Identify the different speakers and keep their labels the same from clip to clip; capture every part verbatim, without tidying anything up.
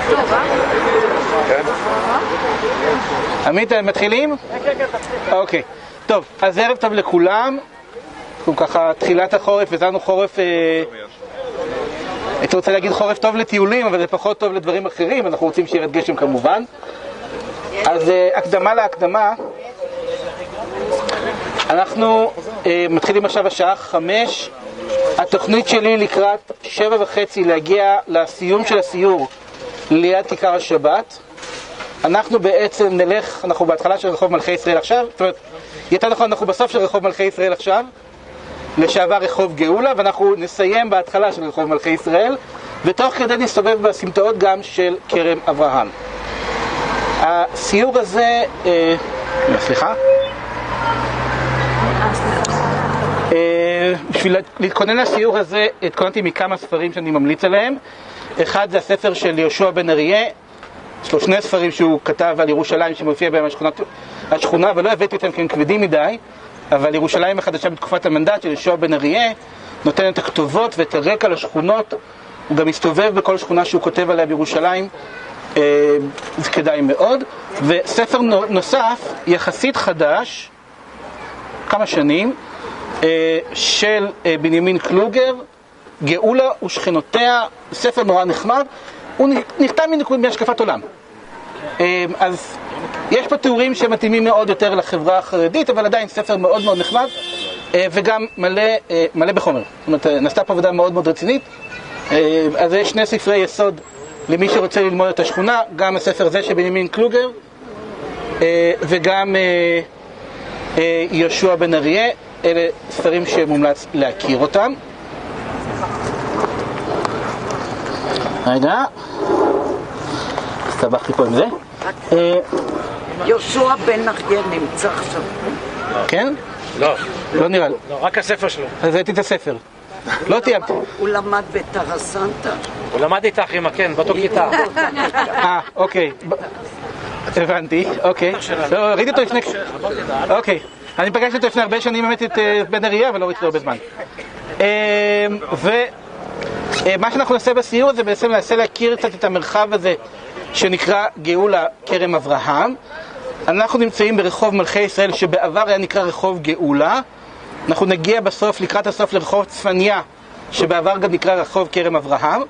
Speaker 1: עמית, מתחילים? אוקיי. טוב, אז ערב טוב לכולם. אנחנו ככה תחילת החורף, וזרנו חורף, הייתי רוצה להגיד חורף טוב לטיולים, אבל זה פחות טוב לדברים אחרים, אנחנו רוצים שירד גשם כמובן. אז הקדמה להקדמה, אנחנו מתחילים עכשיו השעה חמש. התוכנית שלי לקראת שבע וחצי להגיע לסיום של הסיור ליד כיכר השבת. אנחנו בעצם נלך, אנחנו בהתחלה של רחוב מלכי ישראל עכשיו, זאת אומרת, יותר נכון, אנחנו בסוף של רחוב מלכי ישראל עכשיו, לשעבר רחוב גאולה, ואנחנו נסיים בהתחלה של רחוב מלכי ישראל, ותוך כדי נסתובב בסמטאות גם של כרם אברהם. הסיור הזה, אה, סליחה, אה, בשביל להתכונן לסיור הזה, התכוננתי מכמה ספרים שאני ממליץ עליהם. אחד זה הספר של יהושע בן אריה, יש לו שני ספרים שהוא כתב על ירושלים שמופיע בהם השכונה, השכונה ולא הבאתי אותם כי הם כבדים מדי, אבל ירושלים החדשה בתקופת המנדט של יהושע בן אריה נותן את הכתובות ואת הרקע לשכונות. הוא גם מסתובב בכל שכונה שהוא כותב עליה בירושלים, אה, זה כדאי מאוד. וספר נוסף יחסית חדש, כמה שנים, אה, של אה, בנימין קלוגר, גאולה ושכנותיה, ספר נורא נחמד. הוא נכתב מנקוד מהשקפת עולם. אז יש פה תיאורים שמתאימים מאוד יותר לחברה החרדית, אבל עדיין ספר מאוד מאוד נחמד, וגם מלא, מלא בחומר. זאת אומרת, נעשתה פה עבודה מאוד מאוד רצינית. אז יש שני ספרי יסוד למי שרוצה ללמוד את השכונה, גם הספר הזה של בנימין קלוגר, וגם יהושע בן אריה. אלה ספרים שמומלץ להכיר אותם. רגע, הסתבכתי פה עם זה.
Speaker 2: יהושע בן אריה נמצא עכשיו.
Speaker 1: כן?
Speaker 3: לא.
Speaker 1: לא נראה לי.
Speaker 3: לא, רק הספר שלו.
Speaker 1: אז ראיתי את הספר. לא תיאמתי.
Speaker 2: הוא למד בטרסנטה.
Speaker 3: הוא למד איתך עם הכן, באותו כיתה.
Speaker 1: אה, אוקיי. הבנתי, אוקיי. לא, ראיתי אותו לפני... אוקיי. אני פגשתי אותו לפני הרבה שנים, באמת את בן אריה, אבל לא ראיתי לו הרבה זמן. ו... מה שאנחנו נעשה בסיור הזה, בעצם נעשה להכיר קצת את המרחב הזה שנקרא גאולה כרם אברהם. אנחנו נמצאים ברחוב מלכי ישראל שבעבר היה נקרא רחוב גאולה. אנחנו נגיע בסוף, לקראת הסוף, לרחוב צפניה שבעבר גם נקרא רחוב כרם אברהם.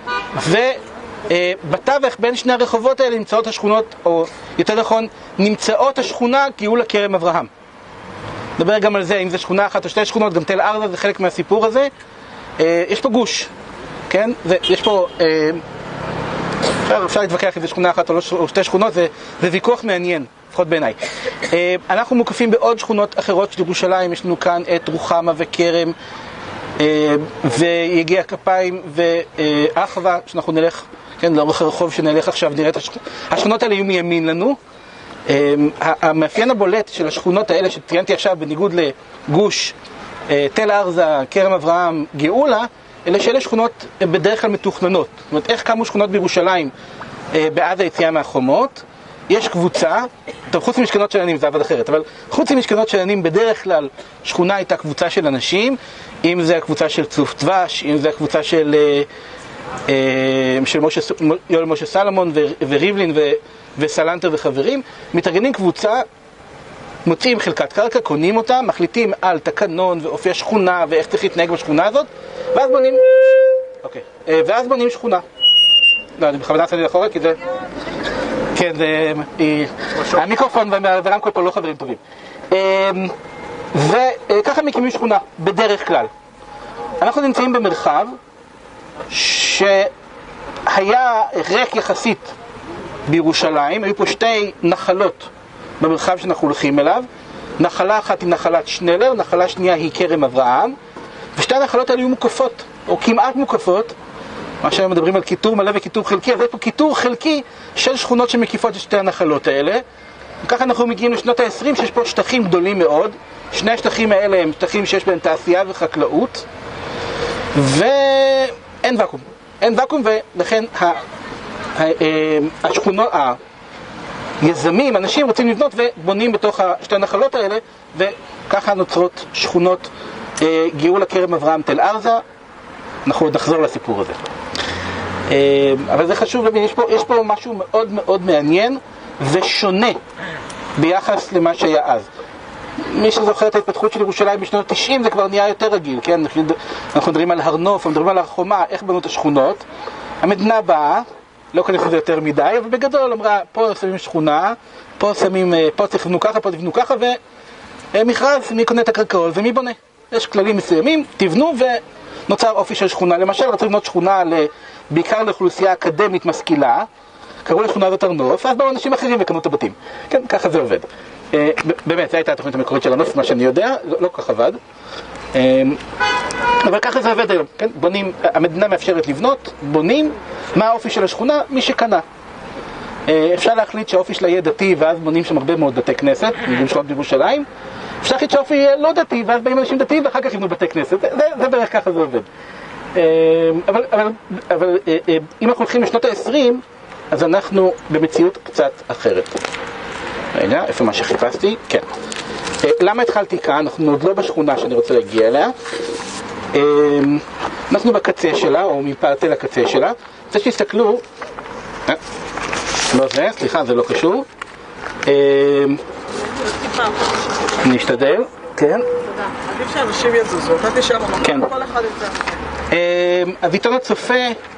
Speaker 1: ובתווך בין שני הרחובות האלה נמצאות השכונות, או יותר נכון נמצאות השכונה גאולה כרם אברהם. נדבר גם על זה, אם זה שכונה אחת או שתי שכונות, גם תל ארזה זה חלק מהסיפור הזה. יש פה גוש, כן? יש פה, אפשר, אפשר להתווכח אם זה שכונה אחת או, לא, או שתי שכונות, זה, זה ויכוח מעניין, לפחות בעיניי. אנחנו מוקפים בעוד שכונות אחרות של ירושלים, יש לנו כאן את רוחמה וכרם, ויגיע כפיים ואחווה, שאנחנו נלך, כן, לאורך הרחוב שנלך עכשיו, נראה את השכונות, השכונות האלה יהיו מימין לנו. המאפיין הבולט של השכונות האלה שציינתי עכשיו, בניגוד לגוש, תל ארזה, כרם אברהם, גאולה, אלה שאלה שכונות בדרך כלל מתוכננות. זאת אומרת, איך קמו שכונות בירושלים בעד היציאה מהחומות? יש קבוצה, טוב, חוץ ממשכנות של עניים זה עבד אחרת, אבל חוץ ממשכנות של עניים בדרך כלל שכונה הייתה קבוצה של אנשים, אם זה הקבוצה של צוף דבש, אם זה הקבוצה של, של משה, יואל משה סלומון וריבלין וסלנטר וחברים, מתארגנים קבוצה, מוצאים חלקת קרקע, קונים אותה, מחליטים על תקנון ואופי השכונה ואיך צריך להתנהג בשכונה הזאת, ואז בונים, אוקיי, ואז בונים שכונה. לא, אני בכוונה עשיתי לאחורי, כי זה, כן, זה, המיקרופון והרמקול פה לא חברים טובים. וככה מקימים שכונה, בדרך כלל. אנחנו נמצאים במרחב שהיה ריק יחסית בירושלים, היו פה שתי נחלות במרחב שאנחנו הולכים אליו. נחלה אחת היא נחלת שנלר, נחלה שנייה היא כרם אברהם, ושתי הנחלות האלה היו מוקפות, או כמעט מוקפות, מה שאנחנו מדברים על כיתור מלא וכיתור חלקי, אז יש פה כיתור חלקי של שכונות שמקיפות את שתי הנחלות האלה. וככה אנחנו מגיעים לשנות ה-עשרים, שיש פה שטחים גדולים מאוד. שני השטחים האלה הם שטחים שיש בהם תעשייה וחקלאות, ואין וקום. אין וקום, ולכן השכונות, היזמים, אנשים רוצים לבנות ובונים בתוך שתי הנחלות האלה, וככה נוצרות שכונות גאולה כרם אברהם תל ארזה. אנחנו עוד נחזור לסיפור הזה. אבל זה חשוב להבין, יש פה, יש פה משהו מאוד מאוד מעניין ושונה ביחס למה שהיה אז. מי שזוכר את ההתפתחות של ירושלים בשנות ה-תשעים זה כבר נהיה יותר רגיל, כן? אנחנו מדברים על הר נוף, אנחנו מדברים על הר חומה, איך בנו את השכונות. המדינה באה, לא כנראה לזה יותר מדי, אבל בגדול אמרה, פה שמים שכונה, פה שמים, פה צריך לבנו ככה, פה תבנו ככה, ומכרז, מי קונה את הקרקעות ומי בונה. יש כללים מסוימים, תבנו ונוצר אופי של שכונה. למשל, רצו לבנות שכונה בעיקר לאוכלוסייה אקדמית משכילה, קראו לשכונה הזאת הר נוף, אז באו אנשים אחרים וקנו את הבתים. כן, ככה זה עובד. באמת, זו הייתה התוכנית המקורית של הנוף, מה שאני יודע, לא כל כך עבד. אבל ככה זה עובד היום, כן? בונים, המדינה מאפשרת לבנות, בונים, מה האופי של השכונה? מי שקנה. אפשר להחליט שהאופי שלה יהיה דתי, ואז בונים שם הרבה מאוד בתי כנסת, בונים שכונות בירושלים. אפשר להחליט שהאופי יהיה לא דתי, ואז באים אנשים דתיים, ואחר כך יבנו בתי כנסת. זה, זה בערך ככה זה עובד. אבל, אבל, אבל אם אנחנו הולכים לשנות ה-עשרים, אז אנחנו במציאות קצת אחרת. רגע, איפה מה שחיפשתי? כן. למה התחלתי כאן? אנחנו עוד לא בשכונה שאני רוצה להגיע אליה. אנחנו בקצה שלה, או מפאתי לקצה שלה. רוצה שתסתכלו... לא זה, סליחה, זה לא קשור. אני אשתדל, כן.
Speaker 4: עדיף שאנשים יזוזו, אתה תשאר במקום, כל אחד יצא.
Speaker 1: אז עיתון הצופה,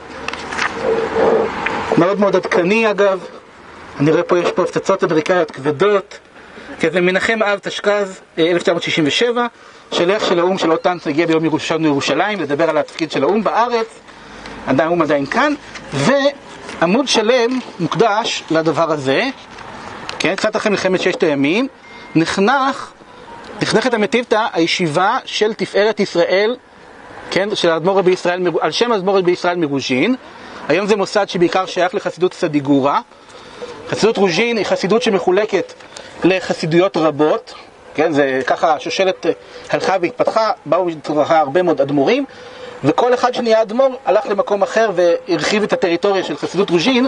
Speaker 1: מאוד מאוד עדכני אגב. אני רואה פה, יש פה הפצצות אמריקאיות כבדות. זה מנחם אב תשכ"ז, אלף תשע מאות שישים ושבע, שליח של האום של אותן הגיע ביום ירושלים לירושלים לדבר על התפקיד של האום בארץ. עדיין האום עדיין כאן, ועמוד שלם מוקדש לדבר הזה. כן, קצת אחרי מלחמת ששת הימים, נחנך, נחנכת המטיבתא הישיבה של תפארת ישראל, כן, של האדמו"ר רבי ישראל, על שם האדמו"ר רבי ישראל מרוז'ין. היום זה מוסד שבעיקר שייך לחסידות סדיגורה. חסידות רוז'ין היא חסידות שמחולקת לחסידויות רבות, כן, זה ככה שושלת הלכה והתפתחה, באו מתוכה הרבה מאוד אדמו"רים, וכל אחד שנהיה אדמו"ר הלך למקום אחר והרחיב את הטריטוריה של חסידות רוז'ין,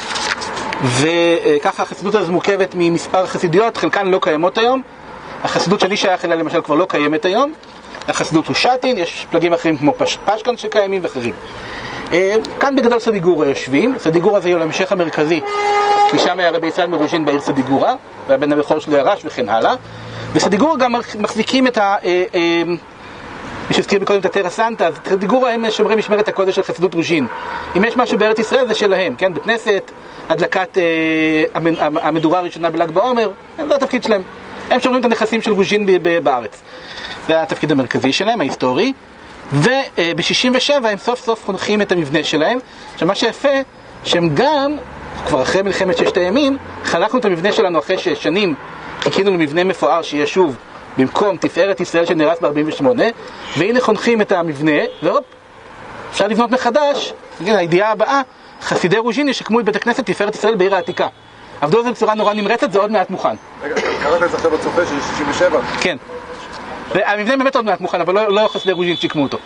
Speaker 1: וככה החסידות הזו מורכבת ממספר חסידויות, חלקן לא קיימות היום. החסידות שלי שייך אליה למשל כבר לא קיימת היום. החסידות הוא שטין, יש פלגים אחרים כמו פש... פשקן שקיימים ואחרים. כאן בגדול סדיגורה יושבים, סדיגורה זה יהיה להמשך המרכזי, משם היה רבי ישראל מרוז'ין בעיר סדיגורה, והבן הבכור שלו ירש וכן הלאה. וסדיגורה גם מחזיקים את ה... מי שהזכיר מקודם את הטרה סנטה, אז סדיגורה הם שומרים משמרת הקודש של חסידות רוז'ין. אם יש משהו בארץ ישראל זה שלהם, כן? בית כנסת, הדלקת המדורה הראשונה בל"ג בעומר, זה התפקיד שלהם. הם שומרים את הנכסים של רוז'ין בארץ. זה התפקיד המרכזי שלהם, ההיסטורי. וב-שישים ושבע הם סוף סוף חונכים את המבנה שלהם. עכשיו מה שיפה, שהם גם, כבר אחרי מלחמת ששת הימים, חנכנו את המבנה שלנו אחרי שש שנים, חיכינו למבנה מפואר שיהיה שוב במקום תפארת ישראל שנהרס ב-ארבעים ושמונה, והנה חונכים את המבנה, והופ, אפשר לבנות מחדש. הידיעה הבאה, חסידי רוז'ין ישקמו את בית הכנסת תפארת ישראל בעיר העתיקה. עבדו על זה בצורה נורא נמרצת, זה עוד מעט מוכן.
Speaker 5: רגע, קראת את זה עכשיו בצופה של שישים ושבע?
Speaker 1: כן. והמבנה באמת עוד מעט מוכן, אבל לא, לא חסידי רוז'ין שיקמו אותו.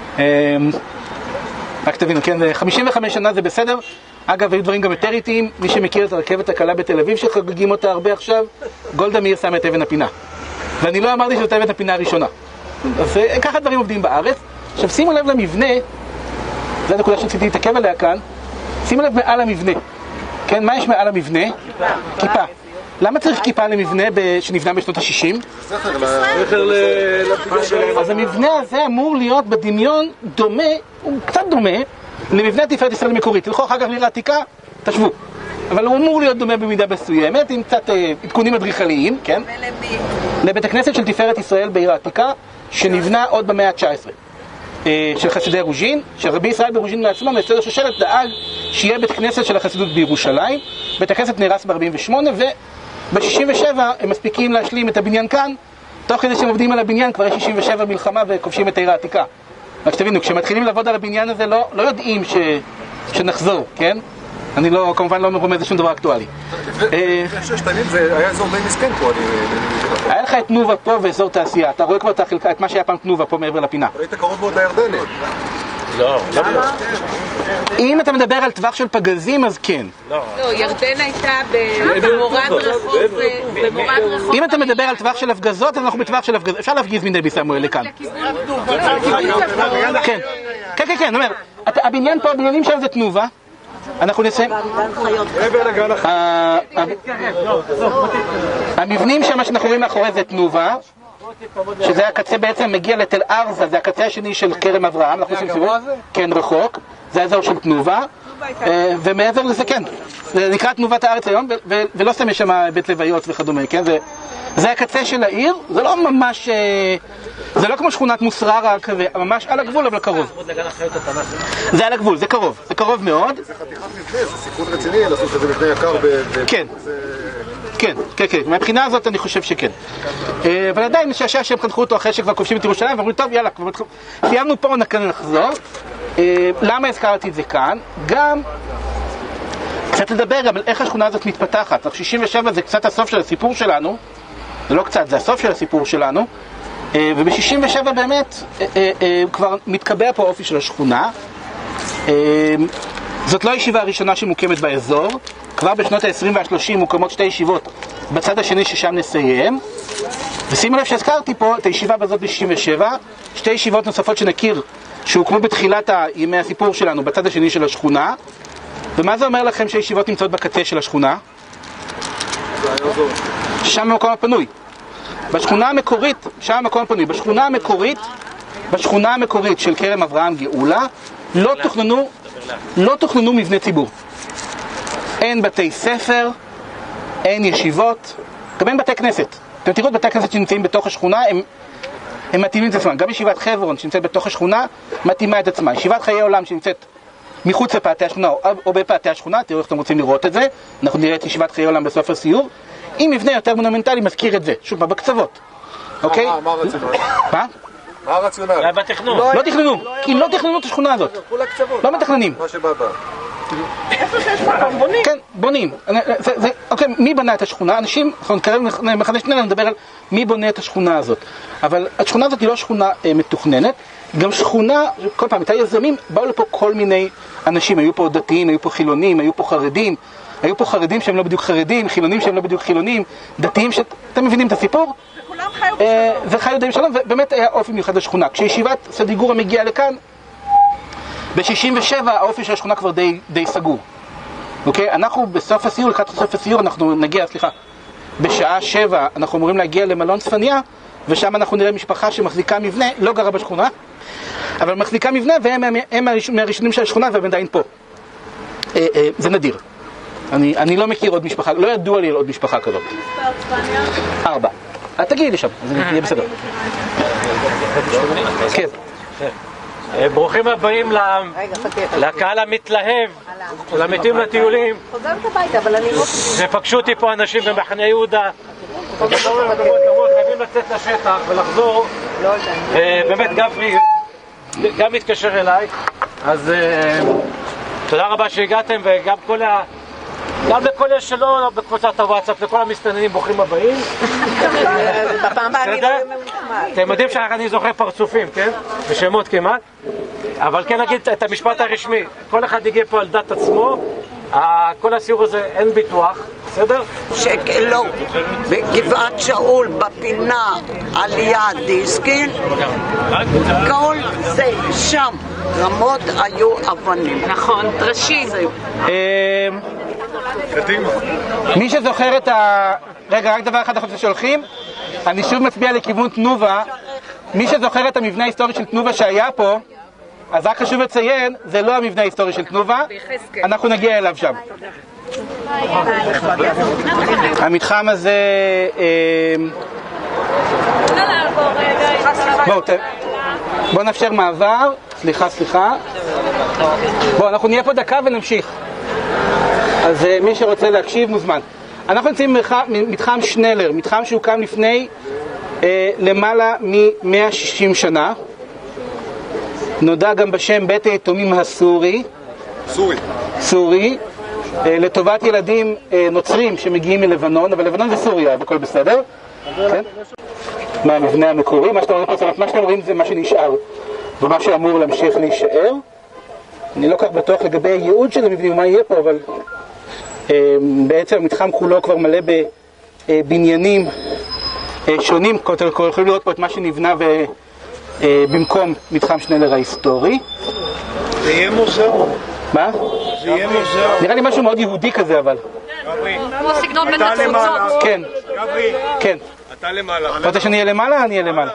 Speaker 1: רק תבינו, כן, חמישים וחמש שנה זה בסדר. אגב, היו דברים גם יותר איטיים. מי שמכיר את הרכבת הקלה בתל אביב שחגגים אותה הרבה עכשיו, גולדה מאיר שמה את אבן הפינה. ואני לא אמרתי שזאת אבן הפינה הראשונה. אז ככה דברים עובדים בארץ. עכשיו שימו לב למבנה, זו הנקודה שרציתי להתעכב עליה כאן. שימו לב מעל המבנה. כן, מה יש מעל המבנה? כיפה. כיפה. למה צריך כיפה למבנה שנבנה בשנות ה-שישים?
Speaker 5: זכר לפגוע שלהם.
Speaker 1: אז המבנה הזה אמור להיות בדמיון דומה, הוא קצת דומה, למבנה תפארת ישראל המקורית. תלכו אחר כך לעיר העתיקה, תשבו. אבל הוא אמור להיות דומה במידה מסוימת, עם קצת עדכונים אדריכליים, כן? לבית הכנסת של תפארת ישראל בעיר העתיקה, שנבנה עוד במאה ה-תשע עשרה. של חסידי רוז'ין, של רבי ישראל ברוז'ין מעצמם, לסדר שושלת דאג שיהיה בית כנסת של החסידות בירושלים. בית הכנסת נהרס ב-ארבעים ושמונה, וב-שישים ושבע הם מספיקים להשלים את הבניין כאן. תוך כדי שהם עובדים על הבניין, כבר יש שישים ושבע מלחמה וכובשים את העיר העתיקה. רק שתבינו, כשמתחילים לעבוד על הבניין הזה, לא, לא יודעים ש... שנחזור, כן? אני לא, כמובן לא מרומז לשום דבר אקטואלי.
Speaker 5: לפני שש שנים זה היה אזור די מסכן פה.
Speaker 1: היה לך את תנובה פה ואזור תעשייה. אתה רואה כבר את מה שהיה פעם תנובה פה מעבר לפינה.
Speaker 5: ראית קרוב מאוד לירדן.
Speaker 3: לא, לא.
Speaker 1: אם אתה מדבר על טווח של פגזים, אז כן.
Speaker 6: לא, ירדן הייתה במורד רחוב, במורד רחוב.
Speaker 1: אם אתה מדבר על טווח של הפגזות, אז אנחנו בטווח של הפגזות. אפשר להפגיז מנבי סמואל לכאן. כן, כן, כן, כן, אומר, הבניין פה, הבניינים שם זה תנובה. אנחנו נסיים. המבנים שם שאנחנו רואים מאחורי זה תנובה, שזה הקצה בעצם מגיע לתל ארזה, זה הקצה השני של כרם אברהם, אנחנו עושים סיבוב, כן רחוק, זה האזור של תנובה, ומעבר לזה כן, זה נקרא תנובת הארץ היום, ולא סתם יש שם בית לוויות וכדומה, כן, זה הקצה של העיר, זה לא ממש, זה לא כמו שכונת מוסררה כזה, ממש על הגבול אבל קרוב. זה על הגבול, זה קרוב, זה קרוב מאוד.
Speaker 5: זה חתיכת מבנה, זה סיכון רציני לעשות את זה מבנה יקר.
Speaker 1: כן. כן, כן, כן, מהבחינה הזאת אני חושב שכן. אבל עדיין משעשע שהם חנכו אותו אחרי שכבר כובשים את ירושלים ואמרו, טוב, יאללה, סיימנו פה, נקרא לחזור. למה הזכרתי את זה כאן? גם קצת לדבר גם על איך השכונה הזאת מתפתחת. שישים ושבע זה קצת הסוף של הסיפור שלנו, זה לא קצת, זה הסוף של הסיפור שלנו, וב-שישים ושבע באמת כבר מתקבע פה האופי של השכונה. זאת לא הישיבה הראשונה שמוקמת באזור, כבר בשנות ה-עשרים וה-שלושים מוקמות שתי ישיבות בצד השני ששם נסיים, ושימו לב שהזכרתי פה את הישיבה בזאת ב-שישים ושבע, שתי ישיבות נוספות שנכיר שהוקמו בתחילת ימי הסיפור שלנו בצד השני של השכונה. ומה זה אומר לכם שהישיבות נמצאות בקצה של השכונה? שם המקום הפנוי. בשכונה המקורית, שם המקום הפנוי, בשכונה המקורית, בשכונה המקורית של כרם אברהם גאולה, לא תוכננו, לא תוכננו מבני ציבור. אין בתי ספר, אין ישיבות, גם אין בתי כנסת. אתם תראו את בתי הכנסת שנמצאים בתוך השכונה, הם, הם מתאימים את עצמם. גם ישיבת חברון שנמצאת בתוך השכונה, מתאימה את עצמה. ישיבת חיי עולם שנמצאת מחוץ לפאתי השכונה או, או בפאתי השכונה, תראו איך אתם רוצים לראות את זה. אנחנו נראה את ישיבת חיי עולם בסוף הסיור. עם מבנה יותר מונומנטלי מזכיר את זה, שוב, בקצוות. אוקיי?
Speaker 5: מה הרציונל?
Speaker 1: מה?
Speaker 5: מה הרציונל?
Speaker 3: היה בתכנון.
Speaker 1: לא תכננו, כי לא תכננו את השכונה הזאת. לא מתכננים.
Speaker 5: מה שבא בא.
Speaker 4: איפה שיש מקום בונים? כן,
Speaker 1: בונים. זה, זה, אוקיי, מי בנה את השכונה? אנשים, אנחנו נקרב מחנה שניה, נדבר על מי בונה את השכונה הזאת. אבל השכונה הזאת היא לא שכונה אה, מתוכננת, גם שכונה, כל פעם, הייתה יזמים, באו לפה כל מיני אנשים, היו פה דתיים, היו פה חילונים, היו פה חרדים, היו פה חרדים שהם לא בדיוק חרדים, חילונים שהם לא בדיוק חילונים, דתיים שאתם מבינים את הסיפור?
Speaker 4: וכולם חיו בשלום.
Speaker 1: וחיו די בשלום, ובאמת היה אופי מיוחד לשכונה. כשישיבת סדיגורה מגיעה לכאן, ב-שישים ושבע האופי של השכונה כבר די, די סגור. אוקיי? אנחנו בסוף הסיור, לקראת סוף הסיור, אנחנו נגיע, סליחה, בשעה שבע אנחנו אמורים להגיע למלון צפניה, ושם אנחנו נראה משפחה שמחזיקה מבנה, לא גרה בשכונה, אבל מחזיקה מבנה, והם הם מהראשונים של השכונה, והם עדיין פה. אה, אה, זה נדיר. אני, אני לא מכיר עוד משפחה, לא ידוע לי על עוד משפחה כזאת.
Speaker 6: מספר צפניה?
Speaker 1: ארבע. את תגיעי לשם, אז זה יהיה בסדר. כן.
Speaker 3: ברוכים הבאים לקהל המתלהב, למתים לטיולים.
Speaker 6: חוזרת הביתה, אבל אני לא...
Speaker 3: ופגשו אותי פה אנשים במחנה יהודה. חייבים לצאת לשטח ולחזור. באמת גפרי גם מתקשר אליי. אז תודה רבה שהגעתם, וגם כל ה... גם לכל יש שלו, בקבוצת הוואטסאפ, לכל המסתננים, ברוכים הבאים.
Speaker 4: בפעם הבאה אני רואה ממוחמד.
Speaker 3: אתם יודעים שאני זוכר פרצופים, כן? ושמות כמעט. אבל כן נגיד את המשפט הרשמי, כל אחד יגיע פה על דת עצמו, כל הסיור הזה אין ביטוח, בסדר?
Speaker 2: שקל לא, בגבעת שאול בפינה על יד דיסקין, כל זה שם, רמות היו אבנים.
Speaker 6: נכון, טרשים.
Speaker 1: מי שזוכר את ה... רגע, רק דבר אחד אנחנו שהולכים, אני שוב מצביע לכיוון תנובה. מי שזוכר את המבנה ההיסטורי של תנובה שהיה פה, אז רק חשוב לציין, זה לא המבנה ההיסטורי של תנובה, אנחנו נגיע אליו שם. המתחם הזה... בואו נאפשר מעבר, סליחה, סליחה. בואו, אנחנו נהיה פה דקה ונמשיך. אז מי שרוצה להקשיב מוזמן. אנחנו נמצאים במתחם שנלר, מתחם שהוקם לפני אה, למעלה מ-מאה ושישים שנה. נודע גם בשם בית היתומים הסורי.
Speaker 5: סורי.
Speaker 1: סורי. אה, לטובת ילדים אה, נוצרים שמגיעים מלבנון, אבל לבנון זה סוריה, הכל בסדר. כן? מהמבנה המקורי, מה שאתם רואים פה, מה שאתם רואים זה מה שנשאר, ומה שאמור להמשיך להישאר. אני לא כך בטוח לגבי הייעוד של המבנים, מה יהיה פה, אבל אה, בעצם המתחם כולו כבר מלא בבניינים אה, שונים. אתם יכולים לראות פה את מה שנבנה ו, אה, במקום מתחם שנלר ההיסטורי.
Speaker 7: זה יהיה מוזיאון.
Speaker 1: מה?
Speaker 7: זה יהיה מוזיאון.
Speaker 1: נראה לי משהו מאוד יהודי כזה אבל.
Speaker 6: כמו סגנון בית התפוצות.
Speaker 1: כן.
Speaker 7: גברי.
Speaker 1: כן.
Speaker 7: אתה למעלה.
Speaker 1: אתה רוצה שאני אהיה למעלה? אני אהיה למעלה.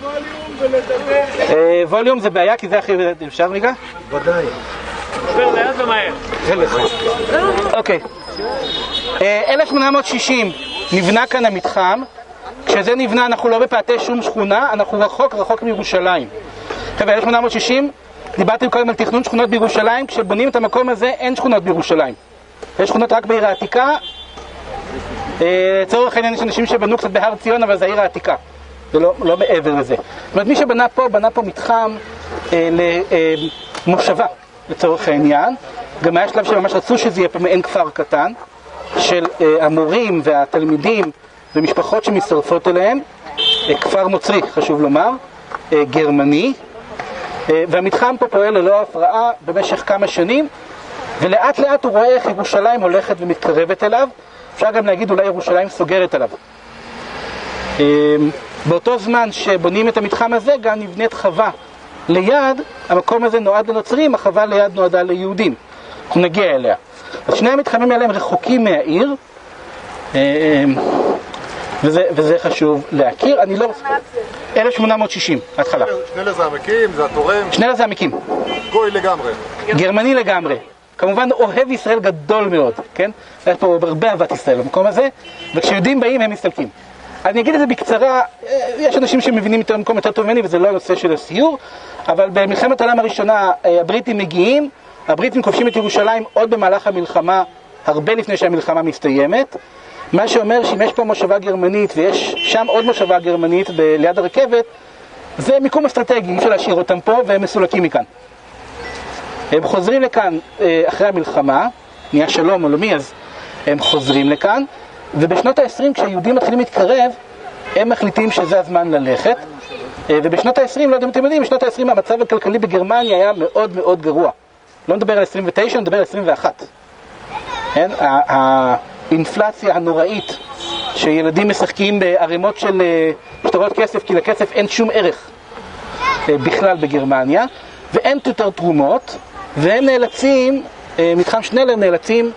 Speaker 1: ווליום זה בעיה כי זה הכי... אפשר רגע?
Speaker 7: ודאי.
Speaker 3: דבר ליד ומהר.
Speaker 1: אוקיי. אלף שמונה מאות שישים נבנה כאן המתחם. כשזה נבנה אנחנו לא בפאתי שום שכונה, אנחנו רחוק רחוק מירושלים. חבר'ה, אלף שמונה מאות שישים דיברתם קודם על תכנון שכונות בירושלים. כשבונים את המקום הזה אין שכונות בירושלים. יש שכונות רק בעיר העתיקה. לצורך העניין יש אנשים שבנו קצת בהר ציון, אבל זה העיר העתיקה. זה לא, לא מעבר לזה. זאת אומרת, מי שבנה פה, בנה פה מתחם אה, למושבה, לצורך העניין. גם היה שלב שממש רצו שזה יהיה פה מעין כפר קטן, של אה, המורים והתלמידים ומשפחות שמצטרפות אליהם. אה, כפר נוצרי, חשוב לומר, אה, גרמני. אה, והמתחם פה פועל ללא הפרעה במשך כמה שנים, ולאט לאט הוא רואה איך ירושלים הולכת ומתקרבת אליו. אפשר גם להגיד אולי ירושלים סוגרת עליו. באותו זמן שבונים את המתחם הזה גם נבנית חווה ליד. המקום הזה נועד לנוצרים, החווה ליד נועדה ליהודים. אנחנו נגיע אליה. אז שני המתחמים האלה הם רחוקים מהעיר, וזה, וזה חשוב להכיר. אני לא... אלף שמונה מאות שישים, התחלה.
Speaker 5: שנלה זה המקים, זה התורם.
Speaker 1: שנלה זה המקים.
Speaker 5: גוי לגמרי.
Speaker 1: גרמני לגמרי. כמובן אוהב ישראל גדול מאוד, כן? יש פה הרבה אהבת ישראל במקום הזה, וכשיהודים באים הם מסתלקים. אני אגיד את זה בקצרה, יש אנשים שמבינים יותר מקום יותר טוב ממני, וזה לא הנושא של הסיור, אבל במלחמת העולם הראשונה הבריטים מגיעים, הבריטים כובשים את ירושלים עוד במהלך המלחמה, הרבה לפני שהמלחמה מסתיימת, מה שאומר שאם יש פה מושבה גרמנית ויש שם עוד מושבה גרמנית ליד הרכבת, זה מיקום אסטרטגי, אפשר להשאיר אותם פה והם מסולקים מכאן. הם חוזרים לכאן אחרי המלחמה, נהיה שלום עולמי, אז הם חוזרים לכאן, ובשנות ה-עשרים כשהיהודים מתחילים להתקרב, הם מחליטים שזה הזמן ללכת, ובשנות ה-עשרים, לא יודעים אתם יודעים, בשנות ה-עשרים המצב הכלכלי בגרמניה היה מאוד מאוד גרוע. לא נדבר על עשרים ותשע, נדבר על עשרים ואחת. כן? האינפלציה הנוראית, שילדים משחקים בערימות של שטרות כסף, כי לכסף אין שום ערך בכלל בגרמניה, ואין יותר תרומות, והם נאלצים, מתחם שנלר נאלצים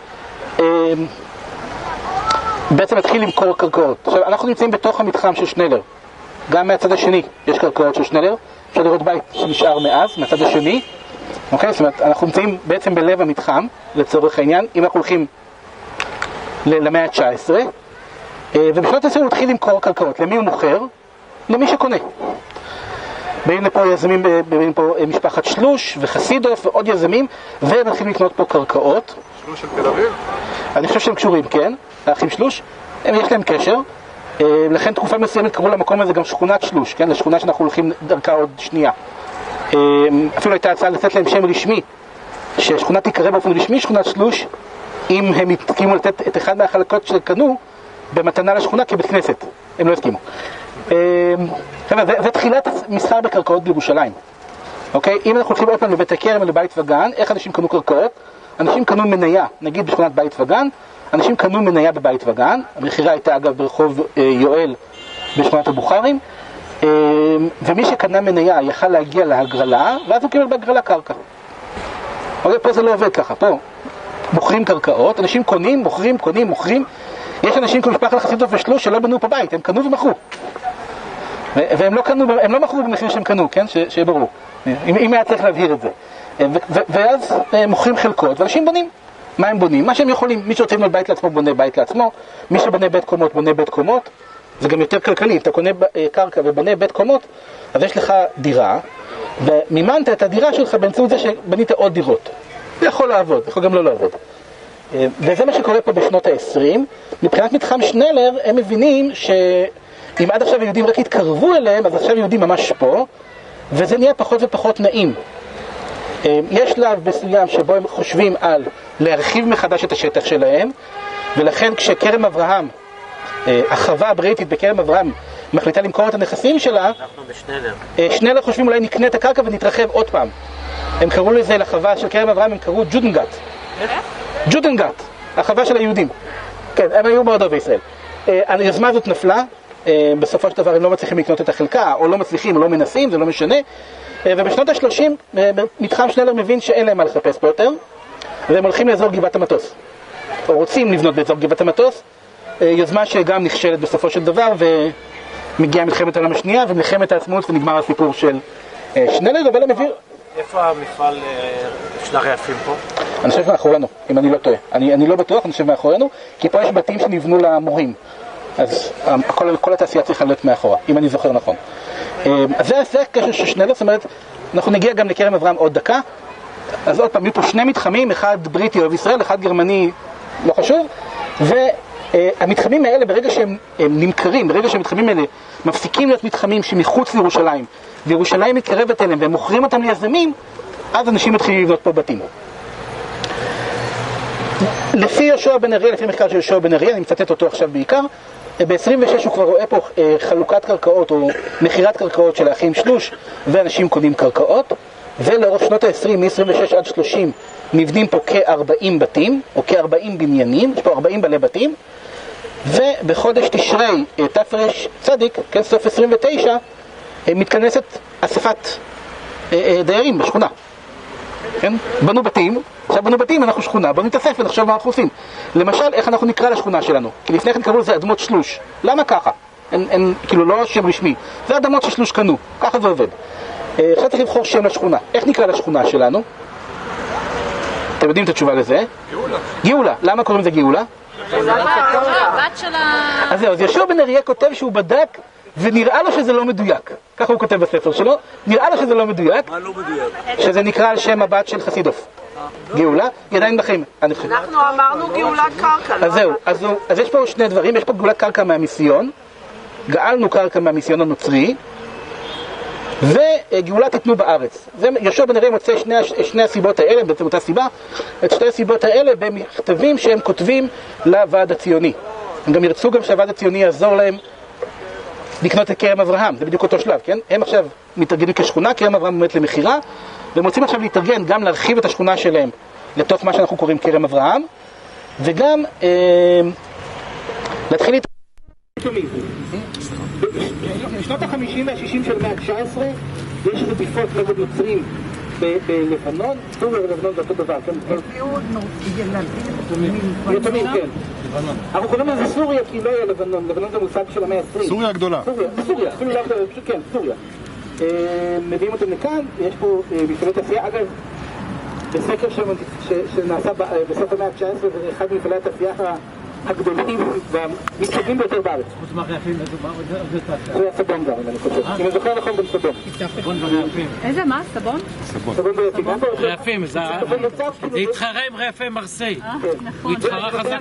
Speaker 1: בעצם להתחיל למכור קרקעות. עכשיו, אנחנו נמצאים בתוך המתחם של שנלר. גם מהצד השני יש קרקעות של שנלר. אפשר לראות בית שנשאר מאז, מהצד השני. אוקיי? זאת אומרת, אנחנו נמצאים בעצם בלב המתחם, לצורך העניין, אם אנחנו הולכים למאה ה-תשע עשרה. ובשנות ה-עשרים הוא התחיל למכור קרקעות. למי הוא מוכר? למי שקונה. באים לפה יזמים, באים פה משפחת שלוש וחסידוף ועוד יזמים, והם מתחילים לקנות פה קרקעות.
Speaker 5: שלוש של תל אביב?
Speaker 1: אני חושב שהם קשורים, כן, האחים שלוש, הם יש להם קשר, לכן תקופה מסוימת קראו למקום הזה גם שכונת שלוש, כן, לשכונה שאנחנו הולכים דרכה עוד שנייה. אפילו הייתה הצעה לתת להם שם רשמי, ששכונה תיקרא באופן רשמי שכונת שלוש, אם הם הסכימו לתת את אחד מהחלקות שקנו במתנה לשכונה כבית כנסת, הם לא הסכימו. זה תחילת מסחר בקרקעות בירושלים. אוקיי? אם אנחנו הולכים עוד פעם לבית הכרם ולבית וגן, איך אנשים קנו קרקעות? אנשים קנו מניה, נגיד בשכונת בית וגן, אנשים קנו מניה בבית וגן, המחירה הייתה אגב ברחוב יואל בשכונת הבוכרים, ומי שקנה מניה יכל להגיע להגרלה, ואז הוא קיבל בהגרלה קרקע. אוקיי? פה זה לא עובד ככה, פה מוכרים קרקעות, אנשים קונים, מוכרים, קונים, מוכרים. יש אנשים כמו משפחת חסידות ושלוש שלא בנו פה בית, הם קנו ומכרו. והם לא קנו, הם לא מכרו במחיר שהם קנו, כן? שיהיה ברור. אם, אם היה צריך להבהיר את זה. ו- ו- ואז מוכרים חלקות, ואנשים בונים. מה הם בונים? מה שהם יכולים. מי שרוצה לבנות בית לעצמו בונה בית לעצמו, מי שבונה בית קומות בונה בית קומות. זה גם יותר כלכלי. אם אתה קונה קרקע ובונה בית קומות, אז יש לך דירה, ומימנת את הדירה שלך באמצעות זה שבנית עוד דירות. זה יכול לעבוד, יכול גם לא לעבוד. וזה מה שקורה פה בשנות ה-עשרים. מבחינת מתחם שנלר, הם מבינים שאם עד עכשיו יהודים רק התקרבו אליהם, אז עכשיו יהודים ממש פה, וזה נהיה פחות ופחות נעים. יש שלב מסוים שבו הם חושבים על להרחיב מחדש את השטח שלהם, ולכן כשכרם אברהם, החווה הבריטית בכרם אברהם, מחליטה למכור את הנכסים שלה,
Speaker 3: אנחנו בשנלר.
Speaker 1: שנלר חושבים אולי נקנה את הקרקע ונתרחב עוד פעם. הם קראו לזה, לחווה של כרם אברהם, הם קראו ג'ודנגט. ג'ודנגט, החווה של היהודים. כן, הם היו מאוד אוהבי ישראל. היוזמה הזאת נפלה, בסופו של דבר הם לא מצליחים לקנות את החלקה, או לא מצליחים, או לא מנסים, זה לא משנה. ובשנות ה-שלושים מתחם שנלר מבין שאין להם מה לחפש פה יותר, והם הולכים לאזור גבעת המטוס, או רוצים לבנות באזור גבעת המטוס, יוזמה שגם נכשלת בסופו של דבר, ומגיעה מלחמת העולם השנייה ומלחמת העצמאות ונגמר הסיפור של שנלר. אבל הם הביא...
Speaker 3: איפה המפעל של הרעפים פה?
Speaker 1: אני חושב מאחורינו, אם אני לא טועה. אני, אני לא בטוח, אני חושב מאחורינו, כי פה יש בתים שנבנו למורים. אז כל, כל התעשייה צריכה להיות מאחורה, אם אני זוכר נכון. אז זה, זה הקשר של שנלר, זאת אומרת, אנחנו נגיע גם לכרם אברהם עוד דקה. אז עוד פעם, יהיו פה שני מתחמים, אחד בריטי אוהב ישראל, אחד גרמני, לא חשוב. והמתחמים האלה, ברגע שהם נמכרים, ברגע שהמתחמים האלה מפסיקים להיות מתחמים שמחוץ לירושלים, וירושלים מתקרבת אליהם והם מוכרים אותם ליזמים, אז אנשים מתחילים לבנות פה בתים. לפי יהושע בן אריה, לפי מחקר של יהושע בן אריה, אני מצטט אותו עכשיו בעיקר, ב-עשרים ושש הוא כבר רואה פה חלוקת קרקעות או מחירת קרקעות של האחים שלוש, ואנשים קונים קרקעות, ולאורך שנות ה-עשרים, מ-עשרים ושש עד שלושים, נבנים פה כ-ארבעים בתים, או כ-ארבעים בניינים, יש פה ארבעים בעלי בתים, ובחודש תשרי תפרש צדיק, כן, סוף עשרים ותשע, מתכנסת אספת דיירים בשכונה. כן? בנו בתים, עכשיו בנו בתים, אנחנו שכונה, בנו נתאסף ונחשוב מה אנחנו עושים. למשל, איך אנחנו נקרא לשכונה שלנו? כי לפני כן קראו לזה אדמות שלוש. למה ככה? אין, אין, כאילו לא שם רשמי. זה אדמות ששלוש קנו, ככה זה עובד. עכשיו צריך לבחור שם לשכונה. איך נקרא לשכונה שלנו? אתם יודעים את התשובה לזה? גאולה. גאולה. למה קוראים לזה גאולה?
Speaker 6: הבת של ה...
Speaker 1: אז זהו, אז יהושע בן אריה כותב שהוא בדק ונראה לו שזה לא מדויק. ככה הוא כותב בספר שלו. נראה לו שזה לא מדויק.
Speaker 7: מה לא מדויק?
Speaker 1: שזה נקרא על שם הבת של חסידוף. גאולה, היא עדיין בחיים.
Speaker 4: אנחנו אמרנו גאולת קרקע.
Speaker 1: אז זהו, אז, הוא, אז יש פה שני דברים. יש פה גאולת קרקע מהמיסיון, גאלנו קרקע מהמיסיון הנוצרי, וגאולה תיתנו בארץ. יהושע בן אריה מוצא שני, שני הסיבות האלה, בעצם אותה סיבה, את שתי הסיבות האלה במכתבים שהם כותבים לוועד הציוני. הם גם ירצו גם שהוועד הציוני יעזור להם לקנות את כרם אברהם, זה בדיוק אותו שלב, כן? הם עכשיו מתארגנים כשכונה, כרם אברהם עומד למחירה, והם רוצים עכשיו להתארגן, גם להרחיב את השכונה שלהם לתוך מה שאנחנו קוראים כרם אברהם, וגם אה, להתחיל להתארגן. בשנות ה-חמישים וה-שישים של המאה ה-תשע עשרה יש רדיפות נגד יוצרים בלבנון, סוריה ולבנון זה אותו דבר, כן?
Speaker 2: הביאו ילדים
Speaker 1: יתומים, כן. אנחנו קוראים לזה סוריה כי לא היה לבנון, לבנון זה מושג של המאה ה-עשרים.
Speaker 5: סוריה הגדולה.
Speaker 1: סוריה, סוריה, אפילו לא, פשוט כן, סוריה. מביאים אותם לכאן, יש פה מפעלי תעשייה, אגב, בסקר שנעשה בסוף המאה ה-תשע עשרה זה אחד מפעלי התעשייה הגדולים והמתקדמים ביותר בארץ.
Speaker 3: חוץ מהרעפים, איזה מה? זה תעשייה.
Speaker 1: זה הסבון גם, אני חושב. אם אני זוכר נכון, גם סבון.
Speaker 3: סבון ורעפים.
Speaker 6: איזה מה? סבון?
Speaker 1: סבון ויפים.
Speaker 3: רעפים, זה התחרה עם רעפי מרסיי. הוא התחרה חזק.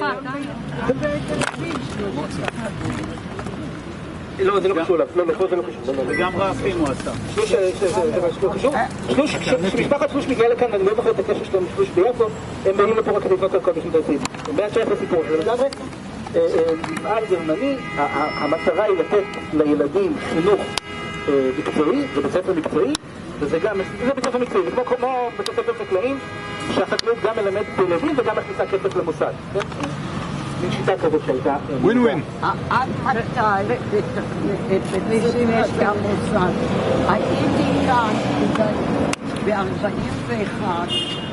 Speaker 1: לא, זה לא קשור אליו. לא, לא, זה לא קשור.
Speaker 3: וגם רעפים הוא עשה.
Speaker 1: שלוש, זה משהו קשור. שלוש, כשמשפחת שלוש מגיעה לכאן, אני לא זוכר את הקשר שלהם שלוש ביפו, הם באים לפה רק כדי לקנות קרקעות בשנות ה-עשרים. מאה תשע עשרה סיפור של לגמרי. מפעל גרמני, המטרה היא לתת לילדים חינוך מקצועי, זה בית ספר מקצועי, וזה גם, זה בית ספר מקצועי, זה כמו בית ספר חקלאים, שהחקלאות גם מלמד ילדים וגם מכניסה כסף למוסד. מין שיטה כזאת שהייתה.
Speaker 5: ווין ווין.
Speaker 2: עד מתי בתקציבים יש במוסד? הייתי כאן ב-ארבעים ואחת,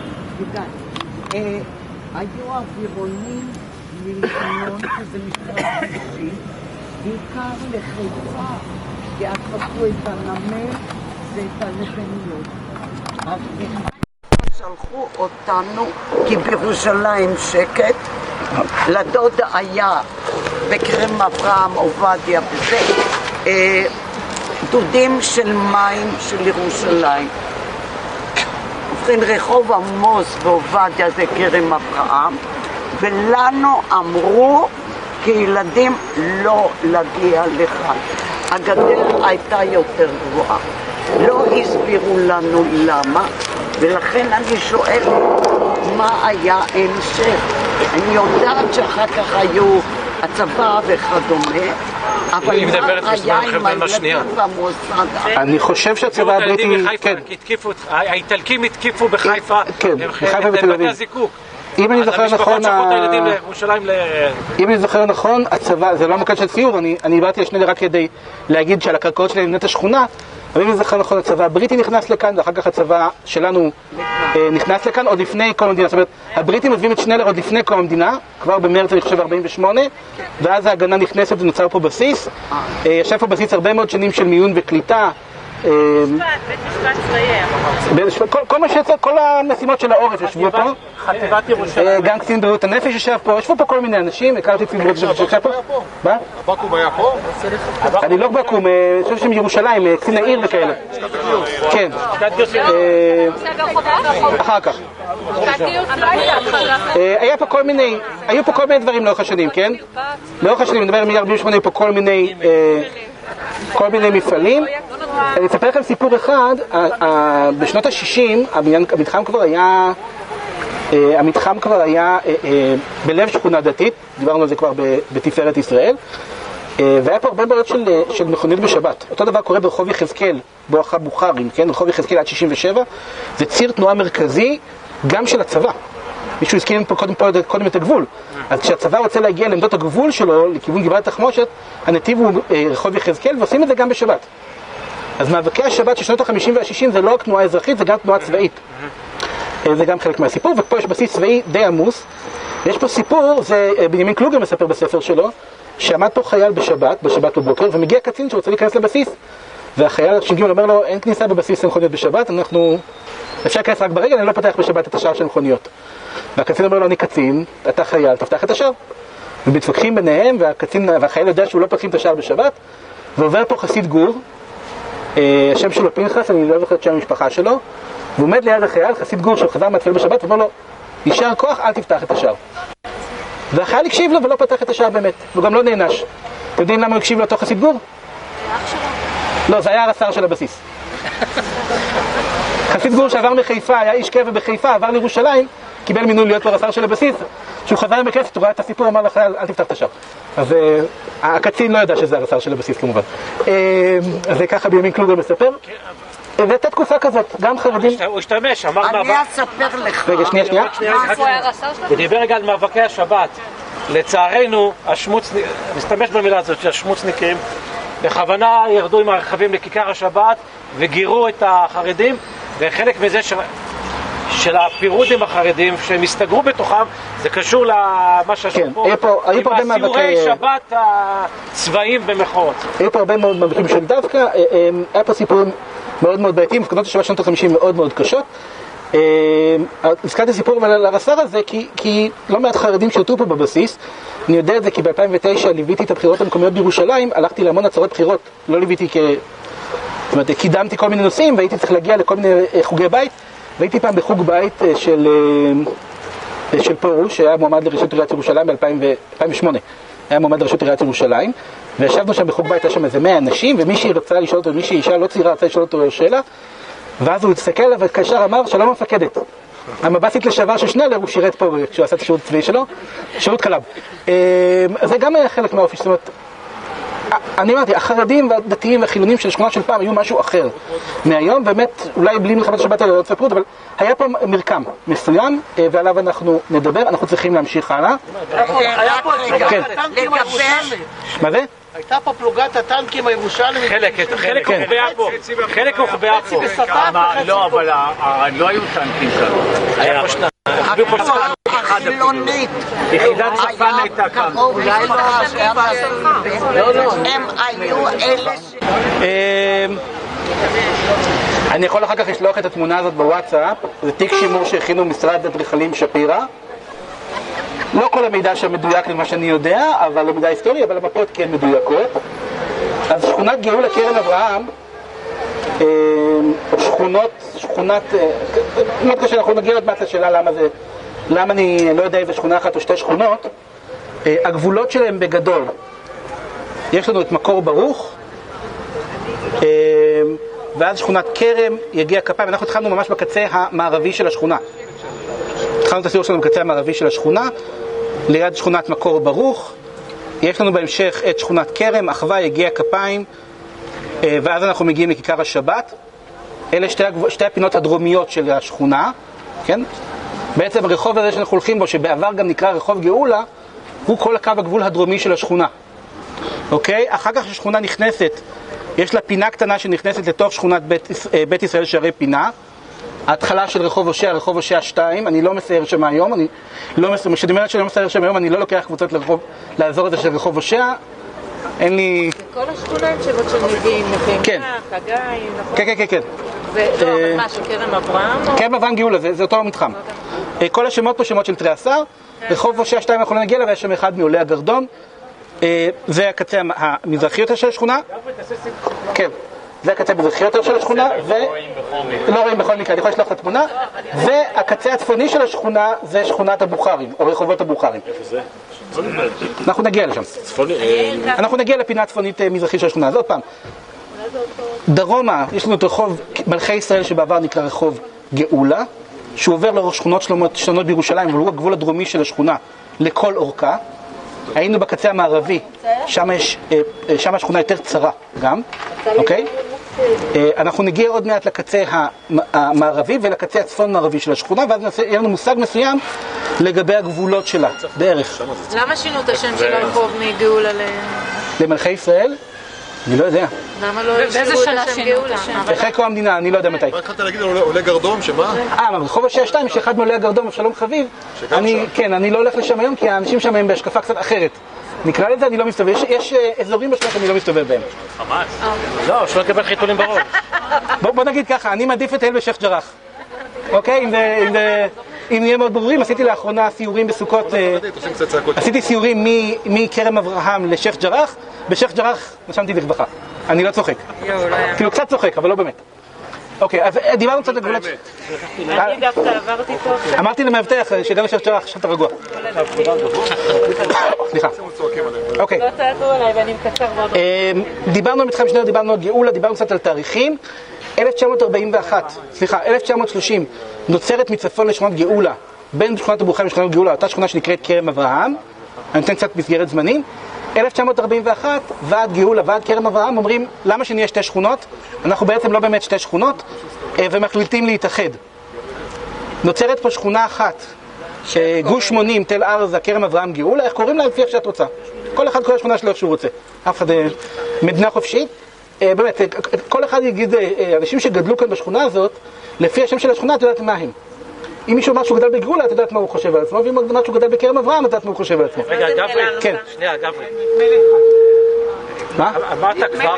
Speaker 2: היו אווירונים מלבנון, שזה מפרט אישי, בעיקר לחיפה, כי אז חפו את הנמל ואת הלבניות. שלחו אותנו, כי בירושלים שקט, לדוד היה בכרם אברהם עובדיה וזה, דודים של מים של ירושלים. ובכן רחוב עמוס ועובדיה זה כרם אברהם, ולנו אמרו כילדים לא להגיע לכאן. הגדר הייתה יותר גבוהה. לא הסבירו לנו למה, ולכן אני שואלת מה היה המשך. אני יודעת שאחר כך היו הצבא וכדומה, אבל מה היה עם הילדים במוסד?
Speaker 1: אני חושב שהצבא הבריטי...
Speaker 3: האיטלקים התקיפו בחיפה,
Speaker 1: כן, בחיפה ותל אביב. אם אני זוכר נכון,
Speaker 3: המשפחות שלחו את הילדים לירושלים ל...
Speaker 1: אם אני זוכר נכון, הצבא, זה לא המוקד של ציור, אני, אני באתי לשני רק כדי להגיד שעל הקרקעות שלהם נבנית השכונה, אבל אם אני זוכר נכון, הצבא הבריטי נכנס לכאן, ואחר כך הצבא שלנו אה, נכנס לכאן עוד לפני קום המדינה. זאת אומרת, הבריטים עוזבים את שנלר עוד לפני קום המדינה, כבר במרץ אני חושב ארבעים ושמונה, ואז ההגנה נכנסת ונוצר פה בסיס. אה, ישב פה בסיס הרבה מאוד שנים של מיון וקליטה.
Speaker 6: בית משפט צבאי.
Speaker 1: כל מה שיצא, כל המשימות של העורף ישבו פה.
Speaker 3: חטיבת ירושלים.
Speaker 1: גם קצין בריאות הנפש ישב פה, ישבו פה כל מיני אנשים, הכרתי קצין בריאות הנפש שישב פה. מה?
Speaker 5: הבקו"ם היה פה?
Speaker 1: אני לא בקו"ם, אני חושב שהם ירושלים, קצין העיר וכאלה. כן. אחר כך. היה פה כל מיני, היו פה כל מיני דברים לאורך השנים, כן? לאורך השנים, אני מדבר על ארבעים ושמונה, היו פה כל מיני כל מיני מפעלים. אני אספר לכם סיפור אחד. בשנות ה-שישים המתחם כבר היה המתחם כבר היה בלב שכונה דתית, דיברנו על זה כבר בתפארת ישראל, והיה פה הרבה בעיות של, של מכוניות בשבת. אותו דבר קורה ברחוב יחזקאל, בואכה בוכרים, כן? רחוב יחזקאל עד שישים ושבע, זה ציר תנועה מרכזי גם של הצבא. מישהו הזכיר פה קודם, פה, קודם את הגבול. אז כשהצבא רוצה להגיע לעמדות הגבול שלו, לכיוון גבעת תחמושת, הנתיב הוא רחוב יחזקאל, ועושים את זה גם בשבת. אז מאבקי השבת של שנות ה-חמישים וה-שישים זה לא רק תנועה אזרחית, זה גם תנועה צבאית. זה גם חלק מהסיפור, ופה יש בסיס צבאי די עמוס. יש פה סיפור, זה בנימין קלוגר מספר בספר שלו, שעמד פה חייל בשבת, בשבת בבוקר, ומגיע קצין שרוצה להיכנס לבסיס. והחייל ש"ג אומר לו, אין כניסה בבסיס למכוניות בשבת, אנחנו... אפשר להיכנס רק ברגע, אני לא פותח בשבת את השער של מכוניות. והקצין אומר לו, אני קצין, אתה חייל, תפתח את השער. ומתווכחים ביניהם, והקצין, והחייל יודע שהוא לא פותחים את השער בשבת, ועובר פה חסיד גור, השם שלו פנחס, אני לא זוכר את שם המשפחה שלו, והוא עומד ליד החייל, חסיד גור שחזר מהתפילה בשבת, ואומר לו, יישר כוח, אל תפתח את השער. והחייל הקשיב לו ולא פתח את השער באמת, והוא גם לא נענש. אתם יודעים למה הוא הקשיב לאותו חסיד גור? לא, זה היה הרס"ר של הבסיס. חסיד גור שעבר מחיפה, היה איש קבע בחיפה, עבר לירושלים, קיבל מינוי להיות לו הרס"ר של הבסיס. כשהוא חזר בכנסת, הוא ראה את הסיפור, אמר לחייל, אל תפתח את השער. אז הקצין לא ידע שזה הרס"ר של הבסיס כמובן. אז זה ככה בימין קלוגר מספר. והייתה תקופה כזאת, גם חרדים...
Speaker 3: הוא השתמש, אמר מאבק...
Speaker 2: אני אספר לך.
Speaker 1: רגע, שנייה, שנייה.
Speaker 3: הוא דיבר רגע על מאבקי השבת. לצערנו, השמוצניק... מסתמש במילה הזאת של השמוצניקים, בכוונה ירדו עם הרכבים לכיכר השבת וגירו את החרדים, וחלק מזה ש... של הפירוד עם החרדים, שהם הסתגרו בתוכם, זה קשור למה שעשו
Speaker 1: כן,
Speaker 3: פה,
Speaker 1: פה עם
Speaker 3: הסיורי שבת הצבאיים במחאות.
Speaker 1: היו פה הרבה מאוד מאבקים של דווקא, היה פה סיפורים מאוד מאוד בעייתיים, מפקדות השבת שנות ה-חמישים מאוד מאוד קשות. הזכרתי סיפור על הרס"ר הזה, כי, כי לא מעט חרדים שירתו פה בבסיס. אני יודע את זה כי ב-אלפיים ותשע ליוויתי את הבחירות המקומיות בירושלים, הלכתי להמון עצרות בחירות, לא ליוויתי כ... זאת אומרת, קידמתי כל מיני נושאים, והייתי צריך להגיע לכל מיני חוגי בית. והייתי פעם בחוג בית של, של פרוש, שהיה מועמד לראשות עיריית ירושלים ב-אלפיים ושמונה. היה מועמד לראשות עיריית ירושלים, וישבנו שם בחוג בית, היה שם איזה מאה אנשים, ומישהי רצה לשאול אותו, מישהי אישה לא צעירה רצה לשאול אותו שאלה, ואז הוא התסתכל עליו וכשר אמר, שלום המפקדת. המב"סית לשעבר של שנלר, הוא שירת פה כשהוא עשה את השירות הצבאי שלו, שירות קלב. זה גם היה חלק מהאופי, זאת אומרת, אני אמרתי, החרדים והדתיים והחילונים של השכונה של פעם היו משהו אחר מהיום, באמת, אולי בלי מלחמת השבת על עוד ספרות, אבל היה פה מרקם מסוים, ועליו אנחנו נדבר, אנחנו צריכים להמשיך הלאה.
Speaker 4: היה פה פלוגת הטנקים הירושלמית.
Speaker 1: מה זה?
Speaker 4: הייתה פה פלוגת הטנקים הירושלמית.
Speaker 3: חלק, חלק הוחבאה פה. חלק הוחבאה פה.
Speaker 8: לא, אבל לא היו טנקים כאן.
Speaker 3: היה פה שניים.
Speaker 2: החילונית.
Speaker 8: יחידת צפן הייתה כאן.
Speaker 2: אולי לא, הם היו אלה ש...
Speaker 1: אני יכול אחר כך לשלוח את התמונה הזאת בוואטסאפ, זה תיק שימור שהכינו משרד אדריכלים שפירא. לא כל המידע שם מדויק למה שאני יודע, אבל המידע היסטורי, אבל המפות כן מדויקות. אז שכונת גאולה כרם אברהם, שכונות, שכונת, מאוד קשה, אנחנו נגיע עוד מעט לשאלה למה זה, למה אני לא יודע איזה שכונה אחת או שתי שכונות. הגבולות שלהם בגדול, יש לנו את מקור ברוך, ואז שכונת כרם יגיע כפיים. אנחנו התחלנו ממש בקצה המערבי של השכונה. התחלנו את הסיור שלנו בקצה המערבי של השכונה, ליד שכונת מקור ברוך. יש לנו בהמשך את שכונת כרם, אחווה, יגיע כפיים, ואז אנחנו מגיעים לכיכר השבת. אלה שתי, שתי הפינות הדרומיות של השכונה, כן? בעצם הרחוב הזה שאנחנו הולכים בו, שבעבר גם נקרא רחוב גאולה, הוא כל הקו הגבול הדרומי של השכונה. אוקיי? אחר כך השכונה נכנסת, יש לה פינה קטנה שנכנסת לתוך שכונת בית, בית ישראל שערי פינה. ההתחלה של רחוב הושע, רחוב הושע שתיים, אני לא מסייר שם היום, אני לא מסייר, כשאני אומרת שאני לא מסייר שם היום, אני לא לוקח קבוצות לרחוב, לאזור הזה של רחוב הושע, אין לי...
Speaker 6: כל השכונה הם שמות של נביאים, נחמיה, חגי, נכון?
Speaker 1: כן, כן, כן, כן.
Speaker 6: זה לא, אבל מה, של כרם אברהם?
Speaker 1: כרם אברהם גאולה, זה אותו מתחם. כל השמות פה שמות של תרי עשר, רחוב הושע שתיים אנחנו לא נגיע לה, ויש שם אחד מעולי הגרדום, זה הקצה המזרחי יותר של השכונה. כן. זה הקצה המזרחי יותר של השכונה, ו... לא רואים בכל מקרה, אני יכול לשלוח את התמונה. והקצה הצפוני של השכונה זה שכונת הבוכרים, או רחובות הבוכרים. איפה זה? אנחנו נגיע לשם. אנחנו נגיע לפינה הצפונית מזרחית של השכונה. אז עוד פעם, דרומה, יש לנו את רחוב מלכי ישראל שבעבר נקרא רחוב גאולה, שהוא עובר לשכונות שונות בירושלים, אבל הוא הגבול הדרומי של השכונה לכל אורכה. היינו בקצה המערבי, שם יש, שם השכונה יותר צרה גם, אוקיי? אנחנו נגיע עוד מעט לקצה המערבי ולקצה הצפון מערבי של השכונה, ואז יהיה לנו מושג מסוים לגבי הגבולות שלה, בערך.
Speaker 6: למה שינו את השם של הרחוב מגאולה ל...
Speaker 1: למלכי ישראל? אני לא יודע.
Speaker 6: למה לא באיזה שנה שינו את השם?
Speaker 1: אחרי קום המדינה, אני לא יודע מתי.
Speaker 5: מה התחלת להגיד על עולי גרדום, שמה?
Speaker 1: אה, ברחוב הושע שתיים יש אחד מעולי הגרדום, אבשלום חביב. כן, אני לא הולך לשם היום, כי האנשים שם הם בהשקפה קצת אחרת. נקרא לזה, אני לא מסתובב. יש אזורים בשכונה שאני לא מסתובב בהם.
Speaker 3: חמאס. לא, שלא לקבל חיתולים בראש.
Speaker 1: בוא נגיד ככה, אני מעדיף את אל בשייח ג'ראח. אוקיי? אם נהיה מאוד ברורים, עשיתי לאחרונה סיורים בסוכות, עשיתי סיורים מכרם אברהם לשייח ג'ראח, בשייח ג'ראח נשמתי לרווחה. אני לא צוחק. כאילו קצת צוחק, אבל לא באמת. אוקיי, אז דיברנו קצת על גבולות.
Speaker 6: אני דווקא עברתי פה עכשיו.
Speaker 1: אמרתי למאבטח שגם בשייח ג'ראח, עכשיו אתה רגוע. סליחה. אוקיי.
Speaker 6: לא תעזרו עליי ואני מקצר מאוד.
Speaker 1: דיברנו על מתחם שניות, דיברנו על גאולה, דיברנו קצת על תאריכים. אלף תשע מאות ארבעים ואחת, סליחה, אלף תשע מאות שלושים, נוצרת מצפון לשכונת גאולה, בין שכונת הבוכרים לשכונת גאולה, אותה שכונה שנקראת כרם אברהם. אני אתן קצת מסגרת זמנים. אלף תשע מאות ארבעים ואחת, ועד גאולה, ועד כרם אברהם, אומרים, למה שנהיה שתי שכונות? אנחנו בעצם לא באמת שתי שכונות, ומחליטים להתאחד. נוצרת פה שכונה אחת, גוש שמונים, תל ארזה, כרם אברהם, גאולה, איך קוראים לה? לפי איך שאת רוצה. כל אחד קורא שכונה שלו איך שהוא רוצה. אף אחד, מדינה חופשית. באמת, כל אחד יגיד, אנשים שגדלו כאן בשכונה הזאת, לפי השם של השכונה, את יודעת מה הם. אם מישהו אמר שהוא גדל בגאולה, את יודעת מה הוא חושב על עצמו, ואם אמר שהוא גדל בכרם אברהם, את יודעת מה הוא חושב על עצמו.
Speaker 3: רגע, גברי,
Speaker 1: כן.
Speaker 3: שנייה, גברי.
Speaker 1: מה?
Speaker 3: אמרת כבר,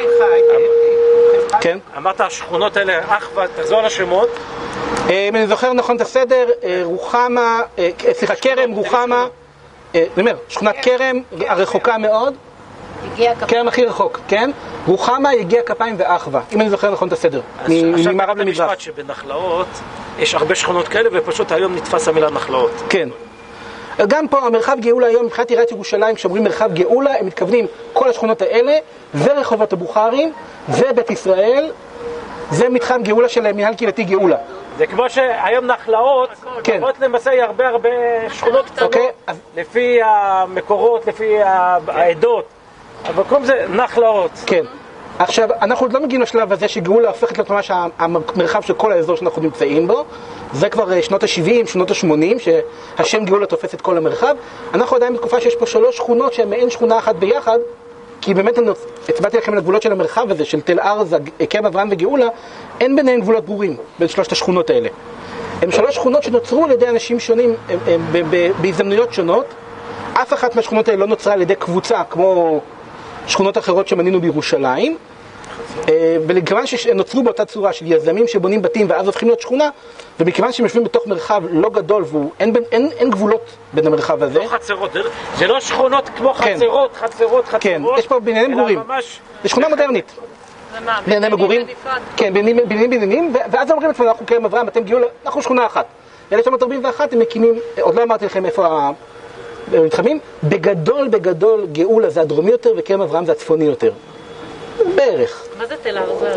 Speaker 1: כן.
Speaker 3: אמרת השכונות האלה, אחווה, תחזור לשמות.
Speaker 1: אם אני זוכר נכון את הסדר, רוחמה, סליחה, כרם, רוחמה, אני אומר, שכונת כרם, הרחוקה מאוד, כרם הכי רחוק, כן? רוחמה, יגיע כפיים ואחווה, אם אני זוכר נכון את הסדר, ממערב למזרח.
Speaker 3: עכשיו, משפט שבנחלאות יש הרבה שכונות כאלה, ופשוט היום נתפס המילה נחלאות.
Speaker 1: כן. גם פה, המרחב גאולה היום, מבחינת עיריית ירושלים, כשאומרים מרחב גאולה, הם מתכוונים כל השכונות האלה, ורחובות הבוכרים, ובית ישראל, זה מתחם גאולה של מנהל קהילתי גאולה.
Speaker 3: זה כמו שהיום נחלאות,
Speaker 1: כן.
Speaker 3: קורות למעשה הרבה הרבה שכונות קטנות,
Speaker 1: אוקיי, אז...
Speaker 3: לפי המקורות, לפי העדות, אבל קוראים זה נחלאות.
Speaker 1: כן. עכשיו, אנחנו עוד לא מגיעים לשלב הזה שגאולה הופכת להיות ממש המרחב של כל האזור שאנחנו נמצאים בו. זה כבר שנות ה-שבעים, שנות ה-שמונים, שהשם גאולה תופס את כל המרחב. אנחנו עדיין בתקופה שיש פה שלוש שכונות שהן מעין שכונה אחת ביחד, כי באמת הצבעתי לכם על הגבולות של המרחב הזה, של תל ארזה, כרם אברהם וגאולה, אין ביניהם גבולות ברורים בין שלושת השכונות האלה. הן שלוש שכונות שנוצרו על ידי אנשים שונים הם, הם, הם, בהזדמנויות שונות. אף אחת מהשכונות האלה לא נוצרה על ידי קבוצה כמו שכונות אחרות שמנינו בירושלים, ולכיוון שנוצרו באותה צורה של יזמים שבונים בתים ואז הופכים להיות שכונה, ומכיוון שהם יושבים בתוך מרחב לא גדול ואין אין, אין גבולות בין המרחב הזה.
Speaker 3: לא חצרות, זה לא שכונות כמו
Speaker 1: כן.
Speaker 3: חצרות, חצרות, חצרות.
Speaker 1: כן, יש פה בניינים מגורים.
Speaker 3: ממש...
Speaker 1: זה שכונה מודרנית.
Speaker 6: ומה?
Speaker 1: בנייני מגורים? כן, בניינים בניינים, ואז אומרים לעצמם, אנחנו כרם אברהם, אתם גאולה, אנחנו שכונה אחת. ב-אלף תשע מאות ארבעים ואחת הם מקימים, עוד לא אמרתי לכם איפה המתחמים, בגדול בגדול גאולה זה הדרומי יותר וכרם אברהם זה הצפוני יותר. בערך.
Speaker 6: מה זה תל ארזה?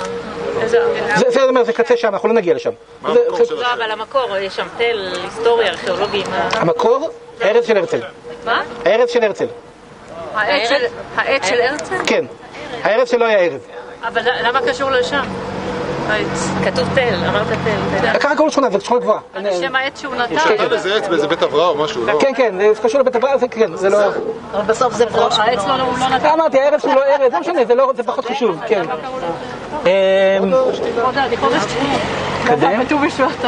Speaker 1: זה אומר, זה קצה שם, אנחנו לא נגיע לשם.
Speaker 5: מה המקור שלכם?
Speaker 6: לא, אבל המקור, יש שם תל, היסטוריה, ארכיאולוגיה.
Speaker 1: המקור, הארץ של הרצל.
Speaker 6: מה?
Speaker 1: הארץ של הרצל.
Speaker 6: העץ של הרצל?
Speaker 1: כן, הארץ שלו היה ארץ.
Speaker 6: אבל למה קשור לשם? כתוב תל, אמרת תל.
Speaker 1: ככה קוראים לשכונה, זה שכונה גבוהה.
Speaker 6: שם העץ שהוא נתן.
Speaker 5: הוא שתל איזה עץ באיזה בית הבראה או משהו, לא?
Speaker 1: כן, כן, זה קשור לבית הבראה, זה כן, זה לא...
Speaker 2: אבל בסוף זה בראש.
Speaker 6: העץ לא נתן.
Speaker 1: אמרתי, הארץ הוא לא ארץ, זה משנה, זה פחות חשוב, כן.
Speaker 6: כתוב בשבט.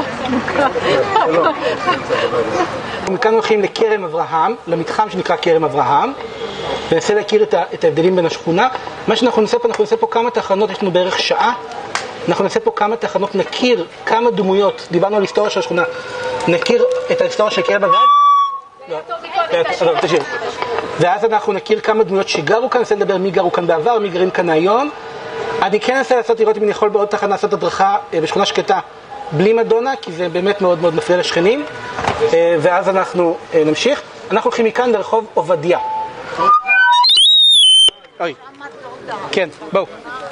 Speaker 1: מכאן הולכים לכרם אברהם, למתחם שנקרא כרם אברהם, וננסה להכיר את ההבדלים בין השכונה. מה שאנחנו נעשה פה, אנחנו נעשה פה כמה תחנות, יש לנו בערך שעה. אנחנו נעשה פה כמה תחנות, נכיר כמה דמויות, דיברנו על היסטוריה של השכונה, נכיר את ההיסטוריה של כרם אברהם. לא, תשאיר. ואז אנחנו נכיר כמה דמויות שגרו כאן, ננסה לדבר מי גרו כאן בעבר, מי גרים כאן היום. אני כן אנסה לעשות, לראות אם אני יכול בעוד תחנה לעשות הדרכה בשכונה שקטה בלי מדונה, כי זה באמת מאוד מאוד מפריע לשכנים. ואז אנחנו נמשיך. אנחנו הולכים מכאן לרחוב עובדיה. אוי. כן, בואו.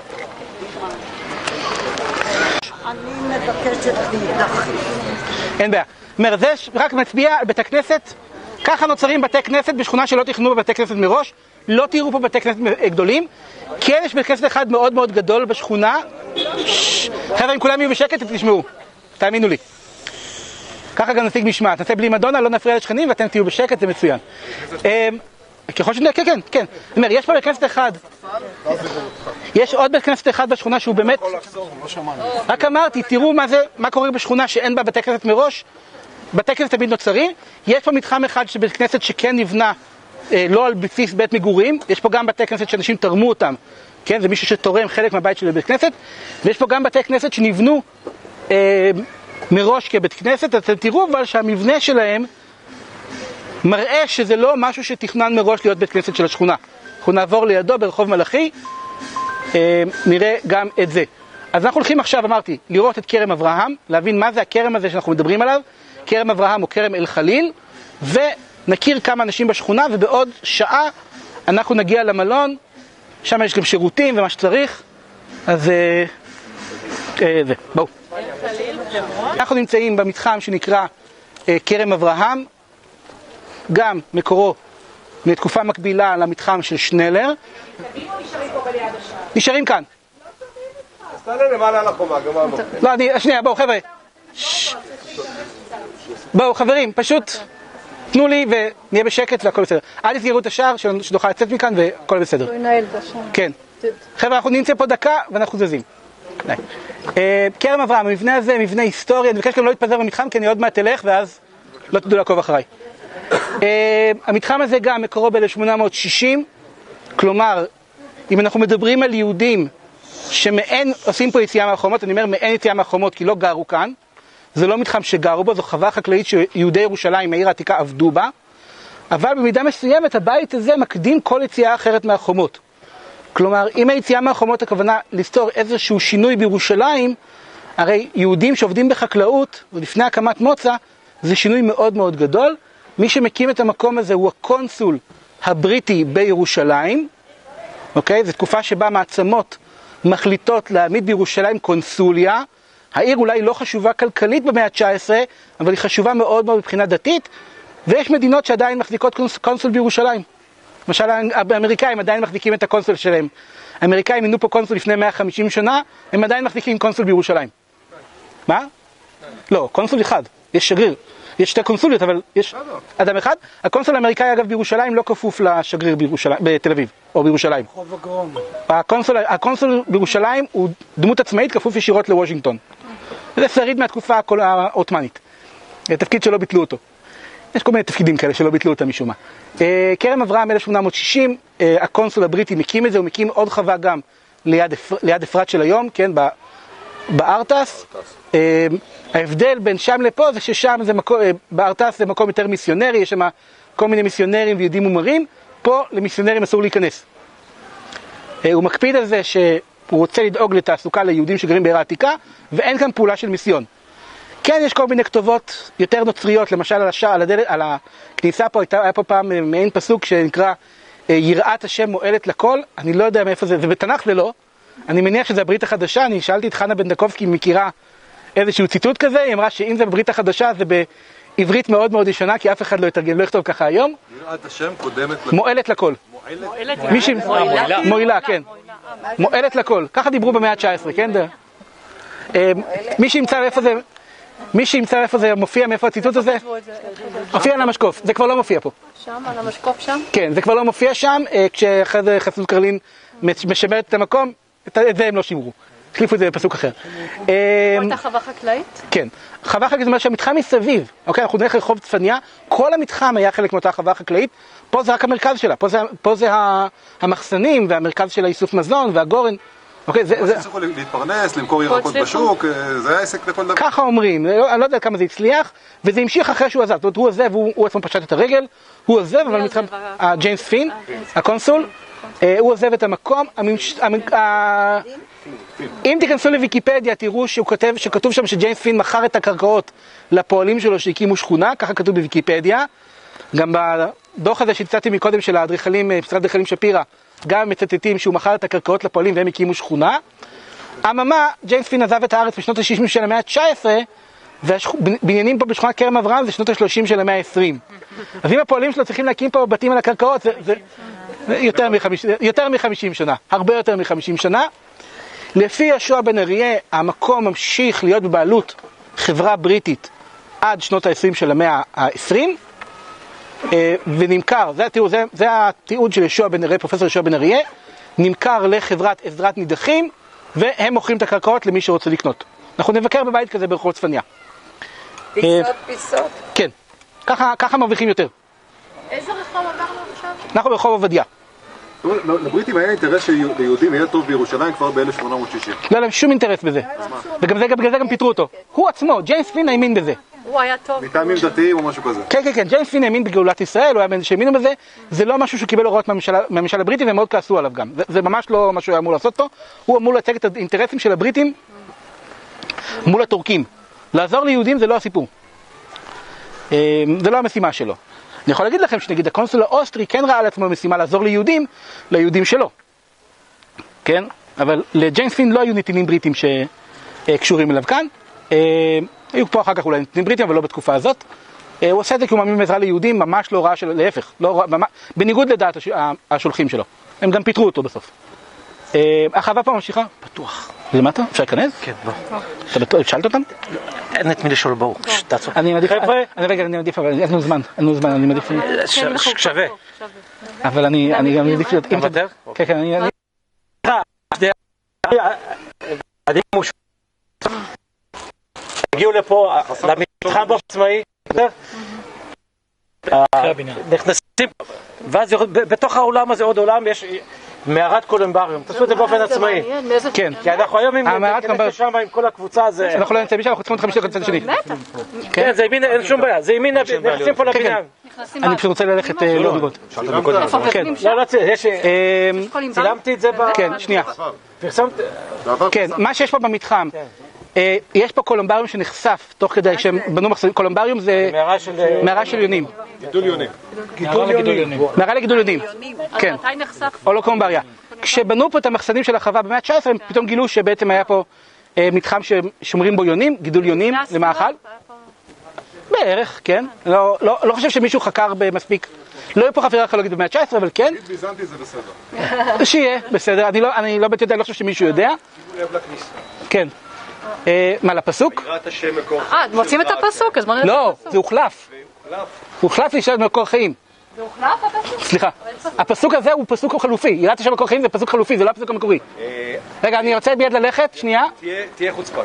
Speaker 2: אני מבקשת להתאחד.
Speaker 1: אין בעיה. אומר, זה רק מצביע על בית הכנסת. ככה נוצרים בתי כנסת בשכונה שלא תכנו בבתי כנסת מראש. לא תראו פה בתי כנסת גדולים. כן, יש בית כנסת אחד מאוד מאוד גדול בשכונה. חבר'ה, אם כולם יהיו בשקט, תשמעו. תאמינו לי. ככה גם נשיג משמעת. נעשה בלי מדונה, לא נפריע לשכנים, ואתם תהיו בשקט, זה מצוין. ככל שנראה, כן, כן, כן. זאת אומרת, יש פה בית כנסת אחד. יש עוד בית כנסת אחד בשכונה שהוא באמת... רק אמרתי, תראו מה זה, מה קורה בשכונה שאין בה בתי כנסת מראש. בתי כנסת תמיד נוצרים. יש פה מתחם אחד של בית כנסת שכן נבנה לא על בסיס בית מגורים. יש פה גם בתי כנסת שאנשים תרמו אותם. כן, זה מישהו שתורם חלק מהבית של בית כנסת. ויש פה גם בתי כנסת שנבנו אה, מראש כבית כנסת. אתם תראו אבל שהמבנה שלהם מראה שזה לא משהו שתכנן מראש להיות בית כנסת של השכונה. אנחנו נעבור לידו ברחוב מלאכי, אה, נראה גם את זה. אז אנחנו הולכים עכשיו, אמרתי, לראות את כרם אברהם, להבין מה זה הכרם הזה שאנחנו מדברים עליו, כרם אברהם או כרם אל חליל, ונכיר כמה אנשים בשכונה, ובעוד שעה אנחנו נגיע למלון, שם יש גם שירותים ומה שצריך, אז אה, אה, זה, בואו. אנחנו נמצאים במתחם שנקרא אה, כרם אברהם, גם מקורו מתקופה מקבילה למתחם של שנלר. נשארים כאן.
Speaker 7: אז תעלה למעלה על החומה, גמרנו.
Speaker 1: לא, אני, שנייה, בואו חבר'ה. בואו חברים, פשוט תנו לי ונהיה בשקט והכל בסדר. אל תסגרו את השער, שנוכל לצאת מכאן והכל בסדר.
Speaker 6: הוא ינהל את השער.
Speaker 1: כן. חבר'ה, אנחנו נמצא פה דקה ואנחנו זזים. כרם אברהם, המבנה הזה, מבנה היסטורי, אני מבקש גם לא להתפזר במתחם, כי אני עוד מעט אלך ואז לא תדעו לעקוב אחריי. המתחם הזה גם מקורו ב-אלף שמונה מאות שישים, כלומר, אם אנחנו מדברים על יהודים שמעין עושים פה יציאה מהחומות, אני אומר מעין יציאה מהחומות כי לא גרו כאן, זה לא מתחם שגרו בו, זו חווה חקלאית שיהודי ירושלים, העיר העתיקה, עבדו בה, אבל במידה מסוימת הבית הזה מקדים כל יציאה אחרת מהחומות. כלומר, אם היציאה מהחומות הכוונה לסתור איזשהו שינוי בירושלים, הרי יהודים שעובדים בחקלאות, ולפני הקמת מוצא, זה שינוי מאוד מאוד גדול. מי שמקים את המקום הזה הוא הקונסול הבריטי בירושלים, אוקיי? זו תקופה שבה מעצמות מחליטות להעמיד בירושלים קונסוליה. העיר אולי לא חשובה כלכלית במאה ה-תשע עשרה, אבל היא חשובה מאוד מאוד מבחינה דתית, ויש מדינות שעדיין מחזיקות קונס, קונסול בירושלים. למשל, האמריקאים עדיין מחזיקים את הקונסול שלהם. האמריקאים מינו פה קונסול לפני מאה וחמישים שנה, הם עדיין מחזיקים קונסול בירושלים. מה? לא, קונסול אחד, יש שגריר. יש שתי קונסוליות, אבל יש אדם אחד. הקונסול האמריקאי, אגב, בירושלים לא כפוף לשגריר בירושלים, בתל אביב, או בירושלים. הקונסול, הקונסול בירושלים הוא דמות עצמאית, כפוף ישירות לוושינגטון. זה שריד מהתקופה העות'מאנית. תפקיד שלא ביטלו אותו. יש כל מיני תפקידים כאלה שלא ביטלו אותם משום מה. כרם אברהם אלף שמונה מאות שישים, הקונסול הבריטי מקים את זה, הוא מקים עוד חווה גם ליד, ליד אפרת של היום, כן, בארטס. ההבדל בין שם לפה זה ששם זה מקום, בארטס זה מקום יותר מיסיונרי, יש שם כל מיני מיסיונרים ויהודים מומרים, פה למיסיונרים אסור להיכנס. הוא מקפיד על זה שהוא רוצה לדאוג לתעסוקה ליהודים שגרים בעיר העתיקה, ואין כאן פעולה של מיסיון. כן, יש כל מיני כתובות יותר נוצריות, למשל על, השע, על, הדלת, על הכניסה פה, הייתה, היה פה פעם מעין פסוק שנקרא יראת השם מועלת לכל, אני לא יודע מאיפה זה, ובתנ"ך זה לא, אני מניח שזה הברית החדשה, אני שאלתי את חנה בן דקובסקי אם מכירה איזשהו ציטוט כזה, היא אמרה שאם זה בברית החדשה זה בעברית מאוד מאוד ישנה, כי אף אחד לא יתרגם, לא יכתוב ככה היום.
Speaker 5: יראת השם קודמת לכל.
Speaker 1: מועלת לכל.
Speaker 6: מועלת?
Speaker 1: מועילה, כן. מועלת לכל, ככה דיברו במאה ה-תשע עשרה, כן? מי שימצא איפה זה, מי שימצא איפה זה מופיע, מאיפה הציטוט הזה? מופיע על המשקוף, זה כבר לא מופיע פה.
Speaker 6: שם, על המשקוף שם?
Speaker 1: כן, זה כבר לא מופיע שם, כשאחרי זה חסידות קרלין משמרת את המקום, את זה הם לא שימרו. החליפו את זה בפסוק אחר.
Speaker 6: פה הייתה חווה חקלאית?
Speaker 1: כן. חווה חקלאית זאת אומרת שהמתחם מסביב. אוקיי, אנחנו נלך לרחוב צפניה, כל המתחם היה חלק מאותה חווה חקלאית, פה זה רק המרכז שלה, פה זה, פה זה המחסנים והמרכז של האיסוף מזון והגורן. אוקיי, זה... זה...
Speaker 5: הצליחו להתפרנס, למכור ירקות בשוק, זה היה עסק לכל דבר.
Speaker 1: ככה אומרים, אני לא יודע כמה זה הצליח, וזה המשיך אחרי שהוא עזב. זאת אומרת, הוא עזב, הוא עצמו פשט את הרגל, הוא עזב, אבל מתחם... ג'יימס פין, הקונסול, הוא עוזב את המקום, אם תיכנסו לוויקיפדיה תראו שהוא כותב, שכתוב שם שג'יימס פין מכר את הקרקעות לפועלים שלו שהקימו שכונה, ככה כתוב בוויקיפדיה. גם בדוח הזה שהצעתי מקודם של האדריכלים, משרד האדריכלים שפירא, גם מצטטים שהוא מכר את הקרקעות לפועלים והם הקימו שכונה. אממה, ג'יימס פין עזב את הארץ בשנות ה-שישים של המאה ה-תשע עשרה, והבניינים פה בשכונת כרם אברהם זה שנות ה-שלושים של המאה ה-עשרים. אז אם הפועלים שלו צריכים להקים פה בתים על הקרקעות, זה, זה, זה יותר מחמישים, יותר מחמישים שנה, הרבה יותר מחמישים שנה. לפי יהושע בן אריה, המקום ממשיך להיות בבעלות חברה בריטית עד שנות ה-עשרים של המאה ה-עשרים, ונמכר, זה, תראו, זה, זה התיעוד של יהושע בן אריה, פרופסור יהושע בן אריה, נמכר לחברת עזרת נידחים, והם מוכרים את הקרקעות למי שרוצה לקנות. אנחנו נבקר בבית כזה ברחוב צפניה.
Speaker 6: פיסות, פיסות.
Speaker 1: כן, ככה, ככה מרוויחים יותר.
Speaker 6: איזה רחוב עברנו עכשיו?
Speaker 1: אנחנו ברחוב עובדיה.
Speaker 5: לבריטים היה אינטרס שליהודים יהיה טוב בירושלים כבר ב-אלף שמונה מאות שישים.
Speaker 1: לא היה להם שום אינטרס בזה. וגם זה, בגלל זה גם פיטרו אותו. הוא עצמו, ג'יימס פין האמין בזה.
Speaker 6: הוא היה טוב.
Speaker 5: מטעמים דתיים או משהו כזה.
Speaker 1: כן, כן, כן, ג'יימס פין האמין בגאולת ישראל, הוא היה בין שהאמינו בזה. זה לא משהו שהוא קיבל הוראות מהממשל הבריטי והם מאוד כעסו עליו גם. זה, זה ממש לא מה שהוא היה אמור לעשות פה. הוא אמור לייצג את האינטרסים של הבריטים מול הטורקים. לעזור ליהודים זה לא הסיפור. זה לא המשימה שלו. אני יכול להגיד לכם שנגיד הקונסול האוסטרי כן ראה לעצמו משימה לעזור ליהודים, ליהודים שלו. כן? אבל לג'יימס פין לא היו נתינים בריטים שקשורים אליו כאן. היו פה אחר כך אולי נתינים בריטים, אבל לא בתקופה הזאת. הוא עושה את זה כי הוא מאמין בעזרה ליהודים, ממש לא ראה שלו, להפך. לא, ממש, בניגוד לדעת השולחים שלו. הם גם פיטרו אותו בסוף. החווה פה ממשיכה? פתוח. למטה? אפשר להיכנס?
Speaker 3: כן, בוא.
Speaker 1: אתה בטוח, שאלת אותם?
Speaker 3: אין את מי לשאול, בואו. תעצור.
Speaker 1: אני מעדיף, רגע, אני מעדיף, אבל אין לנו זמן, אין לנו זמן, אני מעדיף...
Speaker 3: שווה.
Speaker 1: אבל אני גם מעדיף להיות...
Speaker 3: אתה מוותר?
Speaker 1: כן, כן, אני...
Speaker 3: אני מושמע. הגיעו לפה, למתחם בו עצמאי, נכנסים, ואז בתוך העולם הזה עוד עולם יש מערת קולומבריום, תעשו את זה באופן עצמאי.
Speaker 1: כן.
Speaker 3: כי אנחנו היום נכנס שם עם כל הקבוצה הזה.
Speaker 1: אנחנו לא נמצאים משם, אנחנו צריכים חמישים דקות לצד השני.
Speaker 3: כן, זה ימין, אין שום בעיה, זה ימין, נכנסים פה לבניין.
Speaker 1: אני פשוט רוצה ללכת לא לראות.
Speaker 3: כן, לא, לא צריך, יש... צילמתי את זה ב...
Speaker 1: כן, שנייה.
Speaker 3: פרסמת...
Speaker 1: כן, מה שיש פה במתחם, יש פה קולומבריום שנחשף תוך כדי שהם בנו מחסנים, קולומבריום זה מערה של יונים.
Speaker 5: גידול יונים.
Speaker 1: מערה לגידול יונים. כן.
Speaker 6: מתי נחשף?
Speaker 1: או לא קולומבריה. כשבנו פה את המחסנים של החווה במאה ה-תשע עשרה, הם פתאום גילו שבעצם היה פה מתחם ששומרים בו יונים, גידול יונים למאכל. בערך, כן. לא חושב שמישהו חקר במספיק, לא יהיה פה חפירה ארכיאולוגית במאה ה-תשע עשרה, אבל כן.
Speaker 5: ביזנטי זה בסדר.
Speaker 1: שיהיה, בסדר. אני לא באמת יודע, לא חושב שמישהו יודע. כן. מה, לפסוק?
Speaker 6: אה, מוצאים את הפסוק, אז בוא נראה.
Speaker 1: לא, זה הוחלף. הוחלף להישאר במקור חיים.
Speaker 6: זה הוחלף הפסוק?
Speaker 1: סליחה. הפסוק הזה הוא פסוק חלופי. יראת השם במקור חיים זה פסוק חלופי, זה לא הפסוק המקורי. רגע, אני רוצה ביד ללכת, שנייה.
Speaker 7: תהיה חוצפן.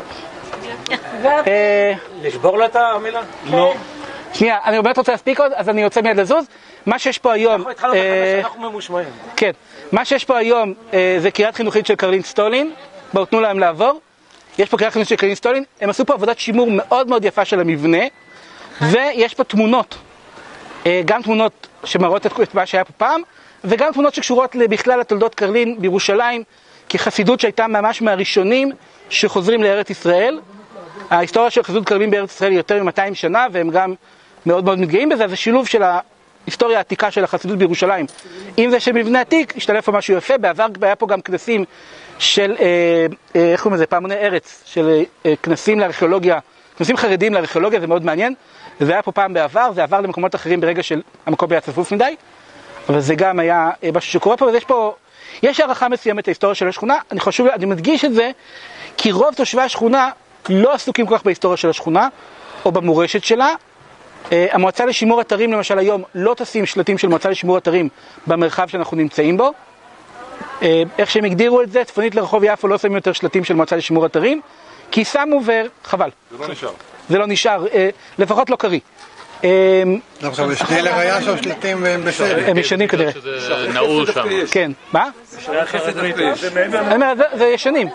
Speaker 3: לשבור לו את המילה? לא.
Speaker 1: שנייה, אני באמת רוצה להספיק עוד, אז אני רוצה מיד לזוז. מה שיש פה היום...
Speaker 3: אנחנו התחלנו את החמש, אנחנו ממושמעים.
Speaker 1: כן. מה שיש פה היום זה קריאת חינוכית של קרלין סטולין. בואו תנו להם לעבור. יש פה קריאה חינוכית של קרלין סטולין, הם עשו פה עבודת שימור מאוד מאוד יפה של המבנה, ויש פה תמונות, גם תמונות שמראות את מה שהיה פה פעם, וגם תמונות שקשורות בכלל לתולדות קרלין בירושלים, כחסידות שהייתה ממש מהראשונים שחוזרים לארץ ישראל. ההיסטוריה של חסידות קרלין בארץ ישראל היא יותר מ-מאתיים שנה, והם גם מאוד מאוד מתגאים בזה, זה שילוב של ההיסטוריה העתיקה של החסידות בירושלים. אם זה שמבנה עתיק, השתלב פה משהו יפה, בעבר היה פה גם כנסים של, איך קוראים לזה, פעמוני ארץ, של כנסים לארכיאולוגיה, כנסים חרדים לארכיאולוגיה, זה מאוד מעניין. זה היה פה פעם בעבר, זה עבר למקומות אחרים ברגע של המקום היה צפוף מדי, אבל זה גם היה משהו שקורה פה, ויש פה, יש הערכה מסוימת להיסטוריה של השכונה, אני חושב, אני מדגיש את זה, כי רוב תושבי השכונה לא עסוקים כל כך בהיסטוריה של השכונה, או במורשת שלה. המועצה לשימור אתרים למשל היום לא תשים שלטים של מועצה לשימור אתרים במרחב שאנחנו נמצאים בו. איך שהם הגדירו את זה, צפונית לרחוב יפו לא שמים יותר שלטים של מועצה לשימור אתרים, כי שמו וחבל.
Speaker 5: זה לא נשאר.
Speaker 1: זה לא נשאר, לפחות לא קרי.
Speaker 9: עכשיו, יש שני לריה שם שלטים והם בסדר.
Speaker 1: הם ישנים כנראה.
Speaker 8: זה נעול שם.
Speaker 1: כן, מה? אני אומר, זה ישנים.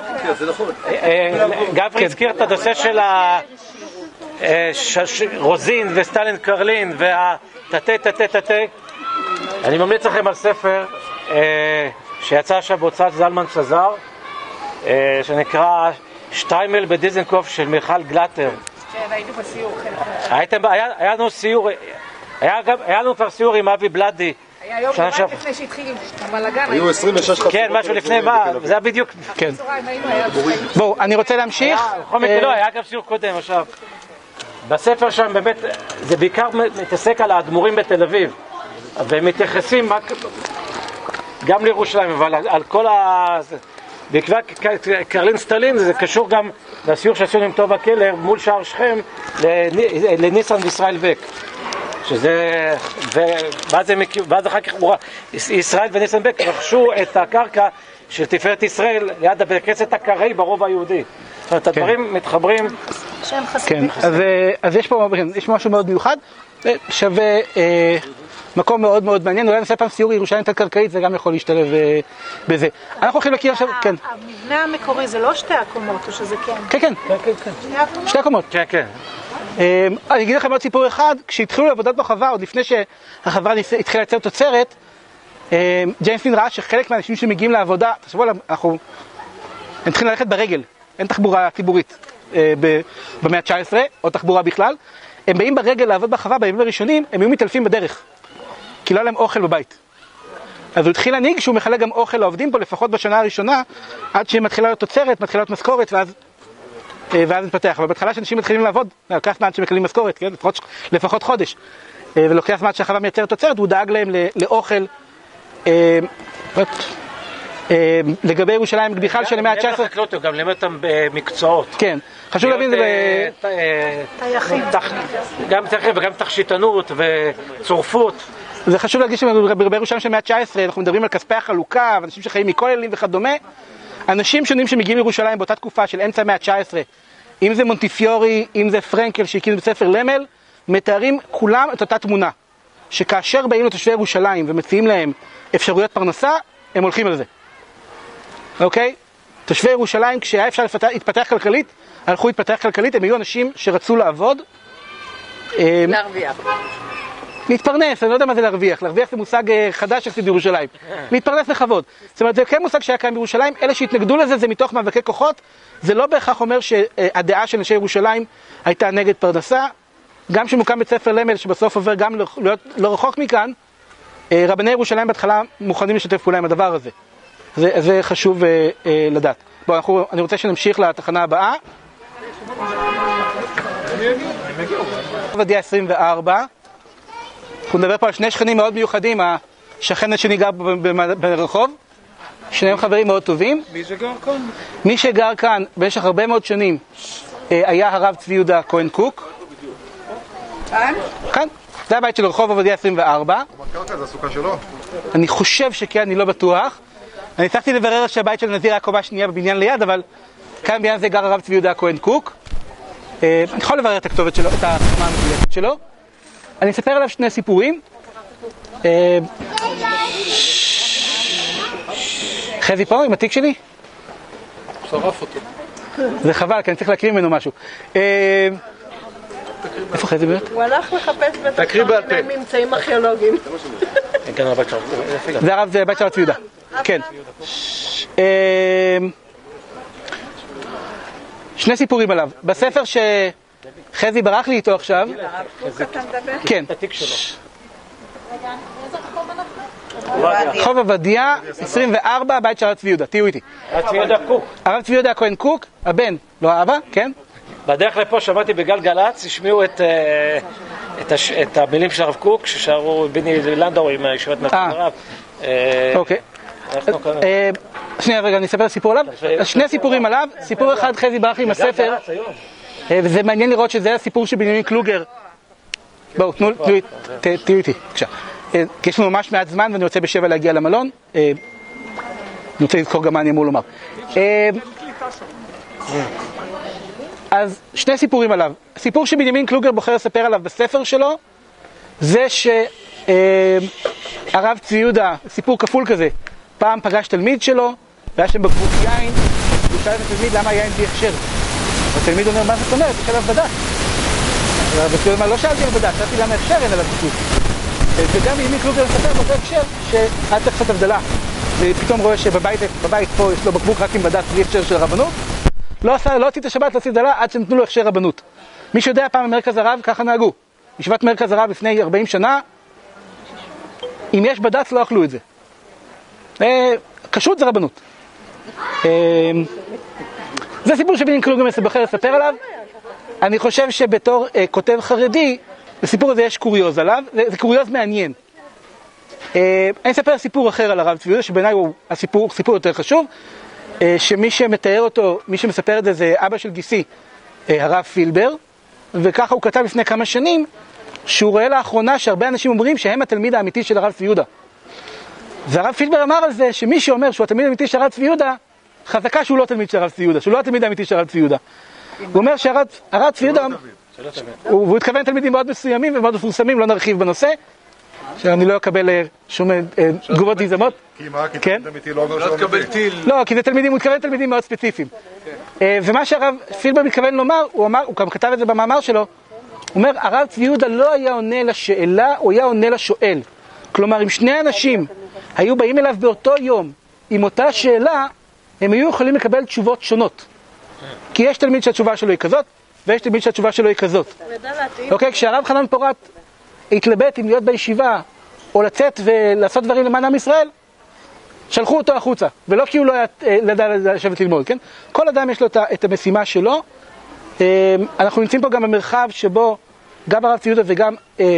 Speaker 3: גברי הזכיר את הנושא של רוזין וסטלין קרלין והתתה תתה תתה. אני ממליץ לכם על ספר שיצא עכשיו בהוצאת זלמן שזר, שנקרא שטיימל בדיזנגוף של מיכל גלטר.
Speaker 6: שהיינו בסיור.
Speaker 3: היה לנו סיור, היה לנו כבר סיור עם אבי בלדי.
Speaker 6: היה יום רק לפני שהתחיל המלגן.
Speaker 5: היו עשרים ושש חצרות.
Speaker 3: כן, משהו לפני מה, זה היה בדיוק.
Speaker 1: כן. בואו, אני רוצה להמשיך.
Speaker 3: בכל מקרה, לא, היה גם סיור קודם עכשיו. בספר שם באמת, זה בעיקר מתעסק על האדמו"רים בתל אביב. והם מתייחסים גם לירושלים, אבל על כל ה... בעקבות קרלין סטלין זה קשור גם לסיור שעשינו עם טובה קלר מול שער שכם לניסן וישראל בק, שזה, ואז אחר כך ישראל וניסן בק רכשו את הקרקע של תפארת ישראל ליד בית הכנסת הקראי ברובע היהודי. זאת אומרת, הדברים מתחברים.
Speaker 1: כן, אז יש פה משהו מאוד מיוחד, שווה מקום מאוד מאוד מעניין. אולי נעשה פעם סיור ירושלים תת-קרקעית, זה גם יכול להשתלב בזה. אנחנו הולכים להכיר עכשיו, כן.
Speaker 6: המבנה המקורי זה לא שתי הקומות, או שזה כן?
Speaker 1: כן, כן. שתי הקומות.
Speaker 3: כן, כן.
Speaker 1: אני אגיד לכם עוד סיפור אחד. כשהתחילו לעבודות בחווה, עוד לפני שהחווה התחילה לייצר תוצרת, ג'יימס לין ראה שחלק מהאנשים שמגיעים לעבודה, תחשבו עליהם, אנחנו... הם צריכים ללכת ברגל, אין תחבורה ציבורית במאה ה-תשע עשרה, או תחבורה בכלל. הם באים ברגל לעבוד בחווה בימים הראשונים, הם היו מתעלפים בדרך, כי לא היה להם אוכל בבית. אז הוא התחיל להנהיג שהוא מחלק גם אוכל לעובדים פה, לפחות בשנה הראשונה, עד שהיא מתחילה להיות תוצרת, מתחילה להיות משכורת, ואז, ואז מתפתח. אבל בהתחלה שאנשים מתחילים לעבוד, לוקח זמן שמקבלים משכורת, כן? לפחות, לפחות חודש. ולוקח זמן שהחווה מייצרת תוצרת, הוא דאג להם לאוכל. לגבי ירושלים, בכלל של המאה ה-תשע עשרה...
Speaker 3: הוא גם לימד אותם במקצועות.
Speaker 1: כן, חשוב להבין את זה...
Speaker 3: גם תייכים וגם תכשיטנות וצורפות.
Speaker 1: זה חשוב להגיד שבירושלים של המאה ה-תשע עשרה אנחנו מדברים על כספי החלוקה, ואנשים שחיים מכוללים וכדומה. אנשים שונים שמגיעים לירושלים באותה תקופה של אמצע המאה ה-תשע עשרה, אם זה מונטיפיורי, אם זה פרנקל שהקים בספר למל, מתארים כולם את אותה תמונה, שכאשר באים לתושבי ירושלים ומציעים להם אפשרויות פרנסה, הם הולכים על זה. אוקיי? תושבי ירושלים, כשהיה אפשר להתפתח כלכלית, הלכו להתפתח כלכלית, הם היו אנשים שרצו לעבוד.
Speaker 6: להרוויח.
Speaker 1: להתפרנס, אני לא יודע מה זה להרוויח. להרוויח זה מושג חדש יחסית בירושלים. להתפרנס לכבוד. זאת אומרת, זה כן מושג שהיה קיים בירושלים, אלה שהתנגדו לזה זה מתוך מאבקי כוחות. זה לא בהכרח אומר שהדעה של אנשי ירושלים הייתה נגד פרנסה. גם שמוקם בית ספר למל, שבסוף עובר גם להיות לא רחוק מכאן, רבני ירושלים בהתחלה מוכנים לשתף פעולה עם הדבר הזה. זה, זה חשוב אה, אה, לדעת. בוא, אנחנו, אני רוצה שנמשיך לתחנה הבאה. עובדיה עשרים וארבע. אנחנו נדבר פה על שני שכנים מאוד מיוחדים. השכן השני גר ברחוב. שניהם חברים מאוד טובים.
Speaker 4: מי שגר כאן?
Speaker 1: מי שגר כאן במשך הרבה מאוד שנים אה, היה הרב צבי יהודה כהן קוק.
Speaker 6: כאן?
Speaker 1: כאן. זה הבית של רחוב עובדיה עשרים וארבע.
Speaker 5: הקרקע זה הסוכה שלו?
Speaker 1: אני חושב שכן, אני לא בטוח. אני הצלחתי לברר שהבית של נזיר היה קומה שנייה בבניין ליד, אבל כאן בבניין זה גר הרב צבי יהודה כהן קוק. אני יכול לברר את הכתובת שלו, את החתמה המדויקת שלו. אני אספר עליו שני סיפורים. חזי פה עם התיק שלי?
Speaker 4: שרף אותו.
Speaker 1: זה חבל, כי אני צריך להקריא ממנו משהו. איפה חזי באמת?
Speaker 6: הוא הלך לחפש בתוך ממצאים ארכיאולוגיים.
Speaker 1: זה הרב, זה הבית של הרב צבי יהודה. כן. שני סיפורים עליו. בספר שחזי ברח לי איתו עכשיו. כן. רחוב עובדיה עשרים וארבע, הבית של הרב צבי יהודה. תהיו איתי.
Speaker 3: הרב צבי יהודה קוק.
Speaker 1: הרב צבי יהודה כהן קוק, הבן, לא האבא, כן?
Speaker 3: בדרך לפה שמעתי בגלגלצ, השמיעו את, את, הש, את המילים של הרב קוק, ששרו ביני לנדאו עם ישיבת נפת הרב.
Speaker 1: אוקיי. שנייה רגע, אני אספר סיפור עליו. שני סיפורים עליו, סיפור אחד חזי ברח לי עם הספר, וזה מעניין לראות שזה הסיפור של בנימין קלוגר. בואו, תנו לי, תהיו איתי, בבקשה. כי יש לנו ממש מעט זמן ואני רוצה בשבע להגיע למלון. אני רוצה לזכור גם מה אני אמור לומר. אז שני סיפורים עליו. הסיפור שבנימין קלוגר בוחר לספר עליו בספר שלו, זה שהרב צבי יהודה, סיפור כפול כזה, פעם פגש תלמיד שלו, והיה שם בקבוק יין, הוא שאל את התלמיד למה היין בלי הכשר. התלמיד אומר, מה זאת אומרת? יש עליו בדק. אבל לא שאלתי על בדק, שאלתי למה הכשר אין עליו בדק. וגם בנימין קלוגר מספר באותו הכשר שהיה צריך קצת הבדלה. ופתאום רואה שבבית פה יש לו בקבוק רק עם בדק בלי הכשר של הרבנות. לא עשה, לא הוציא את השבת, לא הוציא הבדלה עד שנתנו לו הכשר רבנות. מי שיודע פעם במרכז הרב, ככה נהגו. ישיבת מרכז הרב לפני ארבעים שנה, אם יש בד"ץ לא אכלו את זה. כשרות זה רבנות. זה סיפור שבנימין קלוגר בוחר לספר עליו. אני חושב שבתור כותב חרדי, בסיפור הזה יש קוריוז עליו, זה קוריוז מעניין. אני אספר סיפור אחר על הרב צבי יהודה, שבעיניי הוא הסיפור, סיפור יותר חשוב, שמי שמתאר אותו, מי שמספר את זה, זה אבא של גיסי, הרב פילבר, וככה הוא כתב לפני כמה שנים, שהוא רואה לאחרונה שהרבה אנשים אומרים שהם התלמיד האמיתי של הרב צבי יהודה. והרב פילבר אמר על זה שמי שאומר שהוא התלמיד האמיתי של הרב צבי יהודה, חזקה שהוא לא תלמיד של הרב צבי יהודה, שהוא לא התלמיד האמיתי של הרב צבי יהודה. הוא אומר שהרב צבי יהודה, והוא התכוון לתלמידים מאוד מסוימים ומאוד מפורסמים, לא נרחיב בנושא, שאני לא אקבל שום תגובות גזעמות.
Speaker 5: כי מה? כי תלמיד אמיתי לא אומר שהוא אמיתי.
Speaker 1: לא, כי זה תלמידים, הוא התכוון לתלמידים מאוד ספציפיים. ומה שהרב פילבר מתכוון לומר, הוא אמר, הוא גם כתב את זה במאמר שלו, הוא אומר, הרב צבי יהודה לא היה עונה לשאלה, הוא היה עונה לשואל. כלומר, אם שני אנשים היו באים אליו באותו יום עם אותה שאלה, הם היו יכולים לקבל תשובות שונות. כי יש תלמיד שהתשובה שלו היא כזאת, ויש תלמיד שהתשובה שלו היא כזאת. אוקיי, כשהרב חנן פורת התלבט אם להיות בישיבה, או לצאת ולעשות דברים למען עם ישראל, שלחו אותו החוצה, ולא כי הוא לא ידע לשבת ללמוד, כן? כל אדם יש לו את המשימה שלו. אנחנו נמצאים פה גם במרחב שבו גם הרב צבי יהודה וגם,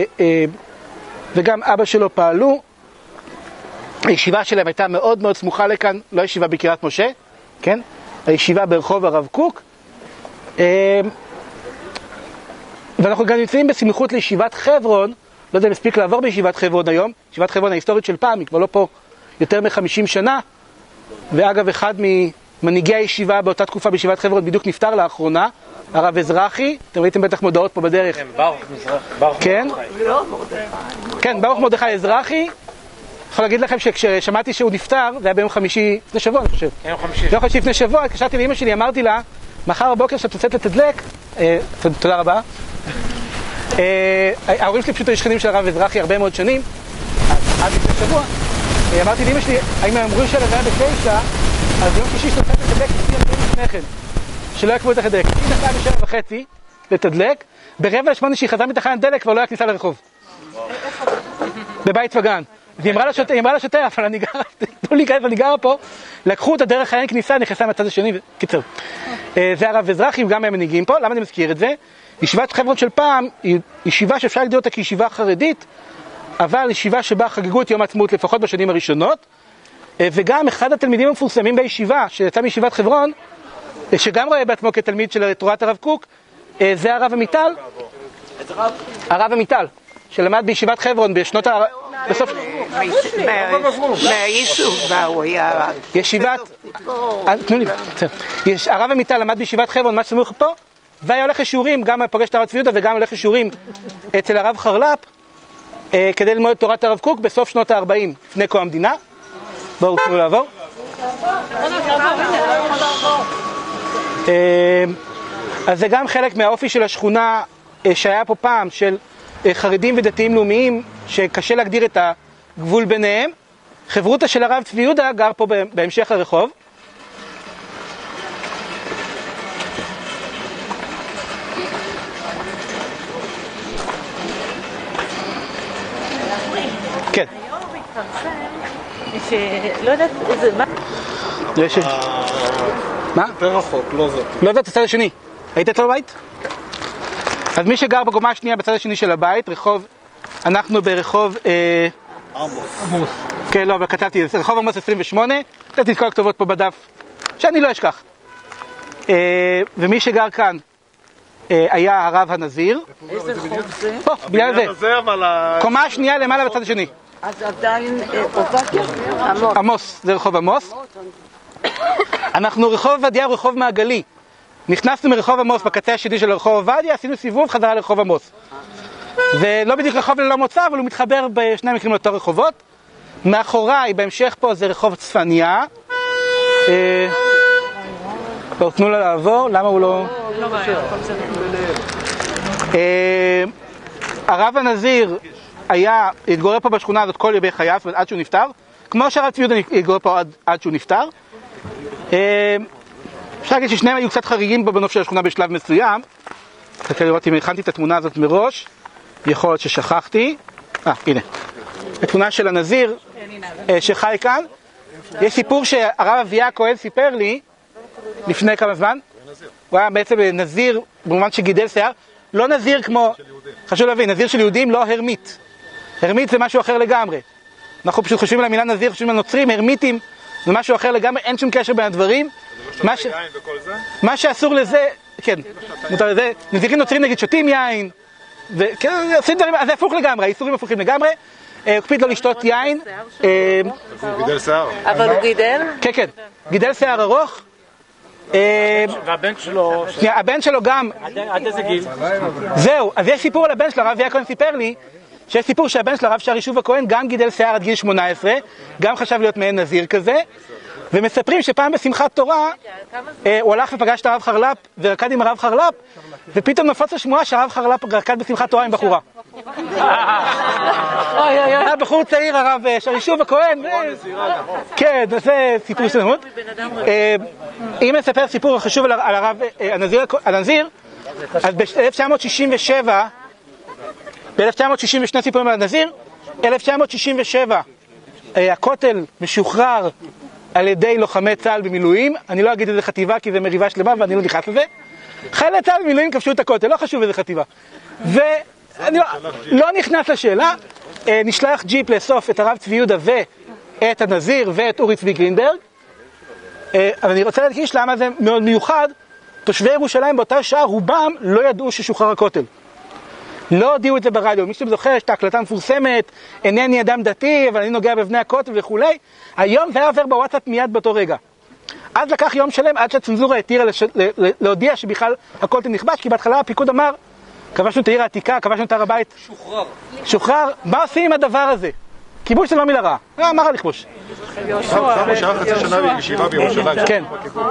Speaker 1: וגם אבא שלו פעלו. הישיבה שלהם הייתה מאוד מאוד סמוכה לכאן, לא ישיבה בקריית משה, כן? הישיבה ברחוב הרב קוק. ואנחנו גם נמצאים בסמיכות לישיבת חברון, לא יודע אם מספיק לעבור בישיבת חברון היום, ישיבת חברון ההיסטורית של פעם, היא כבר לא פה יותר מ-חמישים שנה, ואגב אחד ממנהיגי הישיבה באותה תקופה בישיבת חברון בדיוק נפטר לאחרונה, הרב אזרחי, אתם ראיתם בטח מודעות פה בדרך.
Speaker 3: כן, ברוך מזרחי.
Speaker 1: כן? כן, ברוך מרדכי אזרחי. יכול להגיד לכם שכששמעתי שהוא נפטר, זה היה ביום חמישי לפני שבוע, אני חושב.
Speaker 3: כן, יום חמישי.
Speaker 1: ביום חמישי לפני שבוע, התקשרתי לאמא שלי, אמרתי לה, מחר בבוקר שאת יוצאת לתדלק, תודה רבה. ההורים שלי פשוט היו שכנים של הרב אזרחי הרבה מאוד שנים, עד לפני שבוע. אמרתי לאמא שלי, האם הם אמרו שעלה היה בתשע, אז ביום שישי שתוצאת לתדלק, לפני הרבה לפני כן, שלא יקבו את התדלק. היא נסעה בשבע וחצי לתדלק, ברבע לשמונה שהיא חזרה מתחנת דלק, כבר לא היה כניסה לרחוב. בבית וגן. היא אמרה לשוטר, אבל אני גרה, תנו לי כעת, אני גרה פה, לקחו את הדרך האין כניסה, נכנסה מהצד השני, קיצר. זה הרב אזרחי, גם הם מנהיגים פה, למה אני מזכיר את זה? ישיבת חברון של פעם, היא ישיבה שאפשר להגדיר אותה כישיבה חרדית, אבל ישיבה שבה חגגו את יום העצמאות לפחות בשנים הראשונות, וגם אחד התלמידים המפורסמים בישיבה, שיצא מישיבת חברון, שגם רואה בעצמו כתלמיד של תורת הרב קוק, זה הרב עמיטל, הרב עמיטל, שלמד בישיבת חברון בשנות ה... בסוף...
Speaker 2: מהיישוב בה הוא היה...
Speaker 1: ישיבת... תנו לי... הרב עמיטל למד בישיבת חברון, מה שסמוך פה, והיה הולך לשיעורים, גם פוגש את הרב צבי יהודה וגם הולך לשיעורים אצל הרב חרל"פ, כדי ללמוד את תורת הרב קוק בסוף שנות ה-ארבעים, לפני קום המדינה. בואו תנו לעבור. אז זה גם חלק מהאופי של השכונה שהיה פה פעם, של חרדים ודתיים לאומיים, שקשה להגדיר את הגבול ביניהם. חברותא של הרב צבי יהודה גר פה בהמשך לרחוב. כן.
Speaker 6: לא יודעת, זה מה?
Speaker 1: מה?
Speaker 5: יותר רחוק, לא זאת.
Speaker 1: לא זאת, הצד השני. היית אצלו בבית? אז מי שגר בקומה השנייה בצד השני של הבית, רחוב, אנחנו ברחוב עמוס. כן, לא, אבל כתבתי את זה, רחוב עמוס עשרים ושמונה, כתבתי את כל הכתובות פה בדף, שאני לא אשכח. ומי שגר כאן היה הרב הנזיר.
Speaker 2: איזה רחוב זה?
Speaker 1: פה, בגלל זה. קומה השנייה למעלה בצד השני.
Speaker 2: אז עדיין עובדיה? עמוס.
Speaker 1: עמוס, זה רחוב עמוס. אנחנו רחוב עובדיה הוא רחוב מעגלי. נכנסנו מרחוב עמוס בקצה השני של רחוב עובדיה, עשינו סיבוב חזרה לרחוב עמוס. זה לא בדיוק רחוב ללא מוצא, אבל הוא מתחבר בשני מקרים לאותו רחובות. מאחוריי, בהמשך פה, זה רחוב צפניה. לא, תנו לה לעבור, למה הוא לא... הרב הנזיר היה, התגורר פה בשכונה הזאת כל ימי חייו, עד שהוא נפטר, כמו שהרב צבי יהודה התגורר פה עד, עד שהוא נפטר. אפשר להגיד ששניהם היו קצת חריגים פה בנוף של השכונה בשלב מסוים. חכה לראות אם הכנתי את התמונה הזאת מראש, יכול להיות ששכחתי. אה, הנה. התמונה של הנזיר שחי כאן. יש סיפור שהרב אביה הכהן סיפר לי לפני כמה זמן. הוא היה בעצם נזיר במובן שגידל שיער. לא נזיר כמו, חשוב להבין, נזיר של יהודים, לא הרמית. הרמית זה משהו אחר לגמרי. אנחנו פשוט חושבים על המילה נזיר, חושבים על נוצרים, הרמיתים זה משהו אחר לגמרי, אין שום קשר בין הדברים. מה, ש... מה שאסור לזה, כן, מותר לזה, נזירים נוצרים נגיד שותים יין, וכן, עושים דברים, אז זה הפוך לגמרי, האיסורים הפוכים לגמרי. הוא הקפיד לא לשתות יין.
Speaker 5: הוא גידל שיער.
Speaker 6: אבל הוא גידל?
Speaker 1: כן, כן, גידל שיער ארוך.
Speaker 3: והבן שלו...
Speaker 1: שנייה, הבן שלו גם...
Speaker 3: עד איזה גיל?
Speaker 1: זהו, אז יש סיפור על הבן שלו, הרב אביה הכהן סיפר לי, שיש סיפור שהבן שלו, הרב שער יישוב הכהן, גם גידל שיער עד גיל שמונה עשרה, גם חשב להיות מעין נזיר כזה, ומספרים שפעם בשמחת תורה, הוא הלך ופגש את הרב חרל"פ, ורקד עם הרב חרל"פ, ופתאום נפוץ השמועה שהרב חרל"פ רקד בשמחת תורה עם בחורה. היה בחור צעיר, הרב שער יישוב הכהן, כן, זה סיפור של דמות. אם נספר סיפור חשוב על הרב הנזיר, אז ב-אלף תשע מאות שישים ושבע, ב-אלף תשע מאות שישים ושני סיפורים על הנזיר, אלף תשע מאות שישים ושבע, הכותל משוחרר על ידי לוחמי צה"ל במילואים, אני לא אגיד איזה חטיבה כי זה מריבה שלמה ואני לא נכנס לזה. חיילי צה"ל במילואים כבשו את הכותל, לא חשוב איזה חטיבה. ואני לא, לא נכנס לשאלה, נשלח ג'יפ לאסוף את הרב צבי יהודה ואת הנזיר ואת אורי צבי גרינברג. אבל אני רוצה להדגיש למה זה מאוד מיוחד, תושבי ירושלים באותה שעה רובם לא ידעו ששוחרר הכותל. לא הודיעו את זה ברדיו, מי שזוכר, יש את ההקלטה מפורסמת, אינני אדם דתי, אבל אני נוגע בבני הכותל וכולי. היום זה היה עובר בוואטסאפ מיד באותו רגע. אז לקח יום שלם עד שהצנזורה התירה לש... להודיע שבכלל הכותל נכבש, כי בהתחלה הפיקוד אמר, כבשנו את העיר העתיקה, כבשנו את הר הבית. שוחרר. שוחרר. מה עושים עם הדבר הזה? כיבוש זה לא מילה רעה. אה, מה רע לכבוש?
Speaker 5: שמו שעה חצי שנה בישיבה בירושלים.
Speaker 1: כן.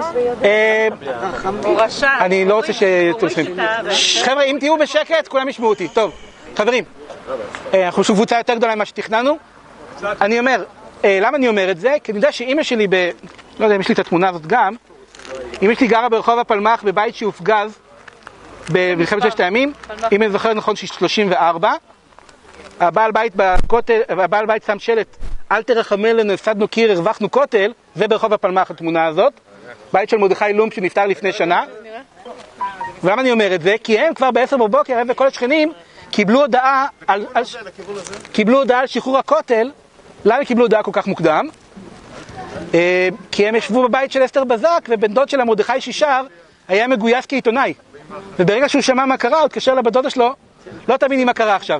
Speaker 1: אני לא רוצה שתלפים. חבר'ה, אם תהיו בשקט, כולם ישמעו אותי. טוב, חברים, אנחנו שוב קבוצה יותר גדולה ממה שתכננו. אני אומר, למה אני אומר את זה? כי אני יודע שאמא שלי, לא יודע אם יש לי את התמונה הזאת גם, אמא שלי גרה ברחוב הפלמ"ח בבית שהופגז במלחמת ששת הימים, אם אני זוכר נכון שהיא שלושים וארבע. הבעל בית בכותל, הבעל בית שם שלט, אל תרחמנו, הפסדנו קיר, הרווחנו כותל, זה ברחוב הפלמ"ח התמונה הזאת, בית של מרדכי לום שנפטר לפני שנה. ולמה אני אומר את זה? כי הם כבר בעשר בבוקר, הם וכל השכנים קיבלו הודעה על, על, קיבלו הודעה על שחרור הכותל. למה קיבלו הודעה כל כך מוקדם? כי הם ישבו בבית של אסתר בזק, ובן דוד של מרדכי שישר היה מגויס כעיתונאי. וברגע שהוא שמע מה קרה, הוא התקשר לבן דודה שלו, לא תביני מה קרה עכשיו.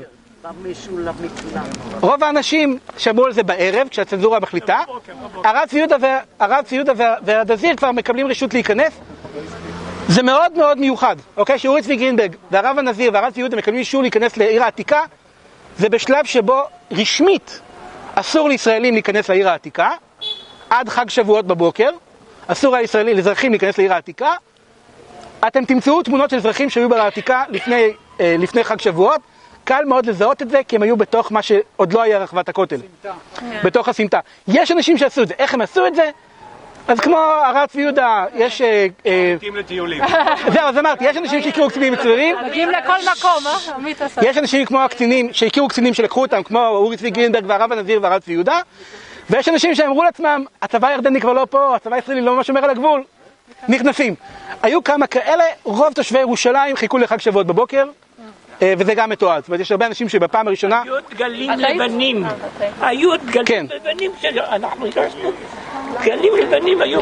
Speaker 1: רוב האנשים שמעו על זה בערב, כשהצנזורה מחליטה. הרב צבי יהודה והנזיר כבר מקבלים רשות להיכנס. זה מאוד מאוד מיוחד, אוקיי? שאורי צבי גרינברג והרב הנזיר והרב צבי יהודה מקבלים אישור להיכנס לעיר העתיקה. זה בשלב שבו רשמית אסור לישראלים להיכנס לעיר העתיקה, עד חג שבועות בבוקר, אסור לישראלים, לאזרחים להיכנס לעיר העתיקה. אתם תמצאו תמונות של אזרחים שהיו בעיר העתיקה לפני, אה, לפני חג שבועות, קל מאוד לזהות את זה, כי הם היו בתוך מה שעוד לא היה רחבת הכותל. בתוך הסמטה. יש אנשים שעשו את זה. איך הם עשו את זה? אז כמו הרב צבי יהודה, יש... מתאים לטיולים. זהו, אז אמרתי, יש אנשים שהכירו קצינים מצוירים.
Speaker 6: מגיעים לכל מקום, אה?
Speaker 1: יש אנשים כמו הקצינים, שהכירו קצינים שלקחו אותם, כמו אורי צבי גרינברג והרב הנזיר והרב צבי יהודה. ויש אנשים שאמרו לעצמם, הצבא הירדני כבר לא פה, הצבא הישראלי לא ממש שומר על הגבול. נכנסים. היו כמה כאלה, רוב תושבי ירושלים חיכו לחג שבועות בבוקר. וזה גם מתועד. זאת אומרת, יש הרבה אנשים שבפעם הראשונה...
Speaker 10: היו דגלים לבנים. היו דגלים לבנים שאנחנו הגשנו. דגלים לבנים היו.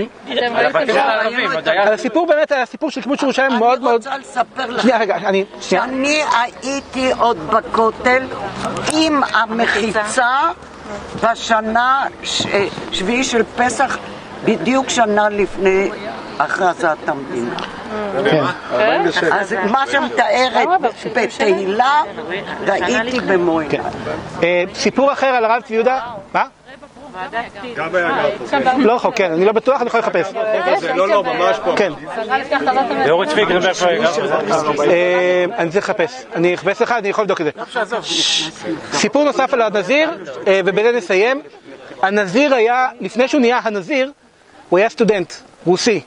Speaker 1: על הסיפור באמת, על הסיפור של כיבוש ירושלים מאוד מאוד...
Speaker 2: אני רוצה לספר לך.
Speaker 1: שנייה, רגע, אני...
Speaker 2: שאני הייתי עוד בכותל עם המחיצה בשנה שביעי של פסח, בדיוק שנה לפני הכרזת המדינה. אז מה שמתארת בתהילה ראיתי במו עיניי.
Speaker 1: סיפור אחר על הרב צבי יהודה? מה? לא רחוק, כן, אני לא בטוח, אני יכול לחפש.
Speaker 5: לא, לא, ממש פה.
Speaker 1: כן.
Speaker 3: ואורי צבי גרם איפה הגע?
Speaker 1: אני צריך לחפש. אני אחפש לך, אני יכול לבדוק את זה. סיפור נוסף על הנזיר, ובזה נסיים. הנזיר היה, לפני שהוא נהיה הנזיר, הוא היה סטודנט, רוסי.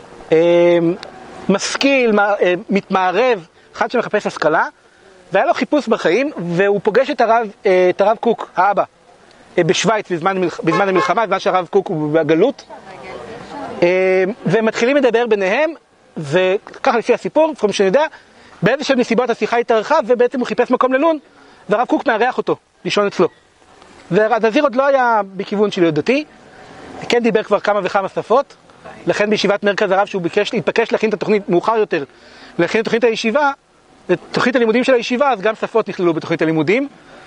Speaker 1: משכיל, מתמערב, אחד שמחפש השכלה, והיה לו חיפוש בחיים, והוא פוגש את הרב, את הרב קוק, האבא, בשוויץ בזמן, בזמן המלחמה, בזמן שהרב קוק הוא בגלות, והם מתחילים לדבר ביניהם, וככה לפי הסיפור, לפחות שאני יודע, באיזה של נסיבות השיחה התארכה, ובעצם הוא חיפש מקום ללון, והרב קוק מארח אותו, לישון אצלו. והנזיר עוד לא היה בכיוון של להיות דתי, כן דיבר כבר כמה וכמה שפות, לכן בישיבת מרכז הרב שהוא ביקש, התבקש להכין את התוכנית מאוחר יותר, להכין את תוכנית הישיבה, את תוכנית הלימודים של הישיבה, אז גם שפות נכללו בתוכנית הלימודים,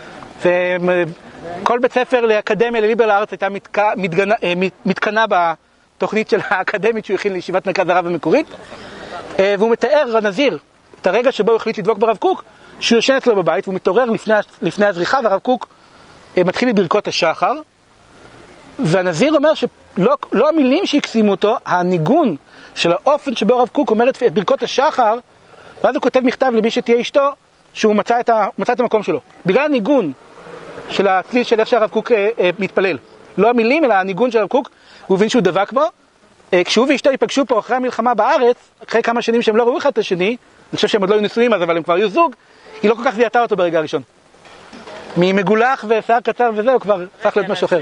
Speaker 1: וכל בית ספר לאקדמיה לליברל הארץ הייתה מתקנה, מתגנה, מתקנה בתוכנית של האקדמית שהוא הכין לישיבת מרכז הרב המקורית, והוא מתאר, הנזיר, את הרגע שבו הוא החליט לדבוק ברב קוק, שהוא יושן אצלו בבית, והוא מתעורר לפני, לפני הזריחה, והרב קוק מתחיל את ברכות השחר, והנזיר אומר שלא לא המילים שהקסימו אותו, הניגון של האופן שבו הרב קוק אומר את ברכות השחר, ואז הוא כותב מכתב למי שתהיה אשתו, שהוא מצא את, ה, מצא את המקום שלו. בגלל הניגון של הצליל של איך שהרב קוק אה, אה, מתפלל. לא המילים, אלא הניגון של הרב קוק, הוא הבין שהוא דבק בו. אה, כשהוא ואשתו ייפגשו פה אחרי המלחמה בארץ, אחרי כמה שנים שהם לא ראו אחד את השני, אני חושב שהם עוד לא היו נשואים אז, אבל הם כבר היו זוג, היא לא כל כך זיהתה אותו ברגע הראשון. ממגולח ושיער קצר וזה, הוא כבר הפך להיות משהו אחר.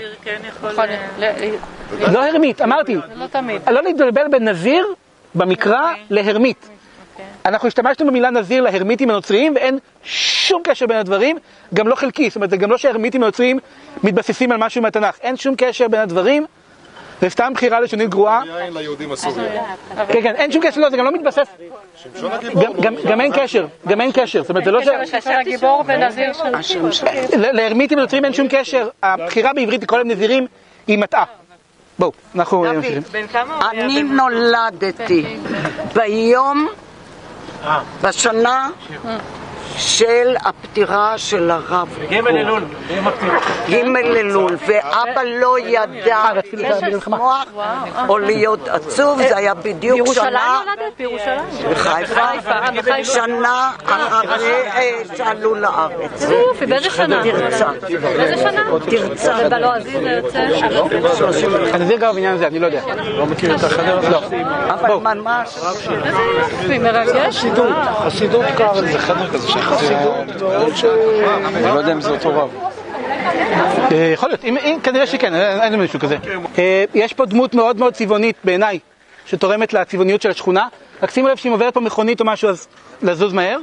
Speaker 1: לא הרמית, אמרתי.
Speaker 6: לא תמיד.
Speaker 1: לא להתבלבל בין נזיר במקרא להרמית. אנחנו השתמשנו במילה נזיר להרמיתים הנוצריים, ואין שום קשר בין הדברים, גם לא חלקי. זאת אומרת, זה גם לא שההרמיתים הנוצריים מתבססים על משהו מהתנ"ך. אין שום קשר בין הדברים, זה סתם בחירה לשונית גרועה.
Speaker 5: יין ליהודים הסוריים.
Speaker 1: כן, כן, אין שום קשר, לא, זה גם לא מתבסס. גם אין קשר, גם אין קשר. זאת אומרת, זה לא ש...
Speaker 6: הגיבור ונזיר של...
Speaker 1: להרמיתים הנוצריים אין שום קשר. הבחירה בעברית לקרוא להם נזירים היא מטעה. בואו, אנחנו...
Speaker 2: אני נולדתי ביום, בשנה של הפטירה של הרב קוק.
Speaker 3: גימל אלול.
Speaker 2: גימל אלול, ואבא לא ידע לשמוח או להיות עצוב, זה היה בדיוק שנה...
Speaker 6: בירושלים נולדת? בירושלים.
Speaker 2: בחיפה. שנה אחרי שעלו לארץ.
Speaker 6: איזה יופי, באיזה שנה?
Speaker 2: תרצה.
Speaker 6: באיזה שנה?
Speaker 2: תרצה.
Speaker 6: בלועזי זה יוצא...
Speaker 1: הנזיר גר בעניין הזה, אני לא יודע. לא מכיר את החדר? לא.
Speaker 2: אבל ממש...
Speaker 6: איזה יופי, מרגש.
Speaker 9: חסידות, חסידות קר, זה חדר כזה של חסידות, אני לא יודע אם זה אותו רב.
Speaker 1: יכול להיות, כנראה שכן, אין לי מישהו כזה. יש פה דמות מאוד מאוד צבעונית בעיניי, שתורמת לצבעוניות של השכונה. רק שימו לב שאם עוברת פה מכונית או משהו, אז לזוז מהר.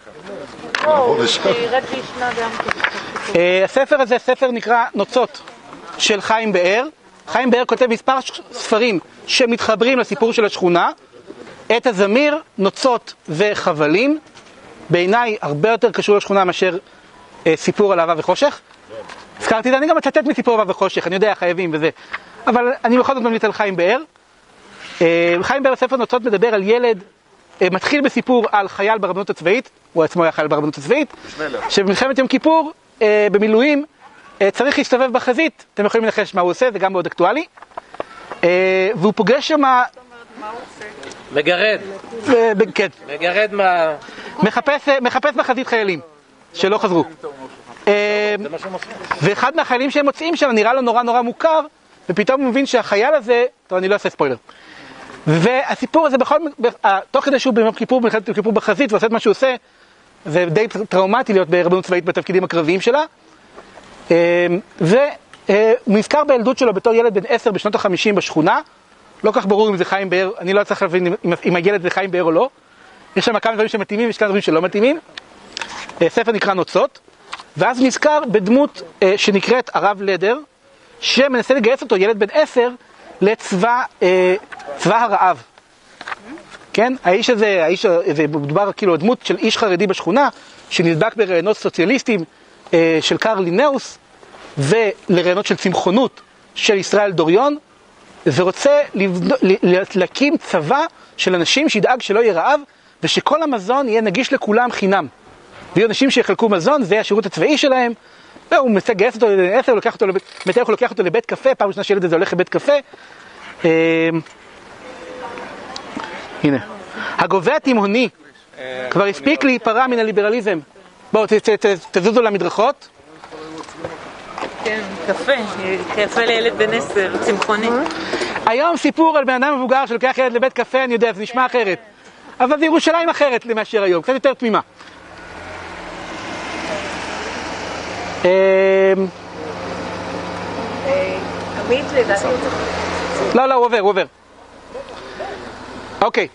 Speaker 1: הספר הזה, ספר נקרא נוצות של חיים באר. חיים באר כותב מספר ספרים שמתחברים לסיפור של השכונה. את הזמיר, נוצות וחבלים. בעיניי הרבה יותר קשור לשכונה מאשר אה, סיפור על אהבה וחושך. הזכרתי את זה, אני גם מצטט מסיפור אהבה וחושך, אני יודע, חייבים וזה. אבל אני בכל זאת ממליץ על חיים באר. אה, חיים באר ספר נוצות מדבר על ילד, אה, מתחיל בסיפור על חייל ברבנות הצבאית, הוא עצמו היה חייל ברבנות הצבאית, שבמלחמת יום כיפור, אה, במילואים, אה, צריך להסתובב בחזית, אתם יכולים לנחש מה הוא עושה, זה גם מאוד אקטואלי. אה, והוא פוגש שם...
Speaker 3: מגרד.
Speaker 1: כן.
Speaker 3: מגרד מה...
Speaker 1: מחפש, מחפש בחזית חיילים שלא חזרו. ואחד מהחיילים שהם מוצאים שם נראה לו נורא נורא מוכר, ופתאום הוא מבין שהחייל הזה, טוב, אני לא אעשה ספוילר. והסיפור הזה בכל, תוך כדי שהוא ביום כיפור, במלחמת יום כיפור בחזית, ועושה את מה שהוא עושה, זה די טראומטי להיות ברבנות צבאית בתפקידים הקרביים שלה. והוא נזכר בילדות שלו בתור ילד בן עשר בשנות החמישים בשכונה, לא כך ברור אם זה חיים באר, אני לא צריך להבין אם הילד זה חיים באר או לא. יש שם כמה דברים שמתאימים, יש כמה דברים שלא מתאימים. ספר נקרא נוצות, ואז נזכר בדמות שנקראת הרב לדר, שמנסה לגייס אותו, ילד בן עשר, לצבא צבא הרעב. כן? האיש הזה, האיש הזה, מדובר כאילו דמות של איש חרדי בשכונה, שנדבק ברעיונות סוציאליסטיים של קרל לינאוס, ולרעיונות של צמחונות של ישראל דוריון, ורוצה להקים צבא של אנשים שידאג שלא יהיה רעב, ושכל המזון יהיה נגיש לכולם חינם. ויהיו אנשים שיחלקו מזון, זה השירות הצבאי שלהם, והוא מנסה לגייס אותו לעשר, הוא לוקח אותו לבית, מתארך הוא לוקח אותו לבית קפה, פעם ראשונה שילד הזה הולך לבית קפה. הנה. הגובה התימהוני כבר הספיק להיפרע מן הליברליזם. בואו, תזוזו למדרכות.
Speaker 6: כן, קפה, קפה לילד בן עשר, צמחוני.
Speaker 1: היום סיפור על בן אדם מבוגר שלוקח ילד לבית קפה, אני יודע, זה נשמע אחרת. אבל זה ירושלים אחרת מאשר היום, קצת יותר תמימה.
Speaker 6: עמית לדעתי.
Speaker 1: לא, לא, הוא עובר, הוא עובר. אוקיי.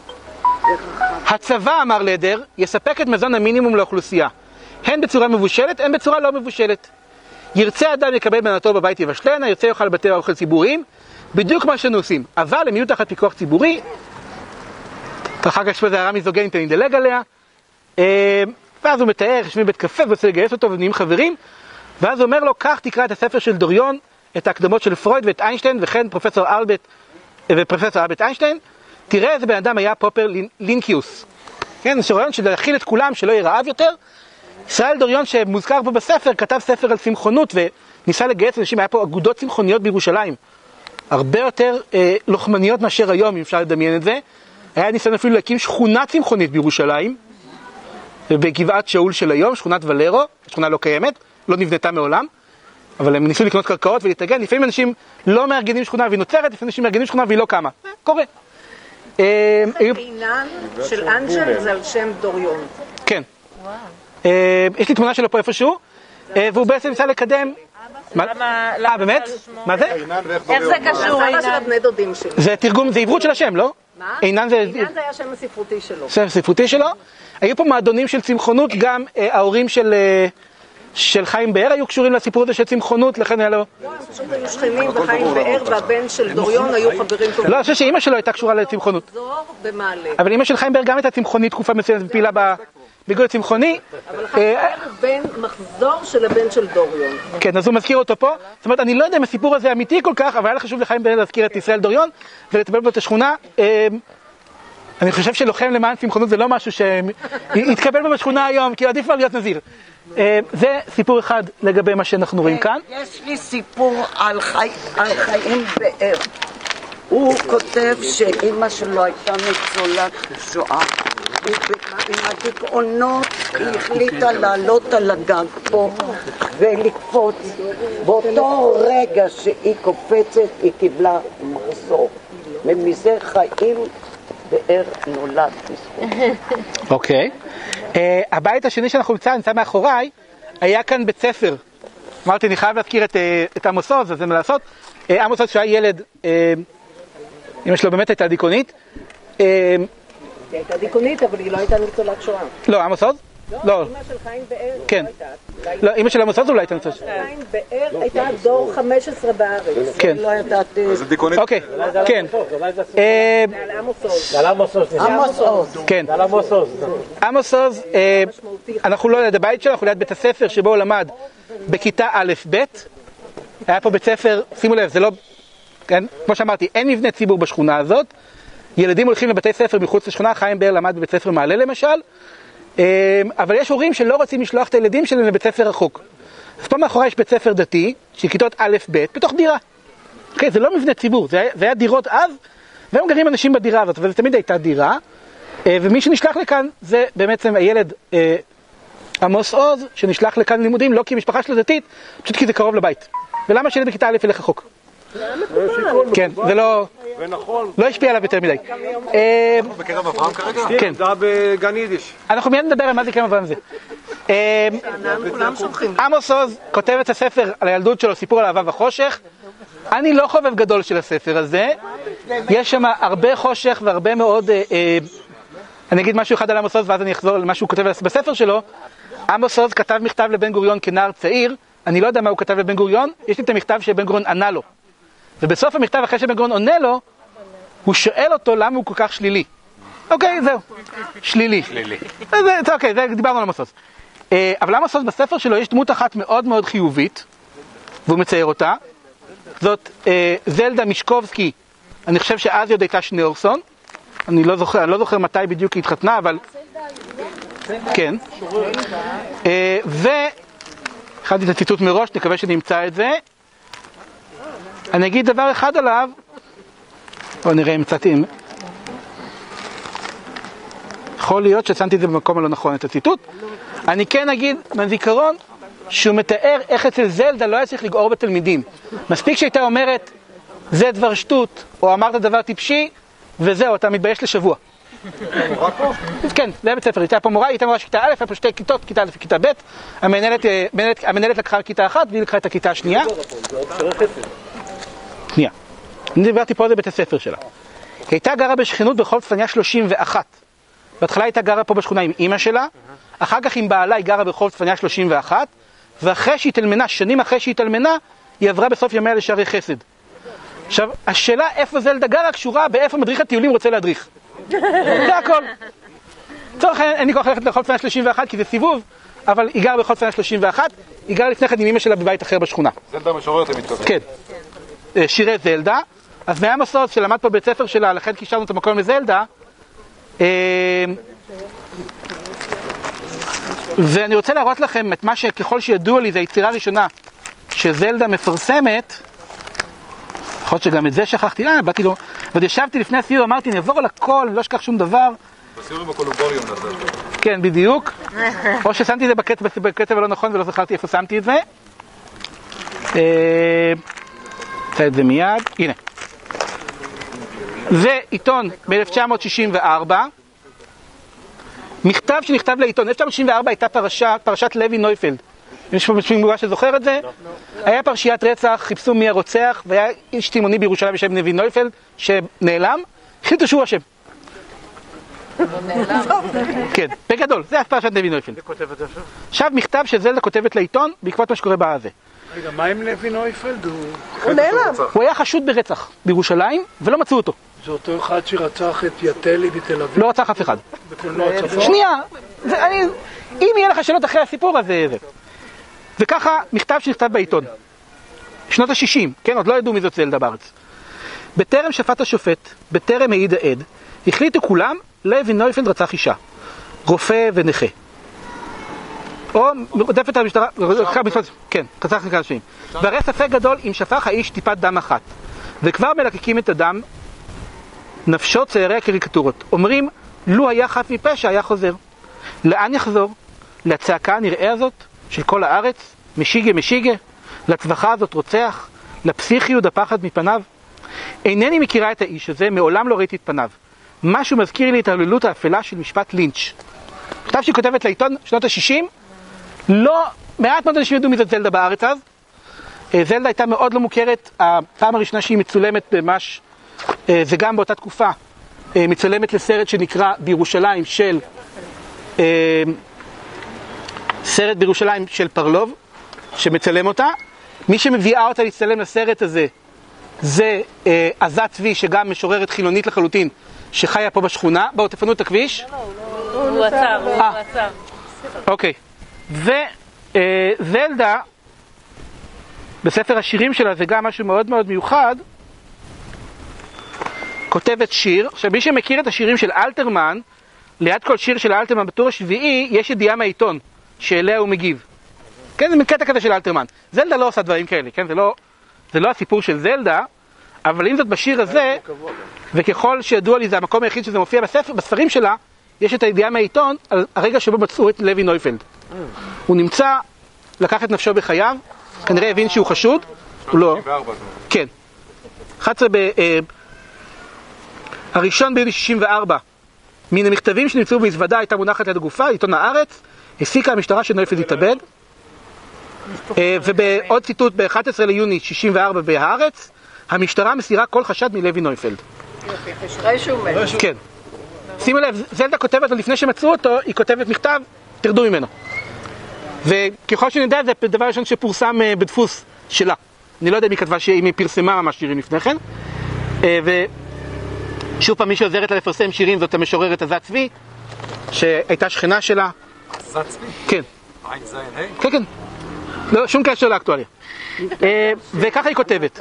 Speaker 1: הצבא, אמר לדר, יספק את מזון המינימום לאוכלוסייה. הן בצורה מבושלת, הן בצורה לא מבושלת. ירצה אדם יקבל מנתו בבית יבשלנה, ירצה יאכל בתי האוכל ציבוריים, בדיוק מה שאנו עושים. אבל הם יהיו תחת פיקוח ציבורי, אחר כך יש פה זה הערה מיזוגנית, אני אדלג עליה, ואז הוא מתאר, יושבים בבית קפה ורוצה לגייס אותו ונהיים חברים, ואז הוא אומר לו, כך תקרא את הספר של דוריון, את ההקדמות של פרויד ואת איינשטיין, וכן פרופסור אלברט ופרופסור אלברט איינשטיין, תראה איזה בן אדם היה פופר לינקיוס. כן, זה רעיון של להכיל את כולם, שלא יהיה רעב יותר. ישראל דוריון שמוזכר פה בספר, כתב ספר על צמחונות וניסה לגייס אנשים, היה פה אגודות צמחוניות בירושלים. הרבה יותר אה, לוחמניות מאשר היום, אם אפשר לדמיין את זה. היה ניסיון אפילו להקים שכונה צמחונית בירושלים, בגבעת שאול של היום, שכונת ולרו, שכונה לא קיימת, לא נבנתה מעולם, אבל הם ניסו לקנות קרקעות ולהתאגן. לפעמים אנשים לא מארגנים שכונה והיא נוצרת, לפעמים אנשים מארגנים שכונה והיא לא קמה. קורה.
Speaker 6: עינן של אנג'ל זה על שם דוריון.
Speaker 1: כן. יש לי תמונה שלו פה איפשהו, והוא בעצם ניסה לקדם... אה, באמת? מה זה?
Speaker 6: איך זה קשור עינן? זה בני דודים שלי.
Speaker 1: זה תרגום, זה עברות של השם, לא?
Speaker 6: מה?
Speaker 1: עינן זה...
Speaker 6: עינן זה היה שם הספרותי שלו.
Speaker 1: שם הספרותי שלו. היו פה מועדונים של צמחונות, גם ההורים של... של חיים באר היו קשורים לסיפור הזה של צמחונות, לכן היה לו...
Speaker 6: לא, הם פשוט היו שכנים, וחיים באר והבן של דוריון היו חברים טובים.
Speaker 1: לא, אני חושב שאמא שלו הייתה קשורה לצמחונות.
Speaker 6: זור במעלה.
Speaker 1: אבל אמא של חיים באר גם הייתה צמחונית, תקופה מסוימת ופעילה בגוד הצמחוני.
Speaker 6: אבל חיים באר הוא בן מחזור של הבן של דוריון.
Speaker 1: כן, אז הוא מזכיר אותו פה. זאת אומרת, אני לא יודע אם הסיפור הזה אמיתי כל כך, אבל היה חשוב לחיים באר להזכיר את ישראל דוריון ולטפל בו את השכונה. אני חושב שלוחם למען צמחונות זה לא משהו שיתקבל בו בשכונה היום, כי עדיף כבר להיות נזיר. זה סיפור אחד לגבי מה שאנחנו רואים כאן.
Speaker 2: יש לי סיפור על חיים באר. הוא כותב שאמא שלו הייתה ניצולת שואה. עם הדיכאונות היא החליטה לעלות על הגג פה ולקפוץ. באותו רגע שהיא קופצת היא קיבלה מחסור. ומזה חיים באר נולד בזכות.
Speaker 1: אוקיי. הבית השני שאנחנו נמצא, נמצא מאחוריי, היה כאן בית ספר. אמרתי, אני חייב להזכיר את עמוס עוז, אז זה מה לעשות. עמוס עוז שהיה ילד, אמא שלו באמת הייתה דיכאונית.
Speaker 6: היא הייתה דיכאונית, אבל היא לא הייתה ניצולת שואה.
Speaker 1: לא, עמוס עוז? לא.
Speaker 6: אמא של חיים באר
Speaker 1: כן.
Speaker 6: לא הייתה.
Speaker 1: לא, אמא של עמוס עוז אולי הייתה ניצולת שואה.
Speaker 6: חיים באר הייתה דור חמש עשרה בארץ.
Speaker 1: כן.
Speaker 6: לא ידעת...
Speaker 5: זה דיכאונית.
Speaker 1: אוקיי, כן.
Speaker 6: זה על עמוס עוז.
Speaker 3: זה על עמוס עוז.
Speaker 2: עמוס עוז.
Speaker 1: כן.
Speaker 3: זה על עמוס עוז.
Speaker 1: עמוס עוז, אנחנו לא ליד הבית שלו, אנחנו ליד בית הספר שבו הוא למד בכיתה א' ב'. היה פה בית ספר, שימו לב, זה לא... כמו שאמרתי, אין מבנה ציבור בשכונה הזאת. ילדים הולכים לבתי ספר מחוץ לשכונה, חיים באר למד בבית ספר מעלה למשל. אבל יש הורים שלא רוצים לשלוח את הילדים שלהם לבית ספר רחוק. אז פה מאחורי יש בית ספר דתי, של כיתות א' ב', בתוך דירה. אוקיי, זה לא מבנה ציבור, זה היה, זה היה דירות אז, והם גרים אנשים בדירה הזאת, אבל זה תמיד הייתה דירה. ומי שנשלח לכאן זה בעצם הילד עמוס עוז, שנשלח לכאן לימודים, לא כי המשפחה שלו דתית, פשוט כי זה קרוב לבית. ולמה שילד בכיתה א' ילך רחוק? כן, זה לא... לא השפיע עליו יותר מדי.
Speaker 5: אנחנו בקרב אברהם כרגע?
Speaker 1: כן.
Speaker 7: זה היה בגן יידיש.
Speaker 1: אנחנו מיד נדבר על מה זה קרב אברהם זה. עמוס עוז כותב את הספר על הילדות שלו, סיפור על אהבה וחושך. אני לא חובב גדול של הספר הזה. יש שם הרבה חושך והרבה מאוד... אני אגיד משהו אחד על עמוס עוז ואז אני אחזור למה שהוא כותב בספר שלו. עמוס עוז כתב מכתב לבן גוריון כנער צעיר, אני לא יודע מה הוא כתב לבן גוריון, יש לי את המכתב שבן גוריון ענה לו. ובסוף המכתב, אחרי שבן גוריון עונה לו, הוא שואל אותו למה הוא כל כך שלילי. אוקיי, זהו. שלילי. שלילי. אוקיי, זה דיברנו על עמוס עוז. אבל עמוס עוז בספר שלו יש דמות אחת מאוד מאוד חיובית, והוא מצייר אותה. זאת זלדה מישקובסקי, אני חושב שאז היא עוד הייתה שניאורסון. אני לא זוכר, אני לא זוכר מתי בדיוק היא התחתנה, אבל... כן. ו... הכנתי את הציטוט מראש, נקווה שנמצא את זה. אני אגיד דבר אחד עליו, בואו נראה אם מצאתי. יכול להיות ששמתי את זה במקום הלא נכון, את הציטוט. אני כן אגיד מהזיכרון שהוא מתאר איך אצל זלדה לא היה צריך לגעור בתלמידים. מספיק שהייתה אומרת, זה דבר שטות, או אמרת דבר טיפשי, וזהו, אתה מתבייש לשבוע. כן, זה היה בית ספר, הייתה פה מורה, הייתה מורה של כיתה א', היה פה שתי כיתות, כיתה א' וכיתה ב', המנהלת, המנהלת לקחה כיתה אחת, והיא לקחה את הכיתה השנייה. שנייה. אני דיברתי פה על זה בית הספר שלה. היא הייתה גרה בשכנות ברחוב צפניה שלושים ואחת. בהתחלה הייתה גרה פה בשכונה עם אמא שלה, אחר כך עם בעלה היא גרה ברחוב צפניה שלושים ואחת, ואחרי שהיא תלמנה, שנים אחרי שהיא תלמנה, היא עברה בסוף ימיה לשערי חסד. עכשיו, השאלה איפה זלדה גרה קשורה באיפה מדריך הטיולים רוצה להדריך. זה הכל. צורך, אין לי כוח ללכת לרחוב צפניה שלושים ואחת כי זה סיבוב, אבל היא גרה ברחוב צפניה שלושים ואחת, היא גרה לפני כן עם אמא שלה בבית אחר בשכונה.
Speaker 5: זלדה משוררת הם מתכוון.
Speaker 1: כן. שירי זלדה. אז מעמוס עוז שלמד פה בית ספר שלה, לכן קישרנו את המקום לזלדה. ואני רוצה להראות לכם את מה שככל שידוע לי זה היצירה הראשונה שזלדה מפרסמת. יכול להיות שגם את זה שכחתי, אה, באתי לו, ועוד ישבתי לפני הסיור, אמרתי, אני אעבור על הכל, אני לא אשכח שום דבר.
Speaker 5: בסיור עם הקולומבוריום הזה.
Speaker 1: כן, בדיוק. או ששמתי את זה בקצב, בקצב הלא נכון ולא זכרתי איפה שמתי את זה. נמצא את זה מיד, הנה. זה עיתון ב-אלף תשע מאות שישים וארבע, מכתב שנכתב לעיתון. אלף תשע מאות שישים וארבע הייתה פרשה, פרשת לוי נויפלד. יש פה מישהו שזוכר את זה? היה פרשיית רצח, חיפשו מי הרוצח, והיה איש תימוני בירושלים בשם לוי נויפלד, שנעלם, החליטו שהוא אשם. כן, בגדול, זה פרשת לוי נויפלד. עכשיו מכתב שזלדה כותבת לעיתון, בעקבות מה שקורה בזה.
Speaker 10: רגע, מה עם לוי נויפלד?
Speaker 4: הוא נעלם.
Speaker 1: הוא היה חשוד ברצח בירושלים, ולא מצאו אותו.
Speaker 10: זה אותו אחד שרצח את יתלי בתל אביב?
Speaker 1: לא רצח אף אחד.
Speaker 10: בקולנוע צפון?
Speaker 1: שנייה, זה, אני, אם יהיה לך שאלות אחרי הסיפור, אז זה... וככה, מכתב שנכתב בעיתון. שנות ה-שישים, כן, עוד לא ידעו מי זאת זלדה בארץ. בטרם שפט השופט, בטרם העיד העד, החליטו כולם, לוי נויפלד רצח אישה. רופא ונכה. או מרדפת על המשטרה, כן, רצח נקרא לשמים. והרי ספק גדול אם שפך האיש טיפת דם אחת. וכבר מלקקים את הדם, נפשו ציירי הקריקטורות. אומרים, לו היה חף מפשע, היה חוזר. לאן יחזור? לצעקה הנראה הזאת של כל הארץ? משיגה משיגה? לצווחה הזאת רוצח? לפסיכיות הפחד מפניו? אינני מכירה את האיש הזה, מעולם לא ראיתי את פניו. משהו מזכיר לי את ההתעללות האפלה של משפט לינץ'. כתב שהיא כותבת לעיתון שנות ה-שישים, לא, מעט מאוד אנשים ידעו מי זאת זלדה בארץ אז. זלדה הייתה מאוד לא מוכרת, הפעם הראשונה שהיא מצולמת ממש, זה גם באותה תקופה, מצולמת לסרט שנקרא בירושלים של, סרט בירושלים של פרלוב, שמצלם אותה. מי שמביאה אותה להצטלם לסרט הזה, זה עזת צבי, שגם משוררת חילונית לחלוטין, שחיה פה בשכונה. בואו תפנו את הכביש.
Speaker 6: הוא עצר, הוא עצר.
Speaker 1: אוקיי. וזלדה, בספר השירים שלה, זה גם משהו מאוד מאוד מיוחד, כותבת שיר. עכשיו, מי שמכיר את השירים של אלתרמן, ליד כל שיר של אלתרמן בטור השביעי, יש ידיעה מהעיתון, שאליה הוא מגיב. כן, זה מקטע כזה של אלתרמן. זלדה לא עושה דברים כאלה, כן? זה לא, זה לא הסיפור של זלדה, אבל אם זאת בשיר הזה, וככל שידוע לי זה המקום היחיד שזה מופיע בספר, בספרים שלה, יש את הידיעה מהעיתון על הרגע שבו מצאו את לוי נויפלד. הוא נמצא, לקח את נפשו בחייו, כנראה הבין שהוא חשוד, הוא לא... כן. אחת עשרה ב... הראשון ביוני שישים וארבע, מן המכתבים שנמצאו במזוודה הייתה מונחת ליד הגופה, עיתון הארץ, הסיקה המשטרה שנויפלד התאבד, ובעוד ציטוט ב-אחד עשר ליוני שישים וארבע בהארץ, המשטרה מסירה כל חשד מלוי נויפלד. כן. שימו לב, זלדה כותבת, לפני שמצאו אותו, היא כותבת מכתב, תרדו ממנו. וככל שנדע, זה דבר ראשון שפורסם בדפוס שלה. אני לא יודע אם היא כתבה, אם היא פרסמה ממש שירים לפני כן. ושוב פעם, מי שעוזרת לה לפרסם שירים זאת המשוררת עזת צבי, שהייתה שכנה שלה.
Speaker 5: עזת צבי?
Speaker 1: כן.
Speaker 5: עין זין היי?
Speaker 1: כן, כן. לא, שום קשר לאקטואליה. וככה היא כותבת.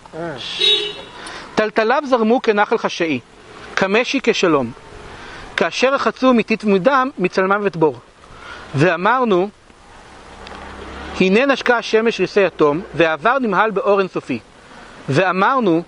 Speaker 1: טלטליו זרמו כנחל חשאי, כמשי כשלום, כאשר רחצו מטיט מדם מצלמם וטבור. ואמרנו, הנה נשקה השמש ריסי יתום, והעבר נמהל באור אינסופי. ואמרנו,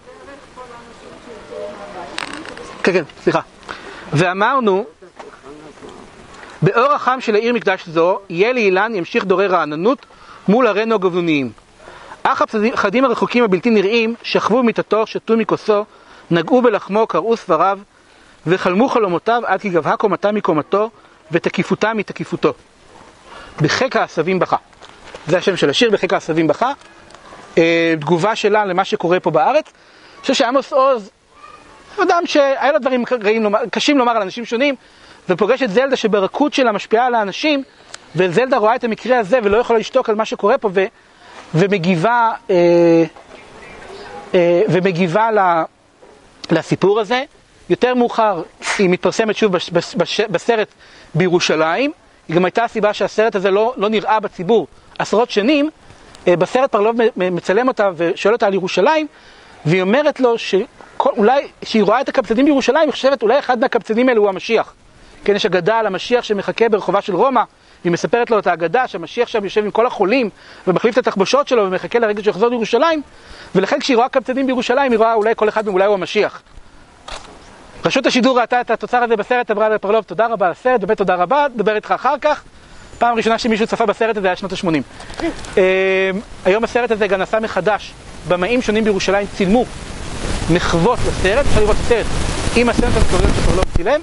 Speaker 1: כן, כן, סליחה. ואמרנו, באור החם של העיר מקדש זו, יהיה לאילן ימשיך דורי רעננות מול ערינו הגבלוניים. אך הפחדים הרחוקים הבלתי נראים שכבו מיטתו, שתו מכוסו, נגעו בלחמו, קראו ספריו, וחלמו חלומותיו עד כי גבהה קומתה מקומתו, ותקיפותה מתקיפותו. בחיק העשבים בכה. זה השם של השיר, בחיק העשבים בכה. אה, תגובה שלה למה שקורה פה בארץ. אני חושב שעמוס עוז, אדם שהיה לו דברים לומר, קשים לומר על אנשים שונים, ופוגש את זלדה שברכות שלה משפיעה על האנשים, וזלדה רואה את המקרה הזה ולא יכולה לשתוק על מה שקורה פה, ו, ומגיבה, אה, אה, ומגיבה ל, לסיפור הזה. יותר מאוחר היא מתפרסמת שוב בש, בש, בש, בסרט בירושלים. היא גם הייתה הסיבה שהסרט הזה לא, לא נראה בציבור עשרות שנים. אה, בסרט פרלוב מצלם אותה ושואל אותה על ירושלים, והיא אומרת לו שאולי, שהיא רואה את הקבצנים בירושלים, היא חושבת אולי אחד מהקבצנים האלו הוא המשיח. כן, יש אגדה על המשיח שמחכה ברחובה של רומא, והיא מספרת לו את האגדה שהמשיח שם יושב עם כל החולים ומחליף את התחבושות שלו ומחכה לרגע שיחזור לירושלים, ולכן כשהיא רואה קבצנים בירושלים היא רואה אולי כל אחד מהם אולי הוא המשיח. רשות השידור ראתה את התוצר הזה בסרט, אמרה לפרלוב תודה רבה על הסרט, באמת תודה רבה, דבר איתך אחר כך. פעם ראשונה שמישהו צפה בסרט הזה היה שנות ה-שמונים. היום הסרט הזה גם נעשה מחדש, במאים שונים בירושלים צילמו מחוות לסרט, אפשר לראות את הסרט עם הסרט המקוריות שפרלוב צילם,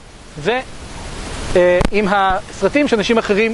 Speaker 1: ועם הסרטים שאנשים אחרים,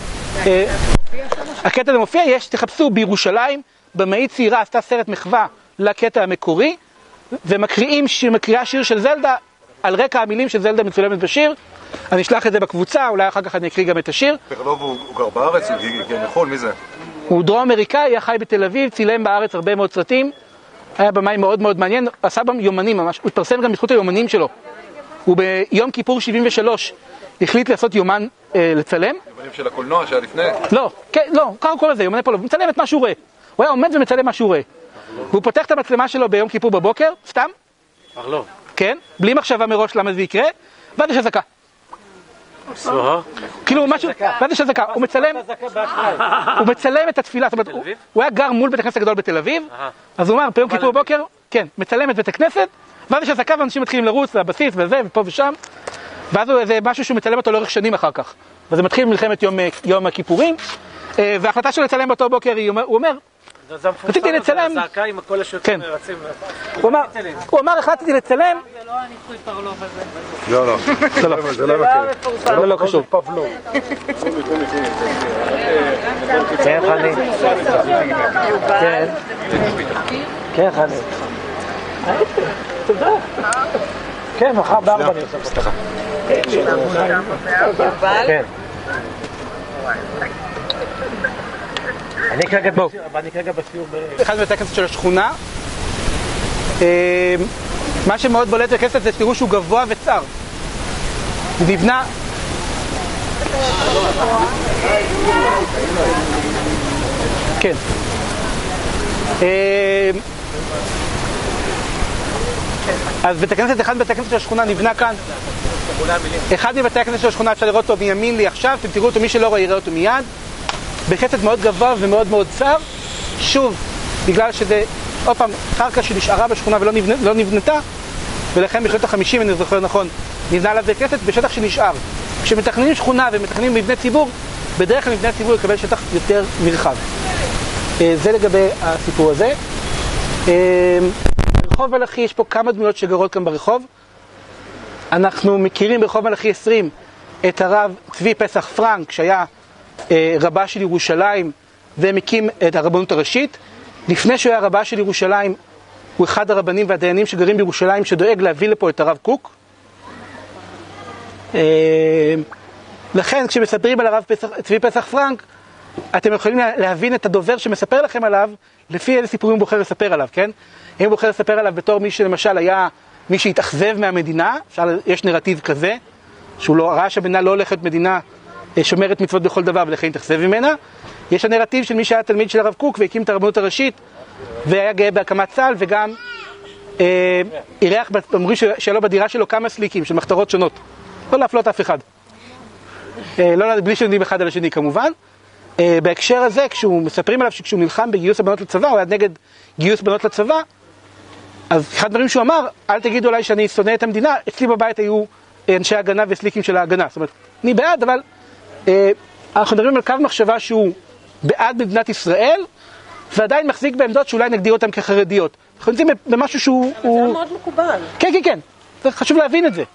Speaker 1: הקטע הזה מופיע, יש, תחפשו בירושלים, במאית צעירה עשתה סרט מחווה לקטע המקורי, ומקריאים, מקריאה שיר של זלדה, על רקע המילים של זלדה מצולמת בשיר. אני אשלח את זה בקבוצה, אולי אחר כך אני אקריא גם את השיר.
Speaker 5: פרלוב הוא גר בארץ, הוא הגיע מחול, מי זה?
Speaker 1: הוא דרום אמריקאי, היה חי בתל אביב, צילם בארץ הרבה מאוד סרטים, היה במאי מאוד מאוד מעניין, עשה בהם יומנים ממש, הוא התפרסם גם בזכות היומנים שלו. הוא ביום כיפור שבעים ושלוש החליט לעשות יומן אה, לצלם.
Speaker 5: יומנים של הקולנוע שהיה לפני?
Speaker 1: לא, כן, לא, ככה קורא לזה, יומני פרלוב, הוא מצלם את מה שהוא רואה. הוא היה עומד ומצלם מה שהוא רואה. והוא פותח את המצלמה שלו ביום כיפור בבוקר, סתם.
Speaker 3: פרלוב.
Speaker 1: כן, בלי מחשבה מראש למה זה יקרה, ואז יש הזקה. כאילו משהו, ואז יש הזקה, הוא מצלם, הוא מצלם את התפילה, זאת אומרת, הוא היה גר מול בית הכנסת הגדול בתל אביב, אז הוא אמר, ביום כיפור בבוקר, כן, מצלם את בית הכנסת, ואז יש הזקה ואנשים מתחילים לרוץ לבסיס וזה, ופה ושם, ואז זה משהו שהוא מצלם אותו לאורך שנים אחר כך, וזה מתחיל מלחמת יום הכיפורים, וההחלטה שלו לצלם באותו בוקר, הוא אומר, רציתי לצלם, כן, הוא אמר, החלטתי לצלם,
Speaker 6: זה לא הניסוי פרלוב הזה.
Speaker 5: לא, לא, זה לא, זה לא מכיר.
Speaker 1: זה לא קשור.
Speaker 3: כן, חני. כן. כן, חני. תודה. כן, מחר בארבע אני עושה. סליחה. כן. אני כרגע בשיעור ב...
Speaker 1: אחד מבתי הכנסת של השכונה. מה שמאוד בולט בכנסת זה שתראו שהוא גבוה וצר. הוא נבנה... כן. אז בית הכנסת, אחד מבתי הכנסת של השכונה נבנה כאן. אחד מבתי הכנסת של השכונה אפשר לראות אותו מימין לי עכשיו, אתם תראו אותו, מי שלא רואה יראה אותו מיד. בקצת מאוד גבוה ומאוד מאוד צר, שוב, בגלל שזה, עוד פעם, קרקע שנשארה בשכונה ולא נבנ... לא נבנתה, ולכן בשנות ה-חמישים, אני זוכר נכון, נבנה לה בית כנסת בשטח שנשאר. כשמתכננים שכונה ומתכננים מבנה ציבור, בדרך כלל מבנה ציבור יקבל שטח יותר נרחב. זה לגבי הסיפור הזה. ברחוב מלאכי יש פה כמה דמויות שגרות כאן ברחוב. אנחנו מכירים ברחוב מלאכי עשרים את הרב צבי פסח פרנק, שהיה רבה של ירושלים ומקים את הרבנות הראשית. לפני שהוא היה רבה של ירושלים, הוא אחד הרבנים והדיינים שגרים בירושלים שדואג להביא לפה את הרב קוק. לכן כשמספרים על הרב פסח, צבי פסח פרנק, אתם יכולים להבין את הדובר שמספר לכם עליו, לפי איזה סיפורים הוא בוחר לספר עליו, כן? אם הוא בוחר לספר עליו בתור מי שלמשל היה מי שהתאכזב מהמדינה, אפשר, יש נרטיב כזה, שהוא לא, ראה שהמדינה לא הולכת מדינה שומרת מצוות בכל דבר ולכן התאכזב ממנה. יש הנרטיב של מי שהיה תלמיד של הרב קוק והקים את הרבנות הראשית, והיה גאה בהקמת צה"ל, וגם אה, אירח, אומרים שלו בדירה שלו כמה סליקים של מחתרות שונות. לא להפלות אף אחד. אה, לא בלי שנדים אחד על השני כמובן. אה, בהקשר הזה, כשהוא מספרים עליו שכשהוא נלחם בגיוס הבנות לצבא, הוא היה נגד גיוס בנות לצבא, אז אחד הדברים שהוא אמר, אל תגידו אולי שאני שונא את המדינה, אצלי בבית היו אנשי הגנה וסליקים של ההגנה. זאת אומרת, אני בעד, אבל אה, אנחנו מדברים על קו מחשבה שהוא בעד מדינת ישראל, ועדיין מחזיק בעמדות שאולי נגדיר אותם כחרדיות. אנחנו נמצאים במשהו שהוא...
Speaker 4: זה הוא... מאוד מקובל.
Speaker 1: כן, כן, כן. זה חשוב להבין את זה.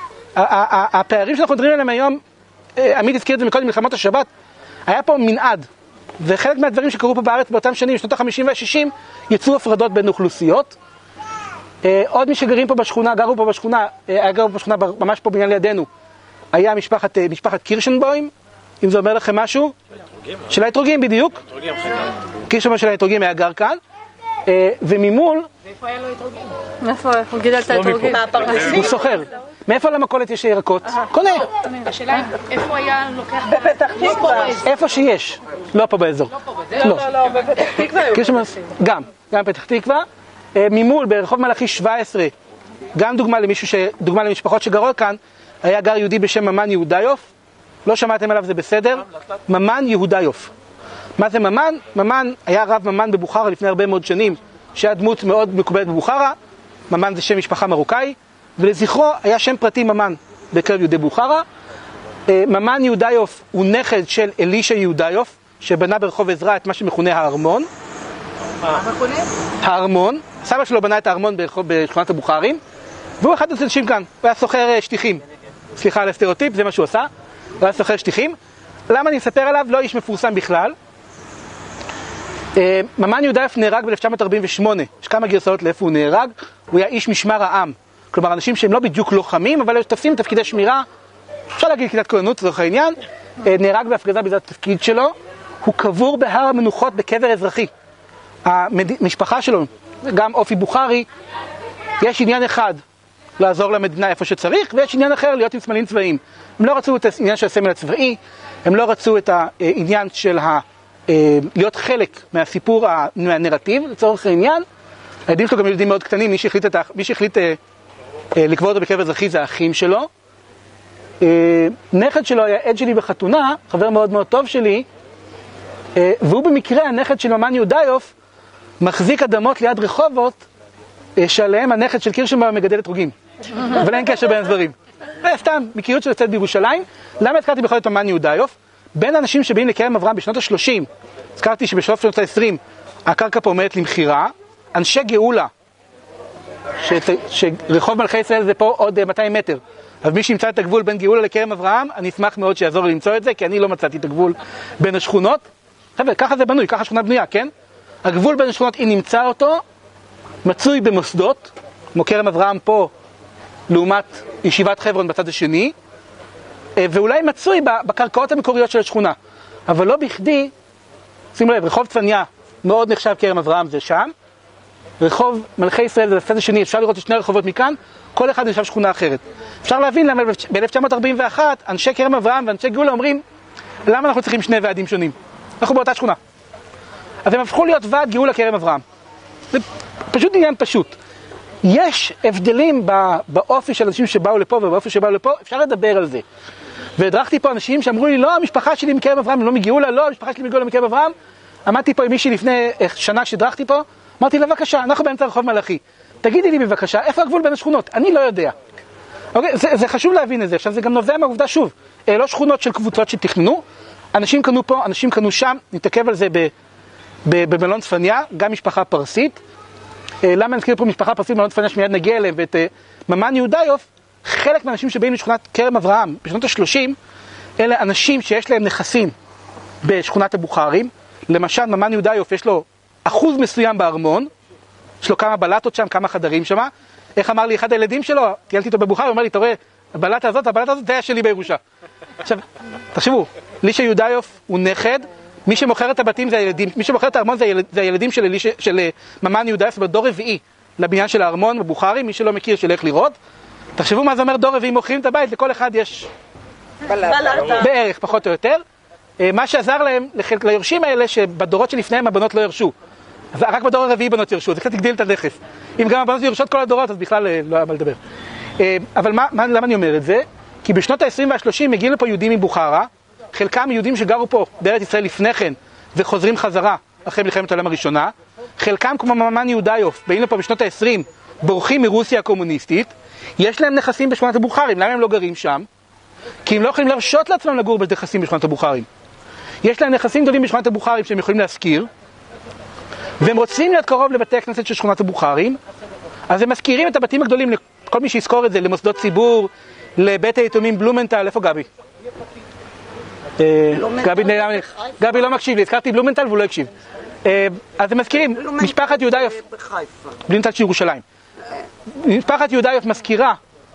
Speaker 1: הפערים שאנחנו מדברים עליהם היום, עמית הזכיר את זה מקודם מלחמות השבת, היה פה מנעד. וחלק מהדברים שקרו פה בארץ באותם שנים, שנות ה-חמישים וה-שישים, יצאו הפרדות בין אוכלוסיות. עוד מי שגרים פה בשכונה, גרו פה בשכונה, היה גרו פה בשכונה ממש פה בעניין לידינו, היה משפחת, משפחת קירשנבוים, אם זה אומר לכם משהו. של האתרוגים בדיוק. קירשנבוים של האתרוגים היה גר כאן. וממול...
Speaker 6: ואיפה היה לו אתרוגים? מאיפה? הוא גידל את האתרוגים?
Speaker 1: הוא סוחר. מאיפה למכולת יש ירקות? קונה.
Speaker 6: השאלה איפה היה לוקח...
Speaker 4: בפתח תקווה.
Speaker 1: איפה שיש. לא פה באזור.
Speaker 4: לא, לא, לא, בפתח תקווה.
Speaker 1: גם, גם בפתח תקווה. ממול, ברחוב מלאכי שבע עשרה, גם דוגמה למישהו ש... דוגמה למשפחות שגרות כאן, היה גר יהודי בשם ממן יהודיוף. לא שמעתם עליו, זה בסדר. ממן יהודיוף. מה זה ממן? ממן היה רב ממן בבוכרה לפני הרבה מאוד שנים, שהיה דמות מאוד מקובלת בבוכרה. ממן זה שם משפחה מרוקאי, ולזכרו היה שם פרטי ממן בקרב יהודי בוכרה. ממן יהודיוף הוא נכד של אלישע יהודיוף, שבנה ברחוב עזרא את מה שמכונה הארמון.
Speaker 4: מה מכונה?
Speaker 1: הארמון. סבא שלו בנה את הארמון בשכונת הבוכרים, והוא אחד האנשים כאן. הוא היה סוחר שטיחים. סליחה על הסטריאוטיפ, זה מה שהוא עשה. הוא היה סוחר שטיחים. למה אני מספר עליו? לא איש מפורסם בכלל. ממן יהודיוף נהרג ב-אלף תשע מאות ארבעים ושמונה. יש כמה גרסאות לאיפה הוא נהרג. הוא היה איש משמר העם. כלומר, אנשים שהם לא בדיוק לוחמים, אבל תופסים תפקידי שמירה. אפשר להגיד כיתת כהנות, לצורך העניין. נהרג בהפגזה בגלל התפקיד שלו. הוא קבור בהר המנוחות בקבר אזרחי. המשפחה שלו, גם אופי בוכרי, יש עניין אחד לעזור למדינה איפה שצריך, ויש עניין אחר להיות עם סמלים צבאיים. הם לא רצו את העניין של הסמל הצבאי, הם לא רצו את העניין של ה... להיות חלק מהסיפור, מהנרטיב, לצורך העניין. הילדים שלו גם ילדים מאוד קטנים, מי שהחליט, את, מי שהחליט לקבור אותו בקבר אזרחי זה האחים שלו. נכד שלו היה עד שלי בחתונה, חבר מאוד מאוד טוב שלי, והוא במקרה, הנכד של ממן יהודיוף, מחזיק אדמות ליד רחובות, שעליהם הנכד של קירשנבאום מגדל אתרוגים. אבל אין קשר בין הדברים. סתם, מקריות של יוצאת בירושלים. למה הזכרתי בכל זאת ממן יהודיוף? בין האנשים שבאים לכרם אברהם בשנות ה-שלושים, הזכרתי שבשלוף שנות ה-עשרים, הקרקע פה עומדת למכירה, אנשי גאולה, ש... שרחוב מלכי ישראל זה פה עוד מאתיים מטר. אז מי שימצא את הגבול בין גאולה לכרם אברהם, אני אשמח מאוד שיעזור לי למצוא את זה, כי אני לא מצאתי את הגבול בין השכונות. חבר'ה, ככה זה בנוי, ככה שכונה בנויה, כן? הגבול בין השכונות, אם נמצא אותו, מצוי במוסדות, כמו כרם אברהם פה, לעומת ישיבת חברון בצד השני, ואולי מצוי בקרקעות המקוריות של השכונה. אבל לא בכדי, שימו לב, רחוב צפניה מאוד נחשב כרם אברהם, זה שם. רחוב מלכי ישראל זה בצד השני, אפשר לראות את שני רחובות מכאן, כל אחד נחשב שכונה אחרת. אפשר להבין למה ב-אלף תשע מאות ארבעים ואחת אנשי כרם אברהם ואנשי גאולה אומרים, למה אנחנו צריכים שני ועדים שונים? אנחנו באותה שכונה. אז הם הפכו להיות ועד גאולה כרם אברהם. זה פשוט עניין פשוט. יש הבדלים באופי של אנשים שבאו לפה ובאופי שבאו לפה, אפשר לדבר על זה. והדרכתי פה אנשים שאמרו לי, לא, המשפחה שלי מכרם אברהם, לא מגאולה, לא, המשפחה שלי מגאולה מכרם אברהם. עמדתי פה עם מישהי לפני שנה שדרכתי פה, אמרתי לה, בבקשה, אנחנו באמצע רחוב מלאכי. תגידי לי בבקשה, איפה הגבול בין השכונות? אני לא יודע. אוקיי? זה, זה חשוב להבין את זה. עכשיו, זה גם נובע מהעובדה, שוב, לא שכונות של קבוצות שתכננו, אנשים קנו פה, אנשים קנו שם, נתעכב על זה במלון צפניה, גם משפחה פרסית. למה נזכיר פה משפחה פרסית במלון צפניה שמיד נגיע אליהם, ואת ממן יהודיוף, חלק מהאנשים שבאים לשכונת כרם אברהם בשנות ה-שלושים, אלה אנשים שיש להם נכסים בשכונת הבוכרים. למשל, ממן יהודיוף יש לו אחוז מסוים בארמון, יש לו כמה בלטות שם, כמה חדרים שם. איך אמר לי אחד הילדים שלו, טיילתי איתו בבוכר, הוא אומר לי, אתה רואה, הבלטה הזאת, הבלטה הזאת, זה היה שלי בירושה. עכשיו, תחשבו, אלישע יהודיוף הוא נכד מי שמוכר את הבתים זה הילדים, מי שמוכר את הארמון זה, הילד, זה הילדים של, אליש, של ממן יהודה, זאת אומרת דור רביעי לבניין של הארמון בבוכרי, מי שלא מכיר שילך לראות. תחשבו מה זה אומר דור רביעי, מוכרים את הבית, לכל אחד יש בערך, פחות או יותר. מה שעזר להם, ליורשים האלה, שבדורות שלפניהם הבנות לא ירשו. אז רק בדור הרביעי בנות ירשו, זה קצת הגדיל את הנכס. אם גם הבנות ירשות כל הדורות, אז בכלל לא היה מה לדבר. אבל מה, מה, למה אני אומר את זה? כי בשנות ה-עשרים וה-שלושים מגיעים לפה יהודים מבוכרה, חלקם יהודים שגרו פה בארץ ישראל לפני כן, וחוזרים חזרה אחרי מלחמת העולם הראשונה. חלקם כמו ממן יהודיוף, באים לפה בשנות ה-עשרים, בורחים מרוסיה הקומוניסטית. יש להם נכסים בשכונת הבוכרים, למה הם לא גרים שם? כי הם לא יכולים להרשות לעצמם לגור בנכסים בשכונת הבוכרים. יש להם נכסים גדולים בשכונת הבוכרים שהם יכולים להשכיר, והם רוצים להיות קרוב לבתי הכנסת של שכונת הבוכרים, אז הם מזכירים את הבתים הגדולים לכל מי שיזכור את זה, למוסדות ציבור, לבית היתומים בלומנטל. איפה גבי? גבי לא מקשיב לי, הזכרתי בלומנטל והוא לא הקשיב. אז הם מזכירים, משפחת יהודיוף, בלומנטל של ירושלים, משפחת יהודיוף מזכירה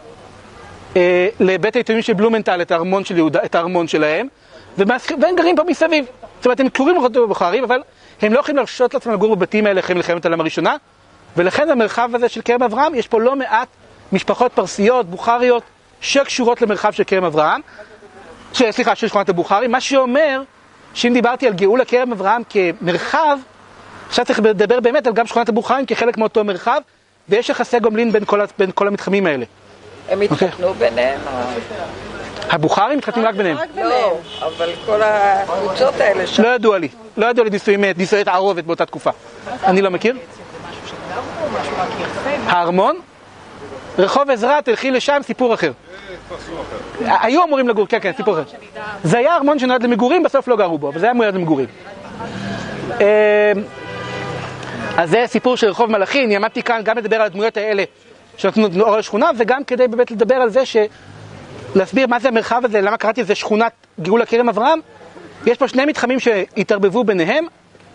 Speaker 1: לבית היתומים של בלומנטל את הארמון שלהם, והם גרים פה מסביב. זאת אומרת, הם קוראים לראות בבוכרים, אבל הם לא יכולים להרשות לעצמם לגור בבתים האלה אחרי מלחמת העולם הראשונה, ולכן במרחב הזה של כרם אברהם יש פה לא מעט משפחות פרסיות, בוכריות, שקשורות למרחב של כרם אברהם, סליחה, של שכונת הבוכרים, מה שאומר שאם דיברתי על גאולה כרם אברהם כמרחב, עכשיו צריך לדבר באמת על גם שכונת הבוכרים כחלק מאותו מרחב, ויש יחסי גומלין בין כל, בין כל המתחמים האלה.
Speaker 2: הם התחתנו ביניהם?
Speaker 1: הבוכרים מתחתנים רק ביניהם.
Speaker 2: לא, אבל כל הקבוצות האלה שם.
Speaker 1: לא ידוע לי, לא ידוע לי נישואי תערובת באותה תקופה. אני לא מכיר. הארמון? רחוב עזרא, תלכי לשם, סיפור אחר. היו אמורים לגור, כן, כן, סיפור אחר. זה היה ארמון שנועד למגורים, בסוף לא גרו בו, אבל זה היה מיועד למגורים. אז זה סיפור של רחוב מלאכי, אני עמדתי כאן גם לדבר על הדמויות האלה שנתנו אור לשכונה, וגם כדי באמת לדבר על זה ש... להסביר מה זה המרחב הזה, למה קראתי לזה שכונת גאולה כרם אברהם. יש פה שני מתחמים שהתערבבו ביניהם,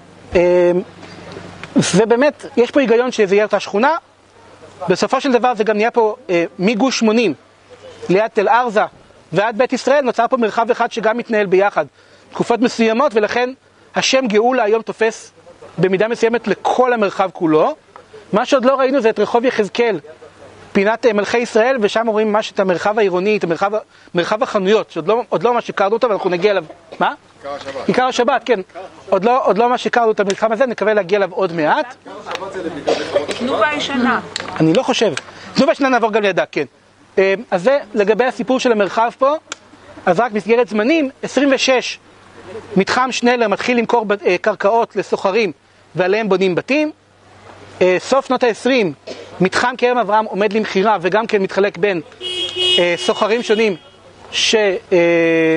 Speaker 1: ובאמת יש פה היגיון שזה יהיה אותה שכונה. בסופו של דבר זה גם נהיה פה מגוש שמונים ליד תל ארזה ועד בית ישראל, נוצר פה מרחב אחד שגם מתנהל ביחד תקופות מסוימות, ולכן השם גאולה היום תופס במידה מסוימת לכל המרחב כולו. מה שעוד לא ראינו זה את רחוב יחזקאל, פינת מלכי ישראל, ושם רואים ממש את המרחב העירוני, את המרחב, מרחב החנויות, שעוד לא, עוד לא מה שכרנו אותו, אבל אנחנו נגיע אליו. מה?
Speaker 5: עיקר השבת.
Speaker 1: עיקר השבת, כן. עוד לא, עוד לא מה שכרנו את המרחב הזה, נקווה להגיע אליו עוד מעט.
Speaker 6: תנובה ישנה.
Speaker 1: אני לא חושב. תנובה ישנה נעבור גם לידה, כן. אז זה לגבי הסיפור של המרחב פה, אז רק מסגרת זמנים, עשרים ושש, מתחם שנלר מתחיל למכור קרקעות לסוחרים, ועליהם בונים בתים. סוף שנות ה-עשרים, מתחם כרם אברהם עומד למחירה, וגם כן מתחלק בין אה, סוחרים שונים ש, אה,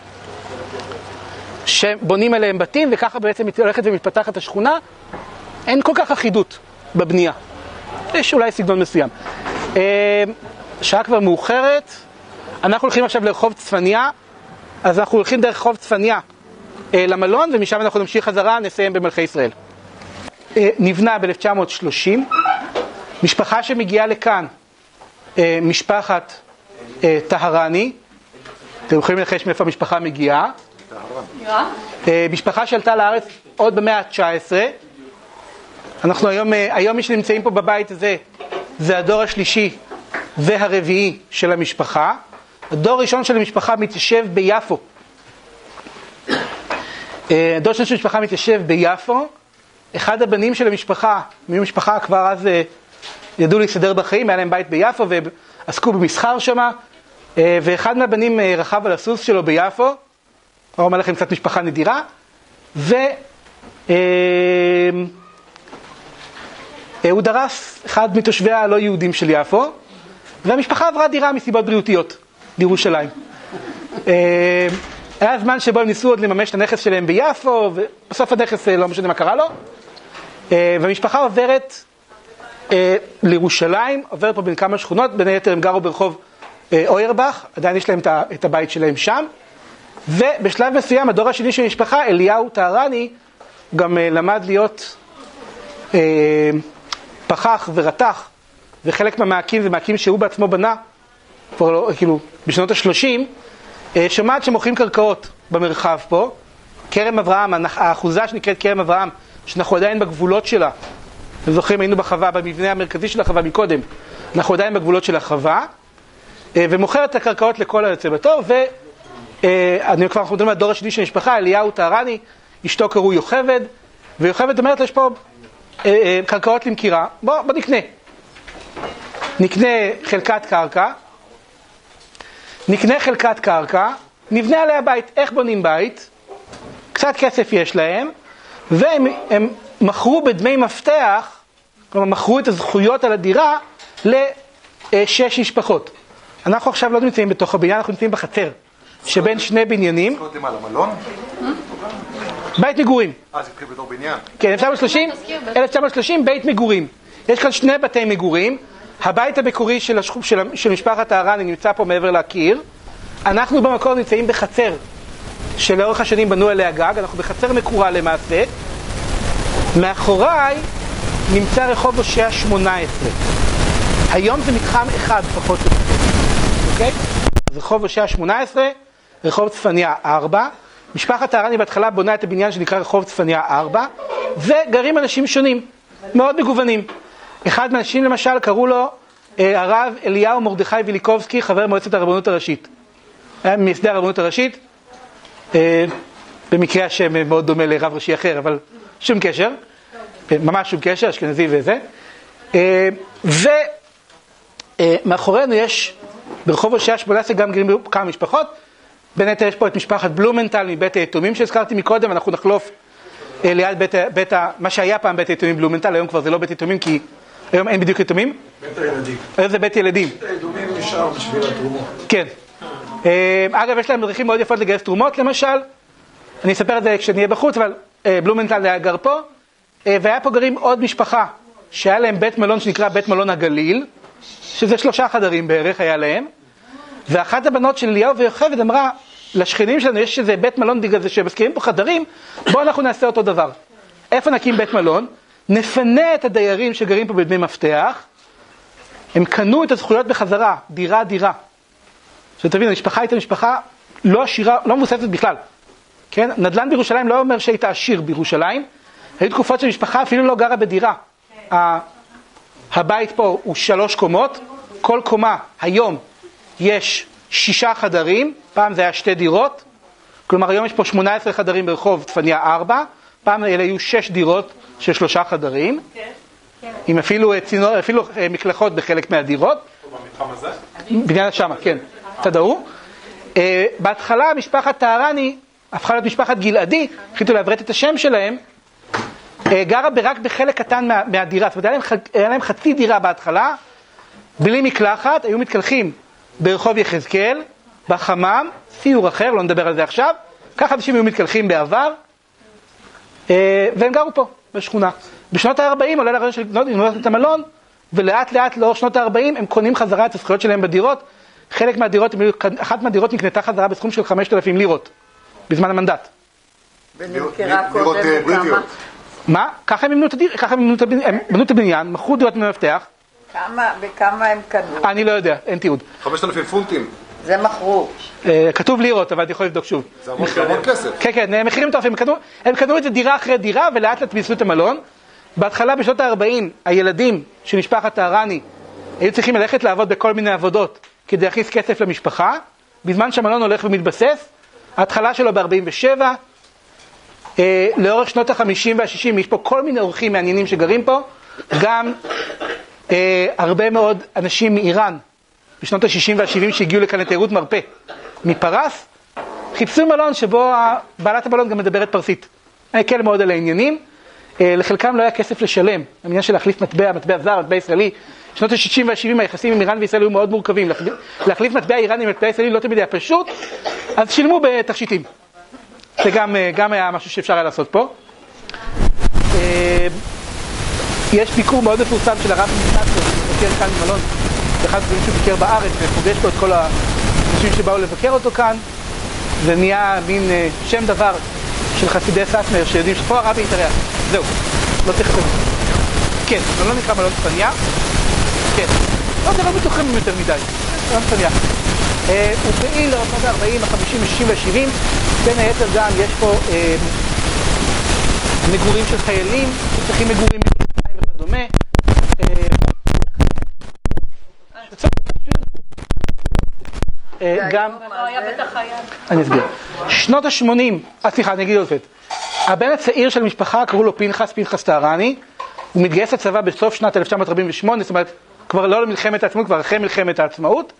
Speaker 1: שבונים עליהם בתים, וככה בעצם הולכת ומתפתחת השכונה. אין כל כך אחידות בבנייה, יש אולי סגנון מסוים. אה, שעה כבר מאוחרת, אנחנו הולכים עכשיו לרחוב צפניה, אז אנחנו הולכים דרך רחוב צפניה אה, למלון, ומשם אנחנו נמשיך חזרה, נסיים במלכי ישראל. נבנה ב-אלף תשע מאות שלושים, משפחה שמגיעה לכאן, משפחת טהרני, אתם יכולים לנחש מאיפה המשפחה מגיעה, משפחה שעלתה לארץ עוד במאה ה-תשע עשרה. אנחנו היום, היום מי שנמצאים פה בבית הזה, זה הדור השלישי והרביעי של המשפחה. הדור הראשון של המשפחה מתיישב ביפו. הדור הראשון של המשפחה מתיישב ביפו, אחד הבנים של המשפחה, ממשפחה כבר אז ידעו להסתדר בחיים, היה להם בית ביפו ועסקו במסחר שמה, ואחד מהבנים רכב על הסוס שלו ביפו, הוא אומר לכם קצת משפחה נדירה, והוא דרס אחד מתושבי הלא יהודים של יפו, והמשפחה עברה דירה מסיבות בריאותיות בירושלים. היה זמן שבו הם ניסו עוד לממש את הנכס שלהם ביפו, ובסוף הנכס לא משנה מה קרה לו, והמשפחה עוברת לירושלים, עוברת פה בין כמה שכונות, בין היתר הם גרו ברחוב אוירבך, עדיין יש להם את הבית שלהם שם, ובשלב מסוים הדור השני של המשפחה, אליהו טהרני, גם למד להיות פחח ורתח, וחלק מהמעקים זה מעקים שהוא בעצמו בנה, כבר לא, כאילו בשנות ה-שלושים, שמעת שמוכרים קרקעות במרחב פה, כרם אברהם, האחוזה שנקראת כרם אברהם, שאנחנו עדיין בגבולות שלה. אתם זוכרים, היינו בחווה, במבנה המרכזי של החווה מקודם. אנחנו עדיין בגבולות של החווה, ומוכר את הקרקעות לכל היוצא בתור, ואני כבר אנחנו מדברים על הדור השני של המשפחה, אליהו טהרני, אשתו קראו יוכבד, ויוכבד אומרת, יש פה קרקעות למכירה, בוא, בוא נקנה. נקנה חלקת קרקע, נקנה חלקת קרקע, נבנה עליה בית. איך בונים בית? קצת כסף יש להם, והם הם מכרו בדמי מפתח, כלומר מכרו את הזכויות על הדירה לשש משפחות. אנחנו עכשיו לא נמצאים בתוך הבניין, אנחנו נמצאים בחצר, שבין שני בניינים.
Speaker 5: זכותם על המלון?
Speaker 1: בית מגורים.
Speaker 5: אה, זה התחיל בתור בניין?
Speaker 1: כן, אלף תשע מאות ושלושים בית מגורים. יש כאן שני בתי מגורים. הבית המקורי של, השכוב, של, של משפחת טהרני נמצא פה מעבר לקיר. אנחנו במקור נמצאים בחצר, שלאורך השנים בנו עליה גג. אנחנו בחצר מקורה למעשה. מאחוריי נמצא רחוב הושע שמונה עשרה. היום זה מתחם אחד פחות או יותר. אוקיי? אז רחוב הושע שמונה עשרה, רחוב צפניה ארבע. משפחת טהרני בהתחלה בונה את הבניין שנקרא רחוב צפניה ארבע, וגרים אנשים שונים, מאוד מגוונים. אחד מהאנשים למשל קראו לו אה, הרב אליהו מרדכי ויליקובסקי, חבר מועצת הרבנות הראשית. היה מייסדי הרבנות הראשית, אה, במקרה השם מאוד דומה לרב ראשי אחר, אבל שום קשר, ממש שום קשר, אשכנזי וזה. אה, ומאחורינו יש, ברחוב הושע שמונה עשרה גם גרים כמה משפחות, בין היתר יש פה את משפחת בלומנטל מבית היתומים שהזכרתי מקודם, אנחנו נחלוף אה, ליד בית, בית, מה שהיה פעם בית היתומים בלומנטל, היום כבר זה לא בית היתומים כי היום אין בדיוק יתומים.
Speaker 9: בית הילדים.
Speaker 1: היום זה בית ילדים.
Speaker 9: בית היתומים נשאר בשביל התרומות.
Speaker 1: כן. אה, אגב, יש להם דרכים מאוד יפות לגייס תרומות למשל, אני אספר את זה כשנהיה בחוץ, אבל אה, בלומנטל היה גר פה, אה, והיה פה גרים עוד משפחה שהיה להם בית מלון שנקרא בית מלון הגליל, שזה שלושה חדרים בערך היה להם, ואחת הבנות של אליהו ויוכבד אמרה, לשכנים שלנו יש איזה בית מלון בגלל זה שמזכירים פה חדרים, בואו אנחנו נעשה אותו דבר. איפה נקים בית מלון? נפנה את הדיירים שגרים פה בדמי מפתח, הם קנו את הזכויות בחזרה, דירה דירה. שתבין, המשפחה הייתה משפחה לא עשירה, לא מבוססת בכלל. כן? נדל"ן בירושלים לא אומר שהייתה עשיר בירושלים, היו תקופות שהמשפחה אפילו לא גרה בדירה. הבית פה הוא שלוש קומות, כל קומה היום יש שישה חדרים, פעם זה היה שתי דירות, כלומר היום יש פה שמונה עשרה חדרים ברחוב צפניה ארבע, פעם אלה היו שש דירות של שלושה חדרים, עם אפילו צינור, אפילו מקלחות בחלק מהדירות.
Speaker 5: במתחם הזה?
Speaker 1: בניין שמה, כן, תדעו. בהתחלה משפחת טהרני, הפכה להיות משפחת גלעדי, החליטו לעברת את השם שלהם, גרה רק בחלק קטן מה, מהדירה, זאת אומרת, היה להם חצי דירה בהתחלה, בלי מקלחת, היו מתקלחים ברחוב יחזקאל, בחמם, סיור אחר, לא נדבר על זה עכשיו, ככה אנשים היו מתקלחים בעבר, והם גרו פה, בשכונה. בשנות ה-ארבעים עולה לרעיון של לקנות את המלון, ולאט לאט לאור שנות ה-ארבעים הם קונים חזרה את הזכויות שלהם בדירות, חלק מהדירות, אחת מהדירות נקנתה חזרה בסכום של חמשת אלפים לירות, בזמן המנדט.
Speaker 2: ונמכרה קודם בכמה?
Speaker 1: מה? ככה הם בנו את הבניין, מכרו דירות ממפתח.
Speaker 2: כמה, בכמה הם קנו?
Speaker 1: אני לא יודע, אין תיעוד.
Speaker 5: חמשת אלפים פונטים.
Speaker 2: זה מכרו.
Speaker 1: כתוב לירות, אבל אני יכול לבדוק שוב.
Speaker 5: זה המון כסף. כן,
Speaker 1: כן, מחירים טוב, הם קנו את זה דירה אחרי דירה, ולאט לאט ביססו את המלון. בהתחלה בשנות ה-ארבעים, הילדים של משפחת טהרני היו צריכים ללכת לעבוד בכל מיני עבודות, כדי להכניס כסף למשפחה, בזמן שהמלון הולך ומתבסס. ההתחלה שלו ב-ארבעים ושבע, לאורך שנות ה-חמישים וה-שישים, יש פה כל מיני אורחים מעניינים שגרים פה, גם אה, הרבה מאוד אנשים מאיראן, בשנות ה-שישים וה-שבעים שהגיעו לכאן לתיירות מרפא, מפרס, חיפשו מלון שבו בעלת המלון גם מדברת פרסית. הקל מאוד על העניינים, אה, לחלקם לא היה כסף לשלם, העניין של להחליף מטבע, מטבע זר, מטבע ישראלי, בשנות ה-שישים וה-שבעים היחסים עם איראן וישראל היו מאוד מורכבים, להחליף, להחליף מטבע איראני עם מטבע ישראלי לא תמיד היה פשוט, אז שילמו בתכשיטים. זה גם, גם היה משהו שאפשר היה לעשות פה. יש ביקור מאוד מפורסם של הרב ניסנקו, שביקר כאן במלון, אחד הדברים שהוא ביקר בארץ, ופוגש פה את כל האנשים שבאו לבקר אותו כאן, זה נהיה מין שם דבר של חסידי סאטמר, שיודעים שפה הרבי יתארח. זהו, לא צריך לתת. כן, לא נקרא מלון צפניה. כן, לא, זה לא בטוחים יותר מדי. מלון צפניה. הוא פעיל לרצות ה-ארבעים, ה-חמישים, ה-שישים וה-שבעים. בין היתר גם יש פה אה, מגורים של חיילים שצריכים מגורים וכדומה. אה, אה, גם... אני אסביר. שנות ה-שמונים, אה, סליחה, אני אגיד עוד פעם. הבן הצעיר של המשפחה קראו לו פנחס, פנחס טהרני. הוא מתגייס לצבא בסוף שנת אלף תשע מאות ארבעים ושמונה, זאת אומרת, כבר לא למלחמת העצמאות, כבר אחרי מלחמת העצמאות.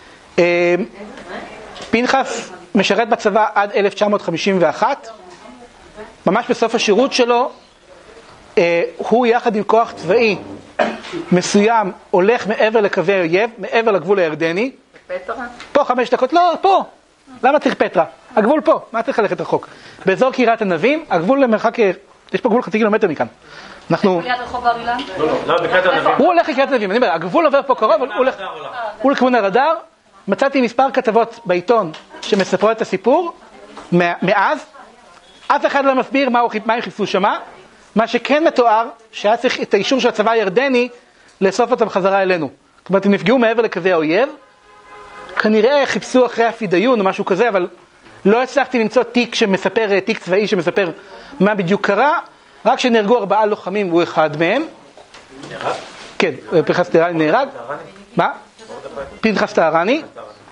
Speaker 1: פנחס משרת בצבא עד אלף תשע מאות חמישים ואחת. ממש בסוף השירות שלו, הוא יחד עם כוח צבאי מסוים הולך מעבר לקווי האויב, מעבר לגבול הירדני.
Speaker 6: פטרה?
Speaker 1: פה חמש דקות, לא, פה. למה צריך פטרה? הגבול פה, מה צריך ללכת רחוק? באזור קירת ענבים, הגבול למרחק, יש פה גבול חצי קילומטר מכאן. אנחנו...
Speaker 6: ליד רחוב בר אילן?
Speaker 3: לא, לא, בקריית ענבים.
Speaker 1: הוא הולך לקריית ענבים, אני אומר, הגבול עובר פה קרוב, אבל הוא הולך... הוא לכיוון הרדאר. מצאתי מספר כתבות בעיתון שמספרות את הסיפור מאז. אף אחד לא מסביר מה הם חיפשו שמה. מה שכן מתואר, שהיה צריך את האישור של הצבא הירדני לאסוף אותם חזרה אלינו. זאת אומרת, הם נפגעו מעבר לקווי האויב. כנראה חיפשו אחרי הפידיון או משהו כזה, אבל לא הצלחתי למצוא תיק שמספר, תיק צבאי שמספר מה בדיוק קרה. רק שנהרגו ארבעה לוחמים, הוא אחד מהם.
Speaker 3: נהרג?
Speaker 1: כן, פנחס טהרני נהרג. מה? פנחס טהרני.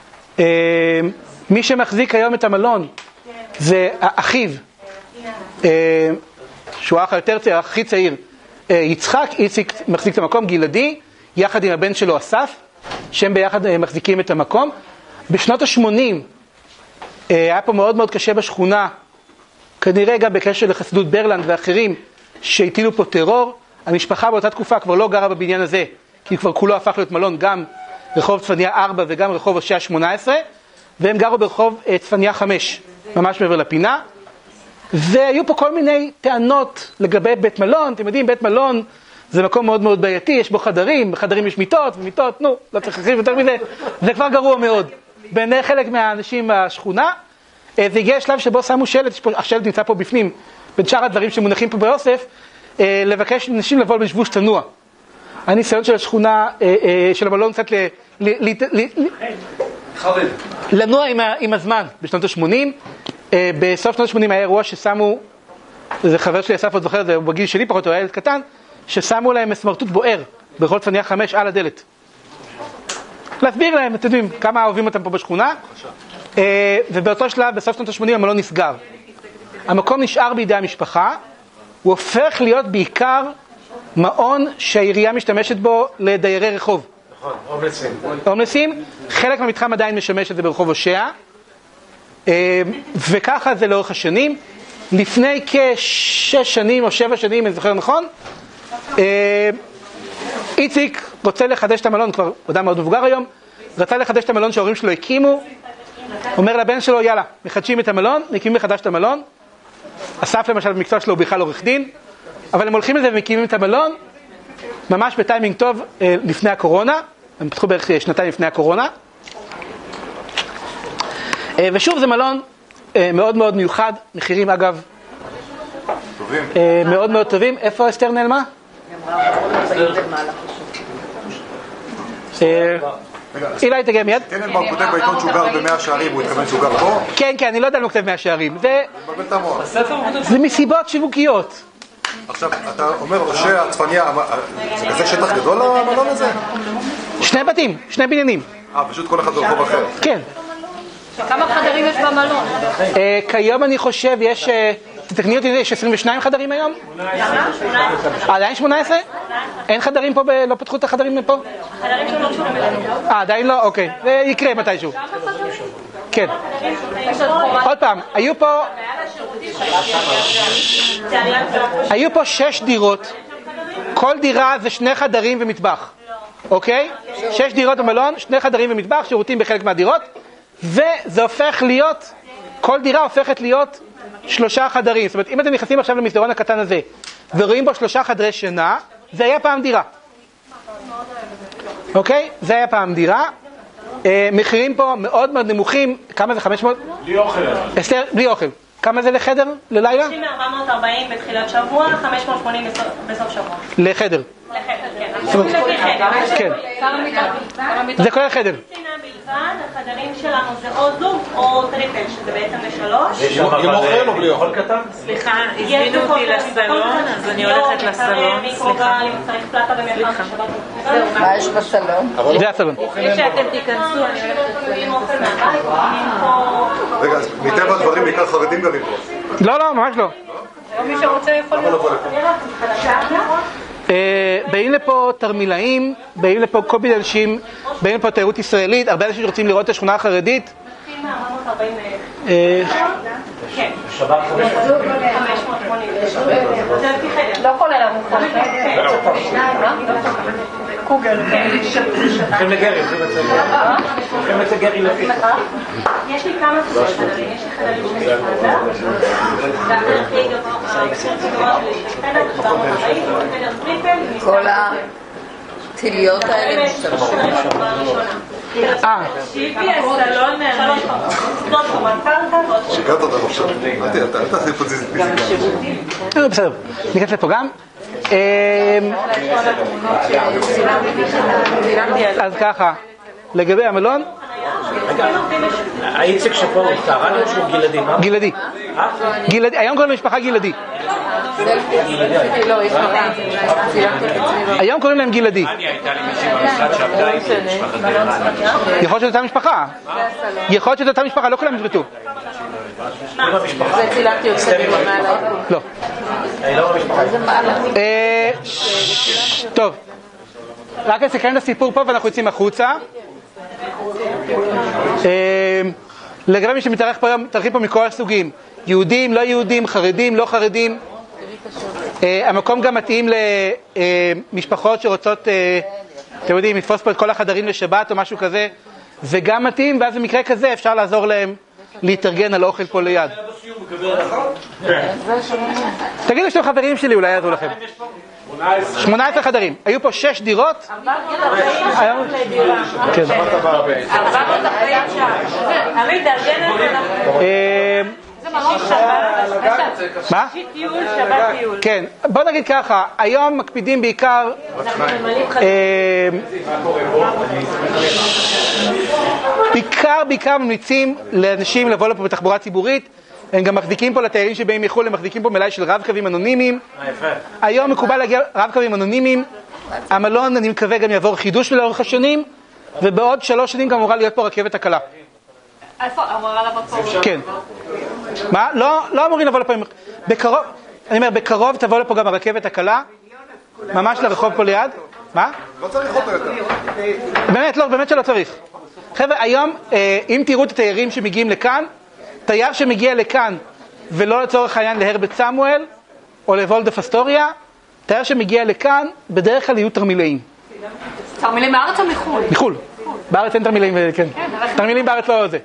Speaker 1: מי שמחזיק היום את המלון זה אחיו, שהוא האח היותר צעיר, הכי צעיר, יצחק. איציק מחזיק את המקום, גלעדי, יחד עם הבן שלו אסף, שהם ביחד מחזיקים את המקום. בשנות ה-שמונים היה פה מאוד מאוד קשה בשכונה, כנראה גם בקשר לחסידות ברלנד ואחרים שהטילו פה טרור. המשפחה באותה תקופה כבר לא גרה בבניין הזה, כי כבר כולו הפך להיות מלון, גם רחוב צפניה ארבע וגם רחוב הושע שמונה עשרה, והם גרו ברחוב צפניה חמש, ממש מעבר לפינה. והיו פה כל מיני טענות לגבי בית מלון. אתם יודעים, בית מלון זה מקום מאוד מאוד בעייתי, יש בו חדרים, בחדרים יש מיטות, ומיטות, נו, לא צריך להחריב יותר מזה, זה כבר גרוע מאוד. בעיני חלק מהאנשים בשכונה, זה הגיע שלב שבו שמו שלט, השלט נמצא פה בפנים, בין שאר הדברים שמונחים פה באוסף, לבקש אנשים לבוא לשבוש תנוע. הניסיון של השכונה, של המלון קצת לנוע עם הזמן בשנות ה-שמונים. בסוף שנות ה-שמונים היה אירוע ששמו, זה חבר שלי אסף עוד זוכר, זה בגיל שלי פחות, הוא היה ילד קטן, ששמו להם סמרטוט בוער ברחוב צפניה חמש על הדלת. להסביר להם, אתם יודעים, כמה אוהבים אותם פה בשכונה. ובאותו שלב, בסוף שנות ה-שמונים, המלון נסגר. המקום נשאר בידי המשפחה, הוא הופך להיות בעיקר מעון שהעירייה משתמשת בו לדיירי רחוב.
Speaker 3: נכון, הומלסים.
Speaker 1: הומלסים, חלק מהמתחם עדיין משמש את זה ברחוב הושע, וככה זה לאורך השנים. לפני כשש שנים או שבע שנים, אני זוכר נכון, איציק רוצה לחדש את המלון, כבר אדם מאוד מבוגר היום, רצה לחדש את המלון שההורים שלו הקימו, אומר לבן שלו, יאללה, מחדשים את המלון, מקימים מחדש את המלון. אסף למשל במקצוע שלו הוא בכלל עורך דין, אבל הם הולכים לזה ומקימים את המלון, ממש בטיימינג טוב לפני הקורונה, הם פתחו בערך שנתיים לפני הקורונה. ושוב זה מלון מאוד מאוד מיוחד, מחירים אגב
Speaker 5: טובים.
Speaker 1: מאוד מאוד טובים. איפה אסתר נעלמה? אילי תגיע מיד.
Speaker 5: טננבאום כותב בעיתון שהוא גר במאה שערים, הוא התכוון שהוא גר פה?
Speaker 1: כן, כן, אני לא יודע אם הוא כותב מאה שערים. זה זה מסיבות שיווקיות.
Speaker 5: עכשיו, אתה אומר, הושע, צפניה, זה כזה שטח גדול למלון הזה?
Speaker 1: שני בתים, שני בניינים.
Speaker 5: אה, פשוט כל אחד ברחוב אחר.
Speaker 1: כן.
Speaker 6: כמה חדרים יש במלון?
Speaker 1: כיום אני חושב יש, תתקני אותי, יש עשרים ושניים חדרים היום? עדיין שמונה עשרה? אין חדרים פה, לא פתחו את החדרים פה?
Speaker 6: החדרים שלא קשורים אלינו.
Speaker 1: אה, עדיין לא? אוקיי, זה יקרה מתישהו. כן. עוד פעם, היו פה היו פה שש דירות, כל דירה זה שני חדרים ומטבח, אוקיי? שש דירות במלון, שני חדרים ומטבח, שירותים בחלק מהדירות, וזה הופך להיות, כל דירה הופכת להיות שלושה חדרים. זאת אומרת, אם אתם נכנסים עכשיו למסדרון הקטן הזה ורואים בו שלושה חדרי שינה, זה היה פעם דירה, אוקיי? זה היה פעם דירה. מחירים פה מאוד מאוד נמוכים. כמה זה? חמש מאות?
Speaker 3: בלי אוכל.
Speaker 1: אסתר, בלי אוכל. כמה זה לחדר? ללילה?
Speaker 6: ארבע מאות וארבעים בתחילת שבוע, חמש מאות ושמונים בסוף שבוע.
Speaker 1: לחדר?
Speaker 6: לחדר, כן.
Speaker 1: כן. זה כל החדר.
Speaker 11: כאן, החדרים שלנו זה או זוג או טריפל, שזה בעצם לשלוש.
Speaker 5: עם אוכל או בלי אוכל?
Speaker 6: סליחה, הזמינו אותי לסלון, אז אני הולכת לסלון. סליחה.
Speaker 2: מה יש בסלון?
Speaker 1: זה הסלון.
Speaker 6: לפני שאתם תיכנסו, אני הולכת לסלון.
Speaker 5: רגע, אז מטבע הדברים בעיקר חרדים גרים פה.
Speaker 1: לא, לא, ממש לא.
Speaker 6: מי שרוצה יכול לבוא.
Speaker 1: באים לפה תרמילאים, באים לפה כל מיני אנשים, באים לפה תיירות ישראלית, הרבה אנשים שרוצים לראות את השכונה החרדית.
Speaker 11: כן.
Speaker 3: שבת חמש
Speaker 11: מאות שמונים ושבע. זה לפי חדר.
Speaker 6: לא כולל ארוחות. קוגל.
Speaker 3: הולכים לגרי, הולכים לצא גרי לפי.
Speaker 11: יש לי כמה סוגי חדרים, יש לי חדרים של חדר, והחדר הכי גבוה, החדר הכי גבוה שלי של חדר, חדר ארבעים, חדר טריפל,
Speaker 2: כל התהיליות האלה משתמשות.
Speaker 1: אה.
Speaker 11: שיפי, הסלון מהמון. זאת קומת קרקע.
Speaker 5: שיגעת אותנו עכשיו. אל תעשה פה פיזיקה.
Speaker 1: בסדר, ניכנס לפה גם. אז ככה, לגבי המלון,
Speaker 3: האיציק שפה הוא טהרן או שהוא גלעדי?
Speaker 1: גלעדי. גלעדי, היום קוראים למשפחה גלעדי. היום קוראים להם גלעדי.
Speaker 8: אני הייתה לי מישהי במשרד שעבדה עם משפחת גלעדי.
Speaker 1: יכול להיות שזאת אותה משפחה. יכול להיות שזאת אותה משפחה, לא כולם נפרטו.
Speaker 6: זה צילמתי אותך במעלה.
Speaker 1: לא. טוב, רק נסכם את הסיפור פה ואנחנו יוצאים החוצה. לגבי מי שמתארחים פה מכל הסוגים, יהודים, לא יהודים, חרדים, לא חרדים. המקום גם מתאים למשפחות שרוצות, אתם יודעים, לתפוס פה את כל החדרים לשבת או משהו כזה, זה גם מתאים, ואז במקרה כזה אפשר לעזור להם להתארגן על אוכל פה ליד. תגידו שאתם חברים שלי, אולי יעזרו לכם. שמונה עשרה חדרים, היו פה שש דירות.
Speaker 6: ארבע מאות לדירה.
Speaker 1: כן.
Speaker 6: ארבע מאות אחרים שם. עמית, תארגן את זה מלון שבת.
Speaker 1: מה?
Speaker 6: טיול, שבת טיול.
Speaker 1: כן, בוא נגיד ככה, היום מקפידים בעיקר בעיקר בעיקר ממליצים לאנשים לבוא לפה בתחבורה ציבורית. הם גם מחזיקים פה לתיירים שבאים מחו"ל, הם מחזיקים פה מלאי של רב קווים אנונימיים. היום מקובל להגיע רב קווים אנונימיים. המלון, אני מקווה, גם יעבור חידוש לאורך השנים, ובעוד שלוש שנים גם אמורה להיות פה רכבת הקלה.
Speaker 6: איפה? אמורה לבוא פה?
Speaker 1: כן. מה? לא, לא אמורים לבוא לפה. בקרוב, אני אומר, בקרוב תבוא לפה גם הרכבת הקלה, ממש לרחוב פה ליד. מה?
Speaker 5: לא צריך אותו יותר.
Speaker 1: באמת, לא, באמת שלא צריך. חבר'ה, היום, אם תראו את התיירים שמגיעים לכאן, תייר שמגיע לכאן, ולא לצורך העניין להרבט סמואל, או לוולדף אסטוריה, תייר שמגיע לכאן, בדרך כלל יהיו תרמילאים.
Speaker 6: תרמילים בארץ או מחו"ל?
Speaker 1: מחו"ל. בארץ אין תרמילים, כן. תרמילים בארץ לא זה.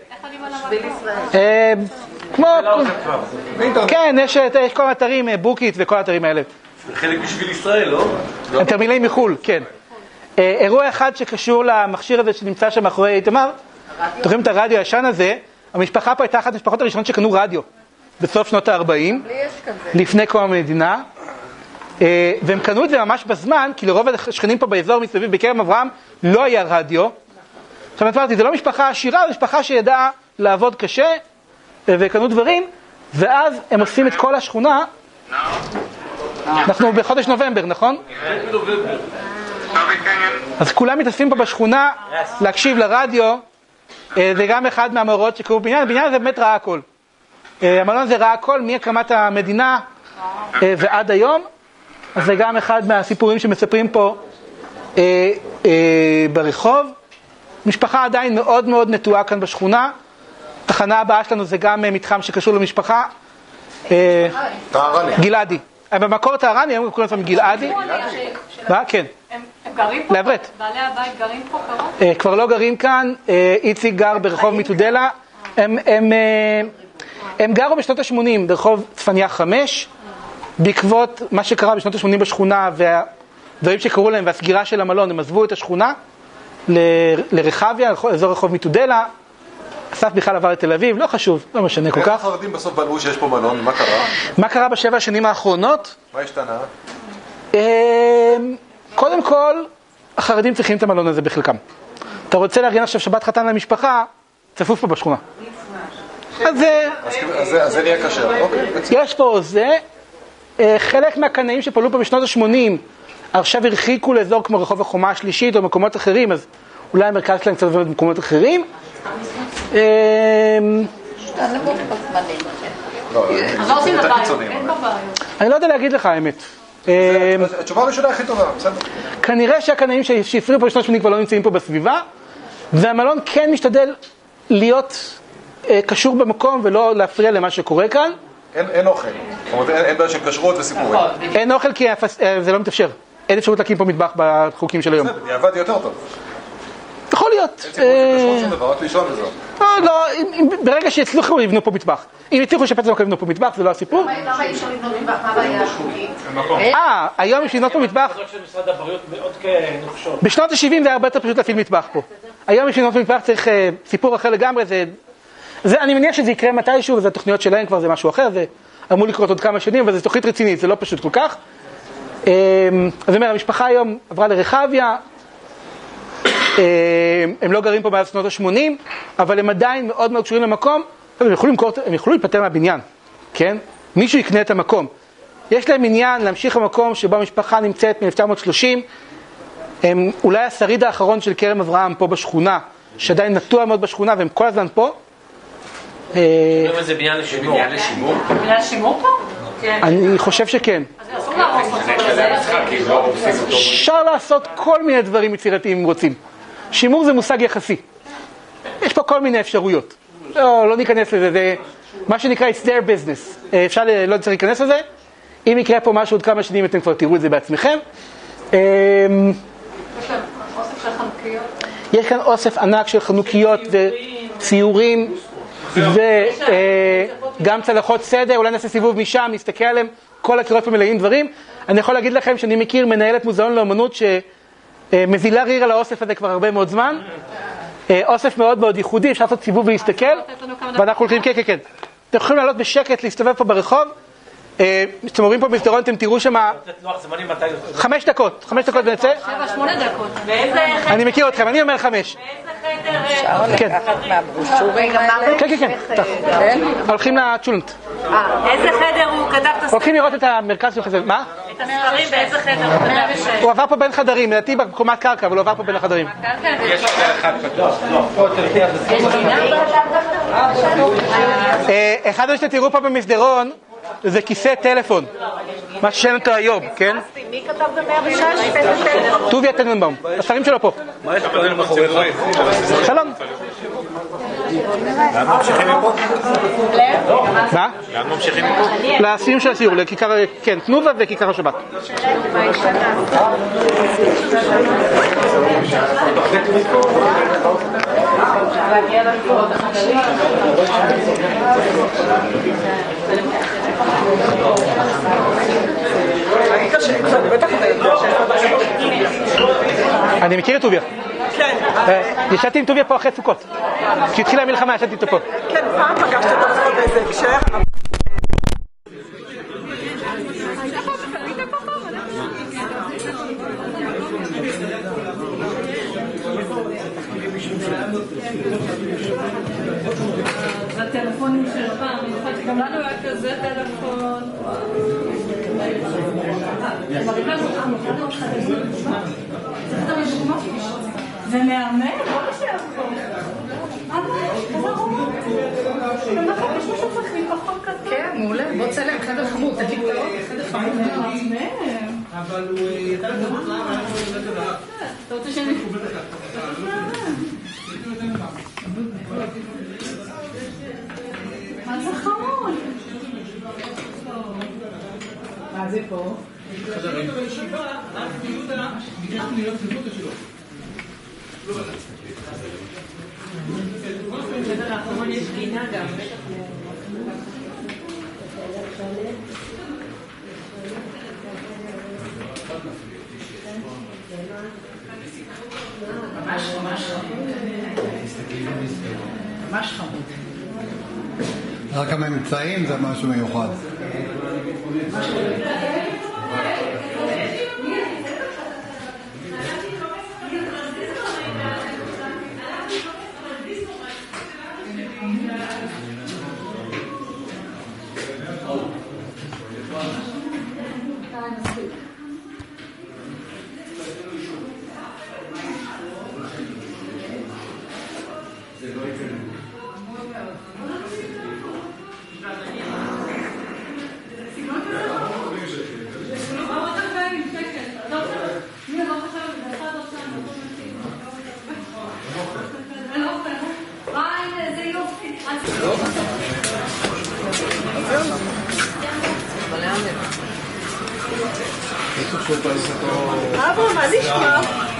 Speaker 1: כמו... כן, יש כל האתרים, בוקיט וכל האתרים האלה.
Speaker 7: חלק בשביל ישראל, לא?
Speaker 1: תרמילים מחו"ל, כן. אירוע אחד שקשור למכשיר הזה שנמצא שם מאחורי איתמר, תוכלים את הרדיו הישן הזה, המשפחה פה הייתה אחת המשפחות הראשונות שקנו רדיו בסוף שנות ה-ארבעים, לפני קום המדינה, והם קנו את זה ממש בזמן, כי לרוב השכנים פה באזור מסביב בכרם אברהם לא היה רדיו. עכשיו אמרתי, זה לא משפחה עשירה, זה משפחה שידעה לעבוד קשה, וקנו דברים, ואז הם עושים את כל השכונה. אנחנו בחודש נובמבר, נכון? אז כולם מתאספים פה בשכונה להקשיב לרדיו. זה גם אחד מהמאורעות שקרו בבניין. הבניין הזה באמת ראה הכל. המלון הזה ראה הכל מהקמת המדינה ועד היום. אז זה גם אחד מהסיפורים שמספרים פה ברחוב. משפחה עדיין מאוד מאוד נטועה כאן בשכונה. התחנה הבאה שלנו זה גם מתחם שקשור למשפחה.
Speaker 5: טהרני.
Speaker 1: גלעדי. במקור טהרני, היום קוראים לזה גלעדי. כן.
Speaker 6: הם גרים פה?
Speaker 1: לעברת.
Speaker 6: בעלי הבית גרים פה קרוב?
Speaker 1: כבר לא גרים כאן. איציק גר ברחוב מתודלה. הם גרו בשנות ה-שמונים ברחוב צפניה חמש, בעקבות מה שקרה בשנות ה-שמונים בשכונה והדברים שקרו להם והסגירה של המלון, הם עזבו את השכונה לרחביה, אזור רחוב מתודלה. אסף בכלל עבר לתל אביב, לא חשוב, לא משנה כל כך.
Speaker 5: איך החרדים בסוף בלעו שיש פה מלון? מה קרה?
Speaker 1: מה קרה בשבע השנים האחרונות?
Speaker 5: מה השתנה?
Speaker 1: קודם כל, החרדים צריכים את המלון הזה בחלקם. אתה רוצה לארגן עכשיו שבת חתן למשפחה, צפוף פה בשכונה. אז זה...
Speaker 5: אז זה נהיה קשה, אוקיי.
Speaker 1: יש פה זה, חלק מהקנאים שפעלו פה בשנות ה-שמונים, עכשיו הרחיקו לאזור כמו רחוב החומה השלישית או מקומות אחרים, אז אולי המרכז שלהם קצת עובד במקומות אחרים.
Speaker 6: אז לא עושים לבית, אין פה בעיות.
Speaker 1: אני לא יודע להגיד לך האמת.
Speaker 5: התשובה הראשונה הכי טובה, בסדר. כנראה
Speaker 1: שהקנאים שהפריעו פה בשנות ה-שמונים כבר לא נמצאים פה בסביבה, והמלון כן משתדל להיות קשור במקום ולא להפריע למה שקורה כאן.
Speaker 5: אין אוכל, זאת אומרת אין בעיה של כשרות וסיפורים.
Speaker 1: אין אוכל כי זה לא מתאפשר. אין אפשרות להקים פה מטבח בחוקים של היום.
Speaker 5: זה בדיעבד יותר טוב.
Speaker 1: יכול להיות.
Speaker 5: אין סיפור של כשרות שום דבר, רק לישון וזהו.
Speaker 1: לא, לא, ברגע שיצליחו לבנו פה מטבח. אם הצליחו לשפץ לנו לבנו פה מטבח, זה לא הסיפור.
Speaker 6: למה אי אפשר לבנות מטבח? מה הבעיה החוקית?
Speaker 1: אה, היום יש לבנות פה מטבח. בשנות ה-שבעים זה היה הרבה יותר פשוט להפעיל מטבח פה. היום יש לבנות פה מטבח, צריך סיפור אחר לגמרי, זה... זה, אני מניח שזה יקרה מתישהו, וזה התוכניות שלהם כבר זה משהו אחר, זה אמור לקרות עוד כמה שנים, אבל זו תוכנית רצינית, זה לא פשוט כל כך. אז אני אומר, המשפחה היום עברה לרחביה, הם לא גרים פה מאז שנות ה-שמונים, אבל הם עדיין מאוד מאוד קשורים למקום, הם יכולו למכור, הם יכולו להיפטר מהבניין, כן? מישהו יקנה את המקום. יש להם עניין להמשיך המקום שבו המשפחה נמצאת מ-אלף תשע מאות שלושים, הם אולי השריד האחרון של כרם אברהם פה בשכונה, שעדיין נטוע מאוד בשכונה, והם כל הזמן פה.
Speaker 8: זה בניין לשימור?
Speaker 6: בניין לשימור פה?
Speaker 1: אני חושב שכן.
Speaker 6: אז אסור להרוס אותו.
Speaker 1: אפשר לעשות כל מיני דברים יצירתיים אם רוצים. שימור זה מושג יחסי. יש פה כל מיני אפשרויות. לא, לא ניכנס לזה, זה מה שנקרא it's their business. אפשר לא צריך להיכנס לזה. אם יקרה פה משהו עוד כמה שנים אתם כבר תראו את זה בעצמכם.
Speaker 6: יש כאן אוסף של חנוכיות?
Speaker 1: יש כאן אוסף ענק של חנוכיות וציורים. וגם צלחות סדר, אולי נעשה סיבוב משם, נסתכל עליהם, כל הקירות פה מלאים דברים. אני יכול להגיד לכם שאני מכיר מנהלת מוזיאון לאמנות שמזילה ריר על האוסף הזה כבר הרבה מאוד זמן. אוסף מאוד מאוד ייחודי, אפשר לעשות סיבוב ולהסתכל, ואנחנו הולכים, כן, כן, כן. אתם יכולים לעלות בשקט, להסתובב פה ברחוב. אתם רואים פה מסדרון, אתם תראו שמה... חמש דקות, חמש דקות ונצא.
Speaker 6: שבע, שמונה דקות.
Speaker 1: אני מכיר אתכם, אני אומר חמש.
Speaker 6: אפשר לקחת מהברושורים האלה?
Speaker 1: כן, כן, כן. הולכים לצ'ולנט.
Speaker 6: איזה חדר הוא כתב את הספרים?
Speaker 1: הולכים לראות את המרכז של חדר. מה?
Speaker 6: את הספרים באיזה חדר?
Speaker 1: הוא עבר פה בין חדרים, לדעתי בקומת קרקע, אבל הוא עבר פה בין החדרים.
Speaker 8: יש חדר אחד פתוח.
Speaker 1: אחד מה שתראו פה במסדרון זה כיסא טלפון, מה ששאין אותו היום, כן?
Speaker 6: מי כתב ב-מאה ושש?
Speaker 1: טוביה טננבאום, הספרים שלו פה.
Speaker 7: מה יש לך מאחוריך?
Speaker 1: שלום.
Speaker 7: לאן ממשיכים מפה?
Speaker 1: מה?
Speaker 7: לאן ממשיכים מפה?
Speaker 1: לסיום של הסיור, לכיכר, כן, תנובה וכיכר השבת. אני מכיר את טוביה.
Speaker 4: כן.
Speaker 1: ישבתי עם טוביה פה אחרי סוכות. כשהתחילה המלחמה ישבתי איתו פה.
Speaker 4: כן, פעם פגשתי אותו בכל באיזה הקשר.
Speaker 6: הטלפונים של פעם, גם לנו היה כזה טלפון. זה מהמם? בוא נשאר פה. אבל, כזה רומן. נכון, יש משהו צריך מפחות כזה. כן, מעולה. בוא צלם, חדר חמור, תגיד טוב. חדר חמור. מהמם. אבל הוא ידע לדבר למה, אתה רוצה שאני... מה זה חמוד? מה זה פה? חדרים בישיבה, רק יהודה ביקשנו להיות זזות שלו. בסדר, האחרון יש גינה גם. ממש ממש חמוד. ממש חמוד.
Speaker 12: רק הממצאים זה משהו מיוחד.
Speaker 4: אברהם, מה נשמע?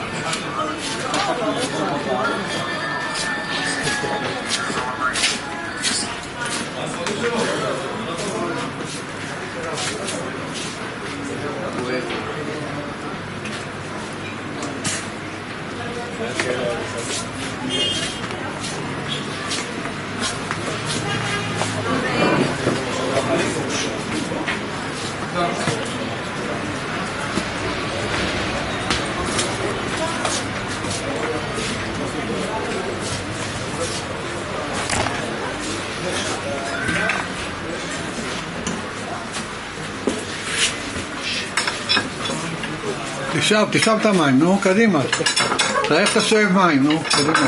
Speaker 12: תשאב, תשאב את המים, נו, קדימה. תראה איך אתה שואב מים, נו, קדימה.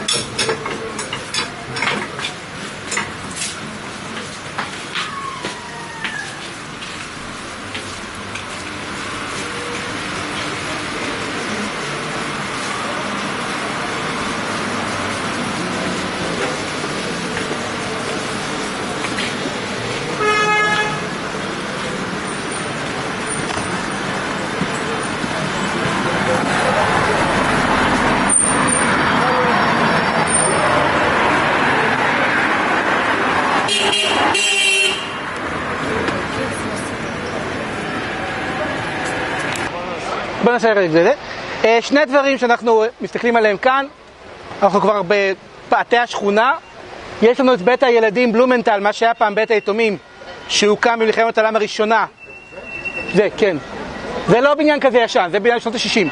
Speaker 1: בוא נעשה רגע את זה. שני דברים שאנחנו מסתכלים עליהם כאן, אנחנו כבר בפאתי השכונה. יש לנו את בית הילדים בלומנטל, מה שהיה פעם בית היתומים, שהוקם במלחמת העולם הראשונה. זה, כן. זה לא בניין כזה ישן, זה בניין שנות ה-שישים.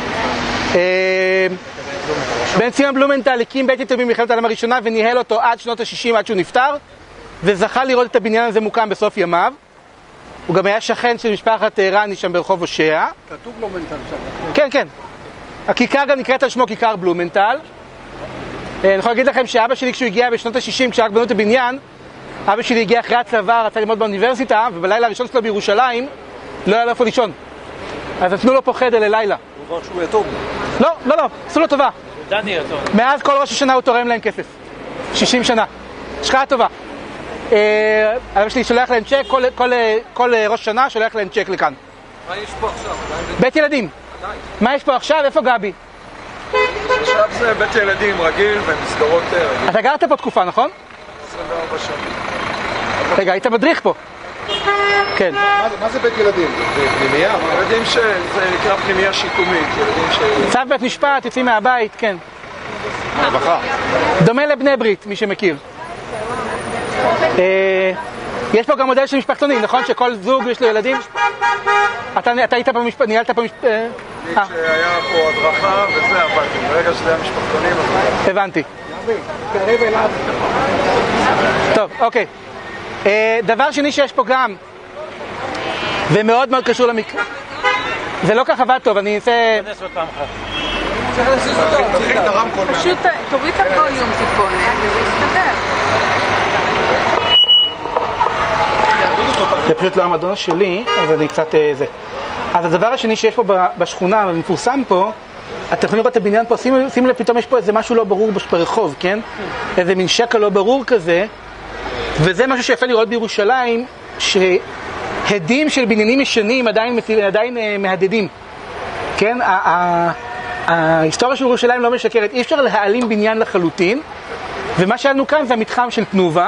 Speaker 1: בן ציון בלומנטל הקים בית יתומים במלחמת העולם הראשונה וניהל אותו עד שנות ה-שישים, עד שהוא נפטר, וזכה לראות את הבניין הזה מוקם בסוף ימיו. הוא גם היה שכן של משפחת רני שם ברחוב הושע.
Speaker 12: כתוב בלומנטל שם.
Speaker 1: כן, כן. הכיכר גם נקראת על שמו כיכר בלומנטל. אני יכול להגיד לכם שאבא שלי כשהוא הגיע בשנות ה-שישים, כשרק בנו את הבניין, אבא שלי הגיע אחרי הצבא, רצה ללמוד באוניברסיטה, ובלילה הראשון שלו בירושלים לא היה לו איפה לישון. אז נתנו לו פה חדר ללילה.
Speaker 9: הוא אומר שהוא יתום.
Speaker 1: לא, לא, לא, עשו לו טובה.
Speaker 3: דני יתום.
Speaker 1: מאז כל ראש השנה הוא תורם להם כסף. שישים שנה. השקעה טובה. אבא שלי שולח להם צ'ק, כל, כל, כל ראש שנה שולח להם צ'ק לכאן.
Speaker 9: מה יש פה עכשיו?
Speaker 1: בית ילדים. מה יש פה עכשיו? איפה גבי?
Speaker 9: עכשיו זה בית ילדים רגיל במסגרות רגיל.
Speaker 1: אתה גרת פה תקופה, נכון?
Speaker 9: עשרים וארבע שנים.
Speaker 1: רגע, היית מדריך פה. כן.
Speaker 5: מה זה בית ילדים? זה פנימייה?
Speaker 9: ילדים שזה נקרא פנימייה שיקומית. ילדים ש...
Speaker 1: צו בית משפט, יוצאים מהבית, כן.
Speaker 5: הרווחה.
Speaker 1: דומה לבני ברית, מי שמכיר. יש פה גם מודל של משפחתונים, נכון? שכל זוג יש לו ילדים? אתה היית פה משפט... ניהלת פה משפט...
Speaker 9: שהיה פה הדרכה וזה, אבל ברגע שזה היה משפחתונים...
Speaker 1: הבנתי. טוב, אוקיי. דבר שני שיש פה גם, ומאוד מאוד קשור למקרה. זה לא כך עבד טוב, אני אעשה...
Speaker 4: צריך להזיז אותו. פשוט תוריד את הווליום טיפונת, זה יסתדר.
Speaker 1: זה פשוט לא המדונה שלי, אז אני קצת זה. אז הדבר השני שיש פה בשכונה, ומפורסם פה, אתם יכולים לראות את הבניין פה, שימו, שימו לב, פתאום יש פה איזה משהו לא ברור ברחוב, כן? איזה מין שקע לא ברור כזה, וזה משהו שיפה לראות בירושלים, שהדים של בניינים ישנים עדיין, עדיין מהדדים, כן? ההיסטוריה של ירושלים לא משקרת, אי אפשר להעלים בניין לחלוטין, ומה שאלנו כאן זה המתחם של תנובה.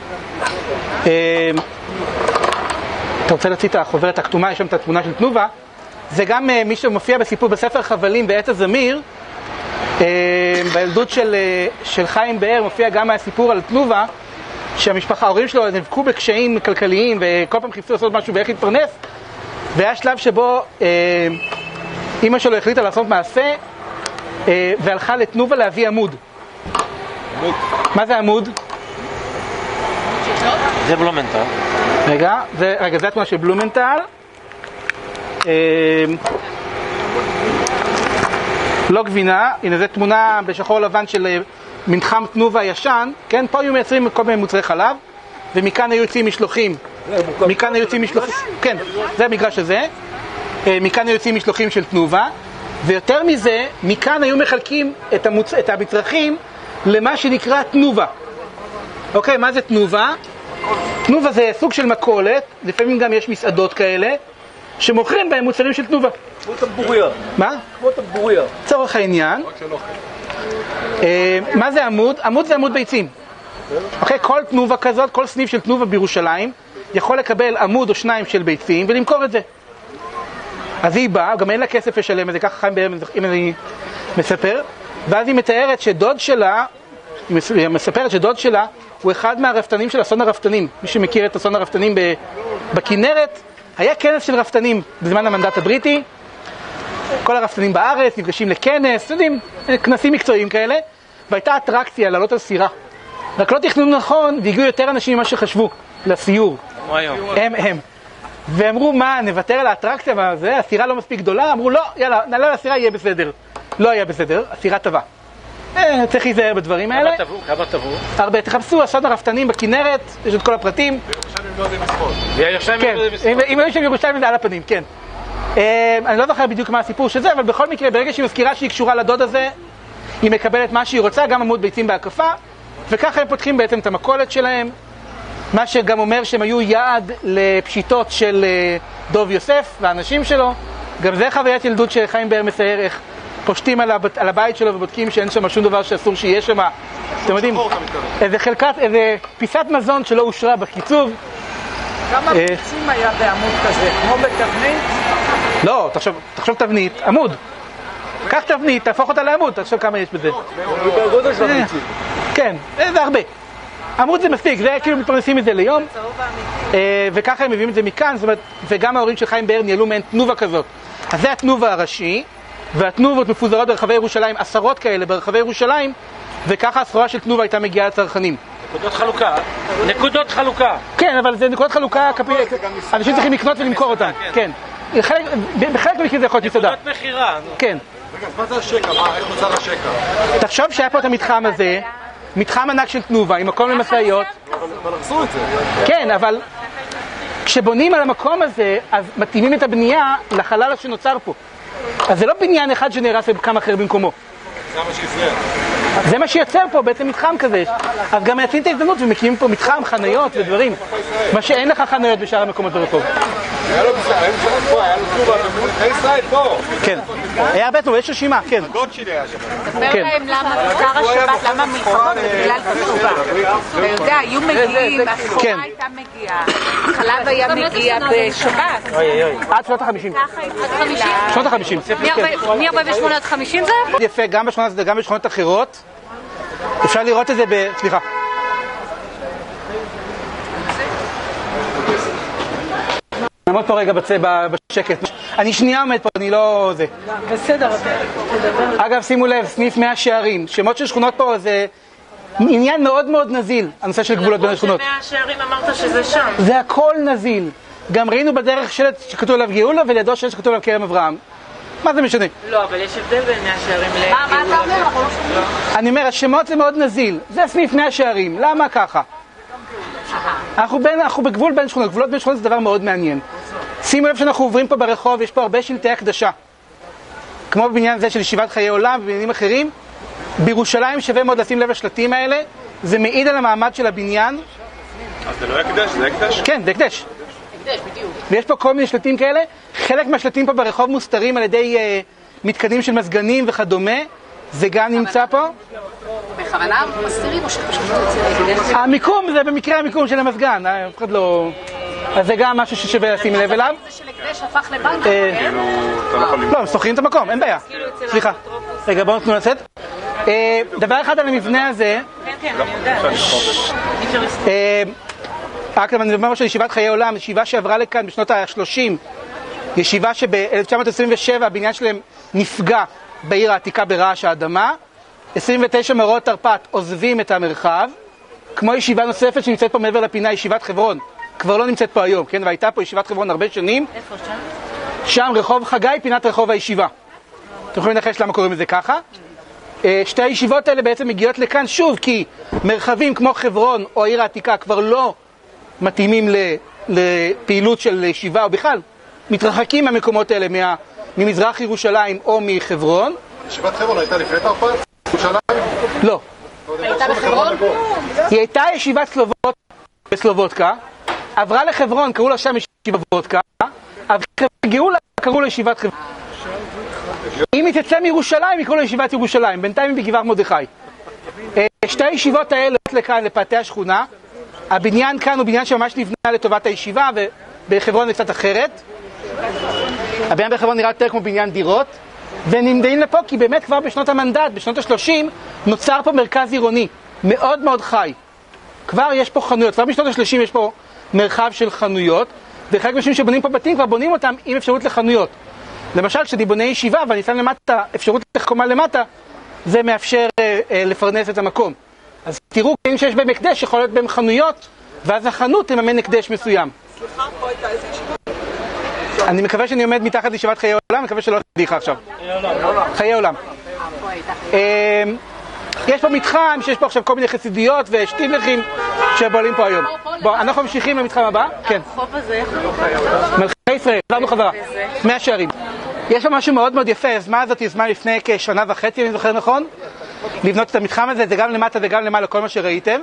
Speaker 1: אתה רוצה להוציא את החוברת הכתומה, יש שם את התמונה של תנובה. זה גם מי שמופיע בסיפור בספר חבלים בעת הזמיר, בילדות של, של חיים באר מופיע גם הסיפור על תנובה, שהמשפחה, ההורים שלו נבקו בקשיים כלכליים וכל פעם חיפשו לעשות משהו ואיך להתפרנס, והיה שלב שבו אה, אמא שלו החליטה לעשות מעשה אה, והלכה לתנובה להביא עמוד.
Speaker 5: עמוד?
Speaker 1: מה זה עמוד?
Speaker 3: זה בלומנטל.
Speaker 1: רגע, זה, רגע, זה התמונה של בלומנטל. לא גבינה, הנה זו תמונה בשחור לבן של מתחם תנובה ישן, כן? פה היו מייצרים כל מיני מוצרי חלב, ומכאן היו יוצאים משלוחים. מכאן היו יוצאים משלוחים, כן, זה המגרש הזה. מכאן היו יוצאים משלוחים של תנובה, ויותר מזה, מכאן היו מחלקים את, המוצ... את המצרכים למה שנקרא תנובה. אוקיי, מה זה תנובה? תנובה זה סוג של מכולת, לפעמים גם יש מסעדות כאלה, שמוכרים בהם מוצרים של תנובה.
Speaker 5: כמו טמבוריה.
Speaker 1: מה?
Speaker 5: כמו טמבוריה.
Speaker 1: צורך העניין. מה זה עמוד? עמוד זה עמוד ביצים. אוקיי, כל תנובה כזאת, כל סניף של תנובה בירושלים, יכול לקבל עמוד או שניים של ביצים ולמכור את זה. אז היא באה, גם אין לה כסף לשלם את זה, ככה חיים בערב, אם אני מספר, ואז היא מתארת שדוד שלה, היא מספרת שדוד שלה הוא אחד מהרפתנים של אסון הרפתנים. מי שמכיר את אסון הרפתנים בכנרת, היה כנס של רפתנים בזמן המנדט הבריטי, כל הרפתנים בארץ נפגשים לכנס, יודעים, כנסים מקצועיים כאלה, והייתה אטרקציה לעלות על סירה. רק לא תכננו נכון, והגיעו יותר אנשים ממה שחשבו לסיור. הם, הם. ואמרו, מה, נוותר על האטרקציה, מה זה, הסירה לא מספיק גדולה? אמרו, לא, יאללה, נעלה לסירה, יהיה בסדר. לא היה בסדר, הסירה טבע. אה, צריך להיזהר בדברים האלה.
Speaker 3: כמה טבעו? כמה טבעו?
Speaker 1: הרבה, תחפשו, אסון הרפתנים בכנרת, יש את כל הפרטים.
Speaker 5: בירושלים לא יודעים לשחות.
Speaker 1: כן, אם היו שם בירושלים זה על הפנים, כן. אני לא זוכר בדיוק מה הסיפור של זה, אבל בכל מקרה, ברגע שהיא מזכירה שהיא קשורה לדוד הזה, היא מקבלת מה שהיא רוצה, גם עמוד ביצים בהקפה, וככה הם פותחים בעצם את המכולת שלהם, מה שגם אומר שהם היו יעד לפשיטות של דוב יוסף והאנשים שלו. גם זה חוויית ילדות שחיים באר מסער, איך פושטים על, הבת, על הבית שלו ובודקים שאין שם שום דבר שאסור שיהיה שם. אתם יודעים, איזה חלקת, איזה פיסת מזון שלא אושרה בקיצוב.
Speaker 13: כמה ביצים היה בעמוד כזה? כמו בתבנית?
Speaker 1: לא, תחשוב, תחשוב תבנית, עמוד. קח תבנית, תהפוך אותה לעמוד, תחשוב כמה יש בזה.
Speaker 5: בגודל של הביצים.
Speaker 1: כן, זה הרבה. עמוד זה מספיק, זה כאילו מתפרנסים את זה ליום, וככה הם מביאים את זה מכאן, זאת אומרת, וגם ההורים של חיים באר ניהלו מעין תנובה כזאת. אז זה התנובה הראשי, והתנובות מפוזרות ברחבי ירושלים, עשרות כאלה ברחבי ירושלים, וככה הסחורה של תנובה הייתה מגיעה לצרכנים.
Speaker 3: נקודות חלוקה, נקודות חלוקה.
Speaker 1: כן, אבל זה נקודות חלוקה, אנשים צריכים לקנות ולמכור אותן, כן. בחלק מכיר זה יכול להיות מסעדה.
Speaker 3: נקודות מחירה.
Speaker 1: כן.
Speaker 5: רגע, אז מה זה השקע? מה, איך נוצר השקע?
Speaker 1: תחשוב שהיה פה את המתחם הזה, מתחם ענק של תנובה, עם מקום למשאיות.
Speaker 5: אבל הרסו את זה.
Speaker 1: כן, אבל כשבונים על המקום הזה, אז מתאימים את הבנייה לחלל שנוצר פה. אז זה לא בניין אחד שנהרס וכמה אחר במקומו.
Speaker 5: זה מה שישראל.
Speaker 1: זה מה שיוצר פה בעצם מתחם כזה. אז גם מייצרים את ההזדמנות ומקימים פה מתחם, חניות ודברים. מה שאין לך חניות בשאר המקומות ברחוב.
Speaker 5: היה לו פה, היה לו תנובה, במלכי ישראל פה.
Speaker 1: כן, היה הרבה תנובה, יש רשימה, כן.
Speaker 5: הדוד שלי היה שם.
Speaker 4: תספר להם למה מותר השבת, למה מלחמות בגלל תנובה. אתה יודע, היו מגיעים, הסחורה הייתה מגיעה, חלב היה מגיע בשבת.
Speaker 1: עד שנות החמישים. שנות החמישים.
Speaker 4: מ-ארבעים ושמונה עד חמישים זה היה?
Speaker 1: יפה, גם בשכונות וגם בשכונות אחרות. אפשר לראות את זה ב... סליחה. נעמוד פה רגע בשקט. אני שנייה עומד פה, אני לא... זה.
Speaker 13: בסדר, תדבר.
Speaker 1: אגב, שימו לב, סניף מאה שערים. שמות של שכונות פה זה עניין מאוד מאוד נזיל, הנושא של גבולות בין השכונות.
Speaker 4: למרות שמאה שערים אמרת שזה שם.
Speaker 1: זה הכל נזיל. גם ראינו בדרך שלט שכתוב עליו גאולה, ולידו שלט שכתוב עליו כרם אברהם. מה זה משנה?
Speaker 4: לא, אבל יש הבדל בין מאה שערים לגאולה. מה אתה אומר?
Speaker 1: אני אומר, השמות זה מאוד נזיל. זה סניף מאה שערים. למה ככה? אנחנו, בין, אנחנו בגבול בין שכונות. גבולות בין שכונות זה דבר מאוד מעניין. שימו לב שאנחנו עוברים פה ברחוב, יש פה הרבה שלטי הקדשה. כמו בבניין הזה של ישיבת חיי עולם ובבניינים אחרים. בירושלים שווה מאוד לשים לב לשלטים האלה. זה מעיד על המעמד של הבניין.
Speaker 5: אז זה לא הקדש, זה הקדש?
Speaker 1: כן, זה הקדש.
Speaker 4: הקדש, בדיוק.
Speaker 1: ויש פה כל מיני שלטים כאלה. חלק מהשלטים פה ברחוב מוסתרים על ידי uh, מתקנים של מזגנים וכדומה. זה גם נמצא פה.
Speaker 4: בכוונה מסתירים או שפשוט זה...
Speaker 1: המיקום זה במקרה המיקום של המזגן. אף אחד לא... אז זה גם משהו ששווה לשים לב אליו.
Speaker 4: זה של הקדש הפך לבנק.
Speaker 1: לא, הם סוחרים את המקום, אין בעיה. סליחה. רגע, בואו נתנו לצאת. דבר אחד על המבנה הזה.
Speaker 4: כן, כן, אני יודעת.
Speaker 1: רק אני אומר של ישיבת חיי עולם, ישיבה שעברה לכאן בשנות ה-שלושים, ישיבה שב-אלף תשע מאות עשרים ושבע הבניין שלהם נפגע בעיר העתיקה ברעש האדמה. עשרים ותשע מאורעות תרפ"ט עוזבים את המרחב, כמו ישיבה נוספת שנמצאת פה מעבר לפינה, ישיבת חברון, כבר לא נמצאת פה היום, כן? והייתה פה ישיבת חברון הרבה שנים.
Speaker 4: איפה שם?
Speaker 1: שם רחוב חגי, פינת רחוב הישיבה. אתם יכולים לנחש למה קוראים לזה ככה? שתי הישיבות האלה בעצם מגיעות לכאן שוב, כי מרחבים כמו חברון או העיר העתיקה כבר לא מתאימים לפעילות של ישיבה, או בכלל מתרחקים מהמקומות האלה מה, ממזרח ירושלים או מחברון.
Speaker 5: ישיבת חברון הייתה לפני תרפ"ט? ירושלים?
Speaker 1: לא.
Speaker 4: הייתה בחברון?
Speaker 1: היא הייתה ישיבת סלובודקה בסלובודקה, עברה לחברון, קראו לה שם ישיבת וודקה, אבל גאולה קראו לה ישיבת חברון. אם היא תצא מירושלים, יקראו לה ישיבת ירושלים, בינתיים היא בגבעת מרדכי. שתי הישיבות האלה לכאן, לפאתי השכונה. הבניין כאן הוא בניין שממש נבנה לטובת הישיבה, ובחברון זה קצת אחרת. הבניין בחברון נראה יותר כמו בניין דירות, ונמדעים לפה כי באמת כבר בשנות המנדט, בשנות ה-שלושים, נוצר פה מרכז עירוני, מאוד מאוד חי. כבר יש פה חנויות, כבר בשנות ה-שלושים יש פה מרחב של חנויות, וחלק מהאנשים שבונים פה בתים כבר בונים אותם עם אפשרות לחנויות. למשל, כשאני בונה ישיבה ואני שם למטה, אפשרות לקומה למטה, זה מאפשר אה, אה, לפרנס את המקום. אז תראו, אם שיש בהם הקדש, יכול להיות בהם חנויות, ואז החנות תממן הקדש מסוים.
Speaker 13: סליחה, פה הייתה איזה ישיבה?
Speaker 1: אני מקווה שאני עומד מתחת לישיבת חיי עולם, אני מקווה שלא תדיחה עכשיו. חיי עולם. אה, יש פה מתחם, שיש פה עכשיו כל מיני חסידיות ושטיבלחים שבועלים פה היום. בואו, אנחנו ממשיכים למתחם הבא. כן.
Speaker 4: הרחוב הזה, איך
Speaker 1: מלכי ישראל, עברנו חזרה. מאה שערים. יש פה משהו מאוד מאוד יפה, היוזמה הזאת היא יוזמה לפני כשנה וחצי, אני זוכר נכון, לבנות את המתחם הזה, זה גם למטה וגם למעלה, כל מה שראיתם.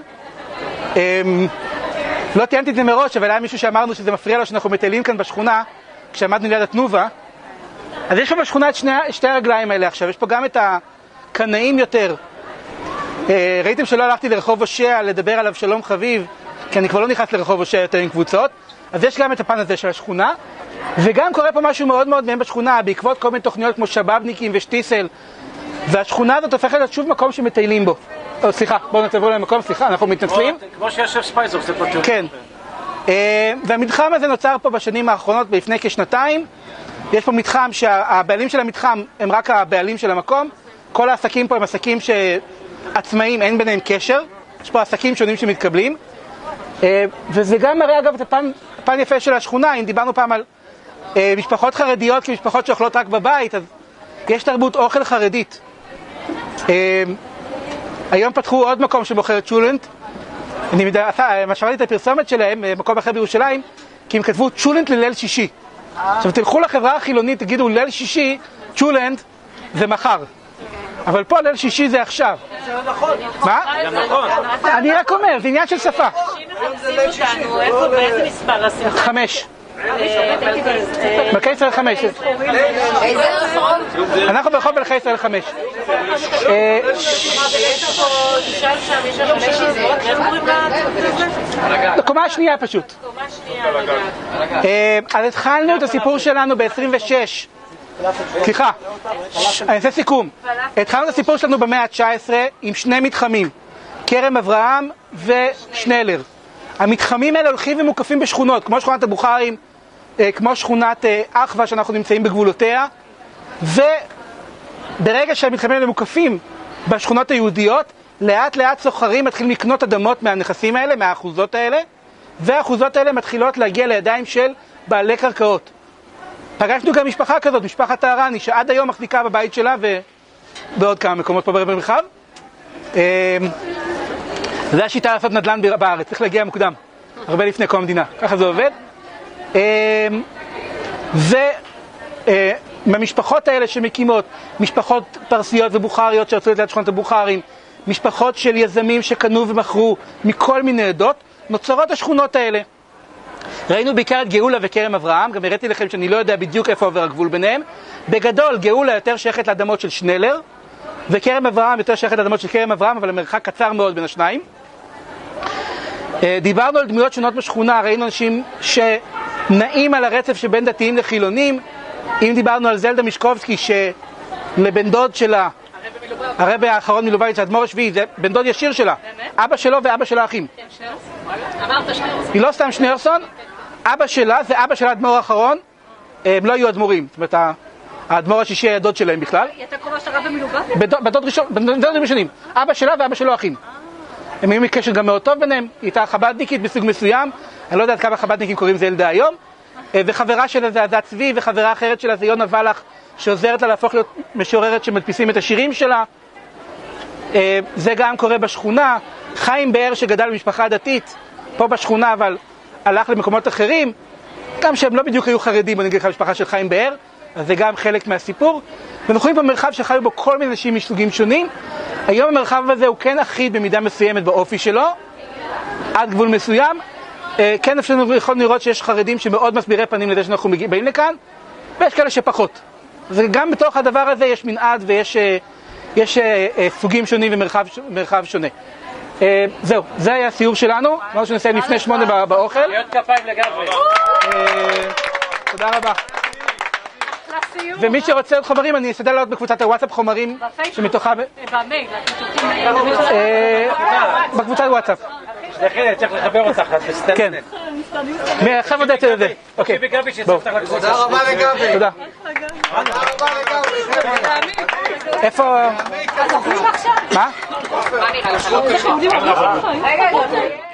Speaker 1: לא תיאמתי את זה מראש, אבל היה מישהו שאמרנו שזה מפריע לו שאנחנו מטיילים כאן בשכונה, כשעמדנו ליד התנובה. אז יש פה בשכונה את שתי הרגליים האלה עכשיו, יש פה גם את הקנאים יותר. ראיתם שלא הלכתי לרחוב הושע לדבר על אבשלום חביב, כי אני כבר לא נכנס לרחוב הושע יותר עם קבוצות, אז יש גם את הפן הזה של השכונה, וגם קורה פה משהו מאוד מאוד מהם בשכונה, בעקבות כל מיני תוכניות כמו שבאבניקים ושטיסל, והשכונה הזאת הופכת להיות שוב מקום שמטיילים בו. או, סליחה, בואו נעבור למקום, סליחה, אנחנו מתנצלים.
Speaker 3: כמו שישב ספייזר, זה פתוח.
Speaker 1: כן. והמתחם הזה נוצר פה בשנים האחרונות, לפני כשנתיים. יש פה מתחם שהבעלים של המתחם הם רק הבעלים של המקום. כל העסקים פה הם עסקים שעצמאים, אין ביניהם קשר. יש פה עסקים שונים שמתקבלים. וזה גם מראה אגב את הפן, הפן יפה של השכונה. אם דיברנו פעם על משפחות חרדיות כמשפחות שאוכלות רק בבית, אז יש תרבות אוכל חרדית. היום פתחו עוד מקום שמוכר צ'ולנט. אני שמעתי את הפרסומת שלהם במקום אחר בירושלים, כי הם כתבו צ'ולנט לליל שישי. עכשיו תלכו לחברה החילונית, תגידו ליל שישי, צ'ולנט זה מחר. אבל פה ליל שישי זה עכשיו.
Speaker 13: זה לא נכון.
Speaker 1: מה?
Speaker 3: זה נכון.
Speaker 1: אני רק אומר, זה עניין של שפה.
Speaker 10: איפה, באיזה מספר עשינו?
Speaker 1: חמש. מלכי ישראל חמש. אנחנו ברחוב מלכי ישראל חמש. קומה השנייה פשוט. אז התחלנו את הסיפור שלנו ב-עשרים ושש. סליחה, אני אעשה סיכום. התחלנו את הסיפור שלנו במאה ה-תשע עשרה עם שני מתחמים, כרם אברהם ושנלר. המתחמים האלה הולכים ומוקפים בשכונות, כמו שכונת הבוכרים, כמו שכונת אחווה שאנחנו נמצאים בגבולותיה, וברגע שהמתחמים האלה מוקפים בשכונות היהודיות, לאט לאט סוחרים מתחילים לקנות אדמות מהנכסים האלה, מהאחוזות האלה, והאחוזות האלה מתחילות להגיע לידיים של בעלי קרקעות. פגשנו גם משפחה כזאת, משפחת טהרני, שעד היום מחזיקה בבית שלה ובעוד כמה מקומות פה במרחב. זה השיטה לעשות נדל"ן בארץ, צריך להגיע מוקדם, הרבה לפני קום המדינה, ככה זה עובד. ומהמשפחות האלה שמקימות, משפחות פרסיות ובוכריות שרצו ליד שכונת הבוכרים, משפחות של יזמים שקנו ומכרו מכל מיני עדות, נוצרות השכונות האלה. ראינו בעיקר את גאולה וכרם אברהם, גם הראיתי לכם שאני לא יודע בדיוק איפה עובר הגבול ביניהם. בגדול, גאולה יותר שייכת לאדמות של שנלר, וכרם אברהם יותר שייכת לאדמות של כרם אברהם, אבל המרחק קצר מאוד בין השניים. דיברנו על דמויות שונות בשכונה, ראינו אנשים שנעים על הרצף שבין דתיים לחילונים. אם דיברנו על זלדה מישקובסקי, שלבן דוד שלה, הרבי האחרון מלובביץ', האדמו"ר השביעי, זה בן דוד ישיר שלה, אבא שלו ואבא של האחים.
Speaker 4: אמרת שניארסון.
Speaker 1: היא לא סתם שניארסון, אבא שלה זה אבא של האדמו"ר האחרון, הם לא היו אדמו"רים, זאת אומרת האדמו"ר השישי היה דוד שלהם בכלל.
Speaker 4: היא הייתה קורא של הרבי מלובביץ'?
Speaker 1: בדוד ראשון, בדוד ראשונים, אבא שלה ואבא שלו אחים. הם היו מקשר גם מאוד טוב ביניהם, היא הייתה חב"דניקית בסוג מסוים, אני לא יודע עד כמה חב"דניקים קוראים זה ילדה היום, וחברה שלה זה עדת צבי, וחברה אחרת שלה זה יונה ולח, שעוזרת לה להפוך להיות משוררת שמדפיסים את השירים שלה. זה גם קורה בשכונה. חיים באר שגדל במשפחה דתית, פה בשכונה, אבל הלך למקומות אחרים, גם שהם לא בדיוק היו חרדים, אני אגיד לך, המשפחה של חיים באר, אז זה גם חלק מהסיפור. ואנחנו רואים פה מרחב שחיו בו כל מיני אנשים מסוגים שונים. היום המרחב הזה הוא כן אחיד במידה מסוימת באופי שלו, עד גבול מסוים. כן אפשר יכולנו לראות שיש חרדים שמאוד מסבירי פנים לזה שאנחנו באים לכאן, ויש כאלה שפחות. אז גם בתוך הדבר הזה יש מנעד ויש יש, סוגים שונים ומרחב שונה. זהו, זה היה הסיור שלנו, אמרנו שנסיים לפני שמונה באוכל.
Speaker 3: להיות כפיים לגמרי.
Speaker 1: תודה רבה. ומי שרוצה עוד חומרים, אני אסתדל לעלות בקבוצת הוואטסאפ חומרים שמתוכה...
Speaker 4: במייל,
Speaker 1: בקבוצת וואטסאפ.
Speaker 3: לכן, צריך לחבר אותך, את מסתנת.
Speaker 1: כן. מאחר עוד את זה. אוקיי, בואו.
Speaker 12: תודה רבה לגבי.
Speaker 1: תודה.
Speaker 12: תודה רבה לגבי.
Speaker 1: איפה...
Speaker 4: אז עובדים עכשיו?
Speaker 1: מה?
Speaker 4: מה נראה לך? רגע,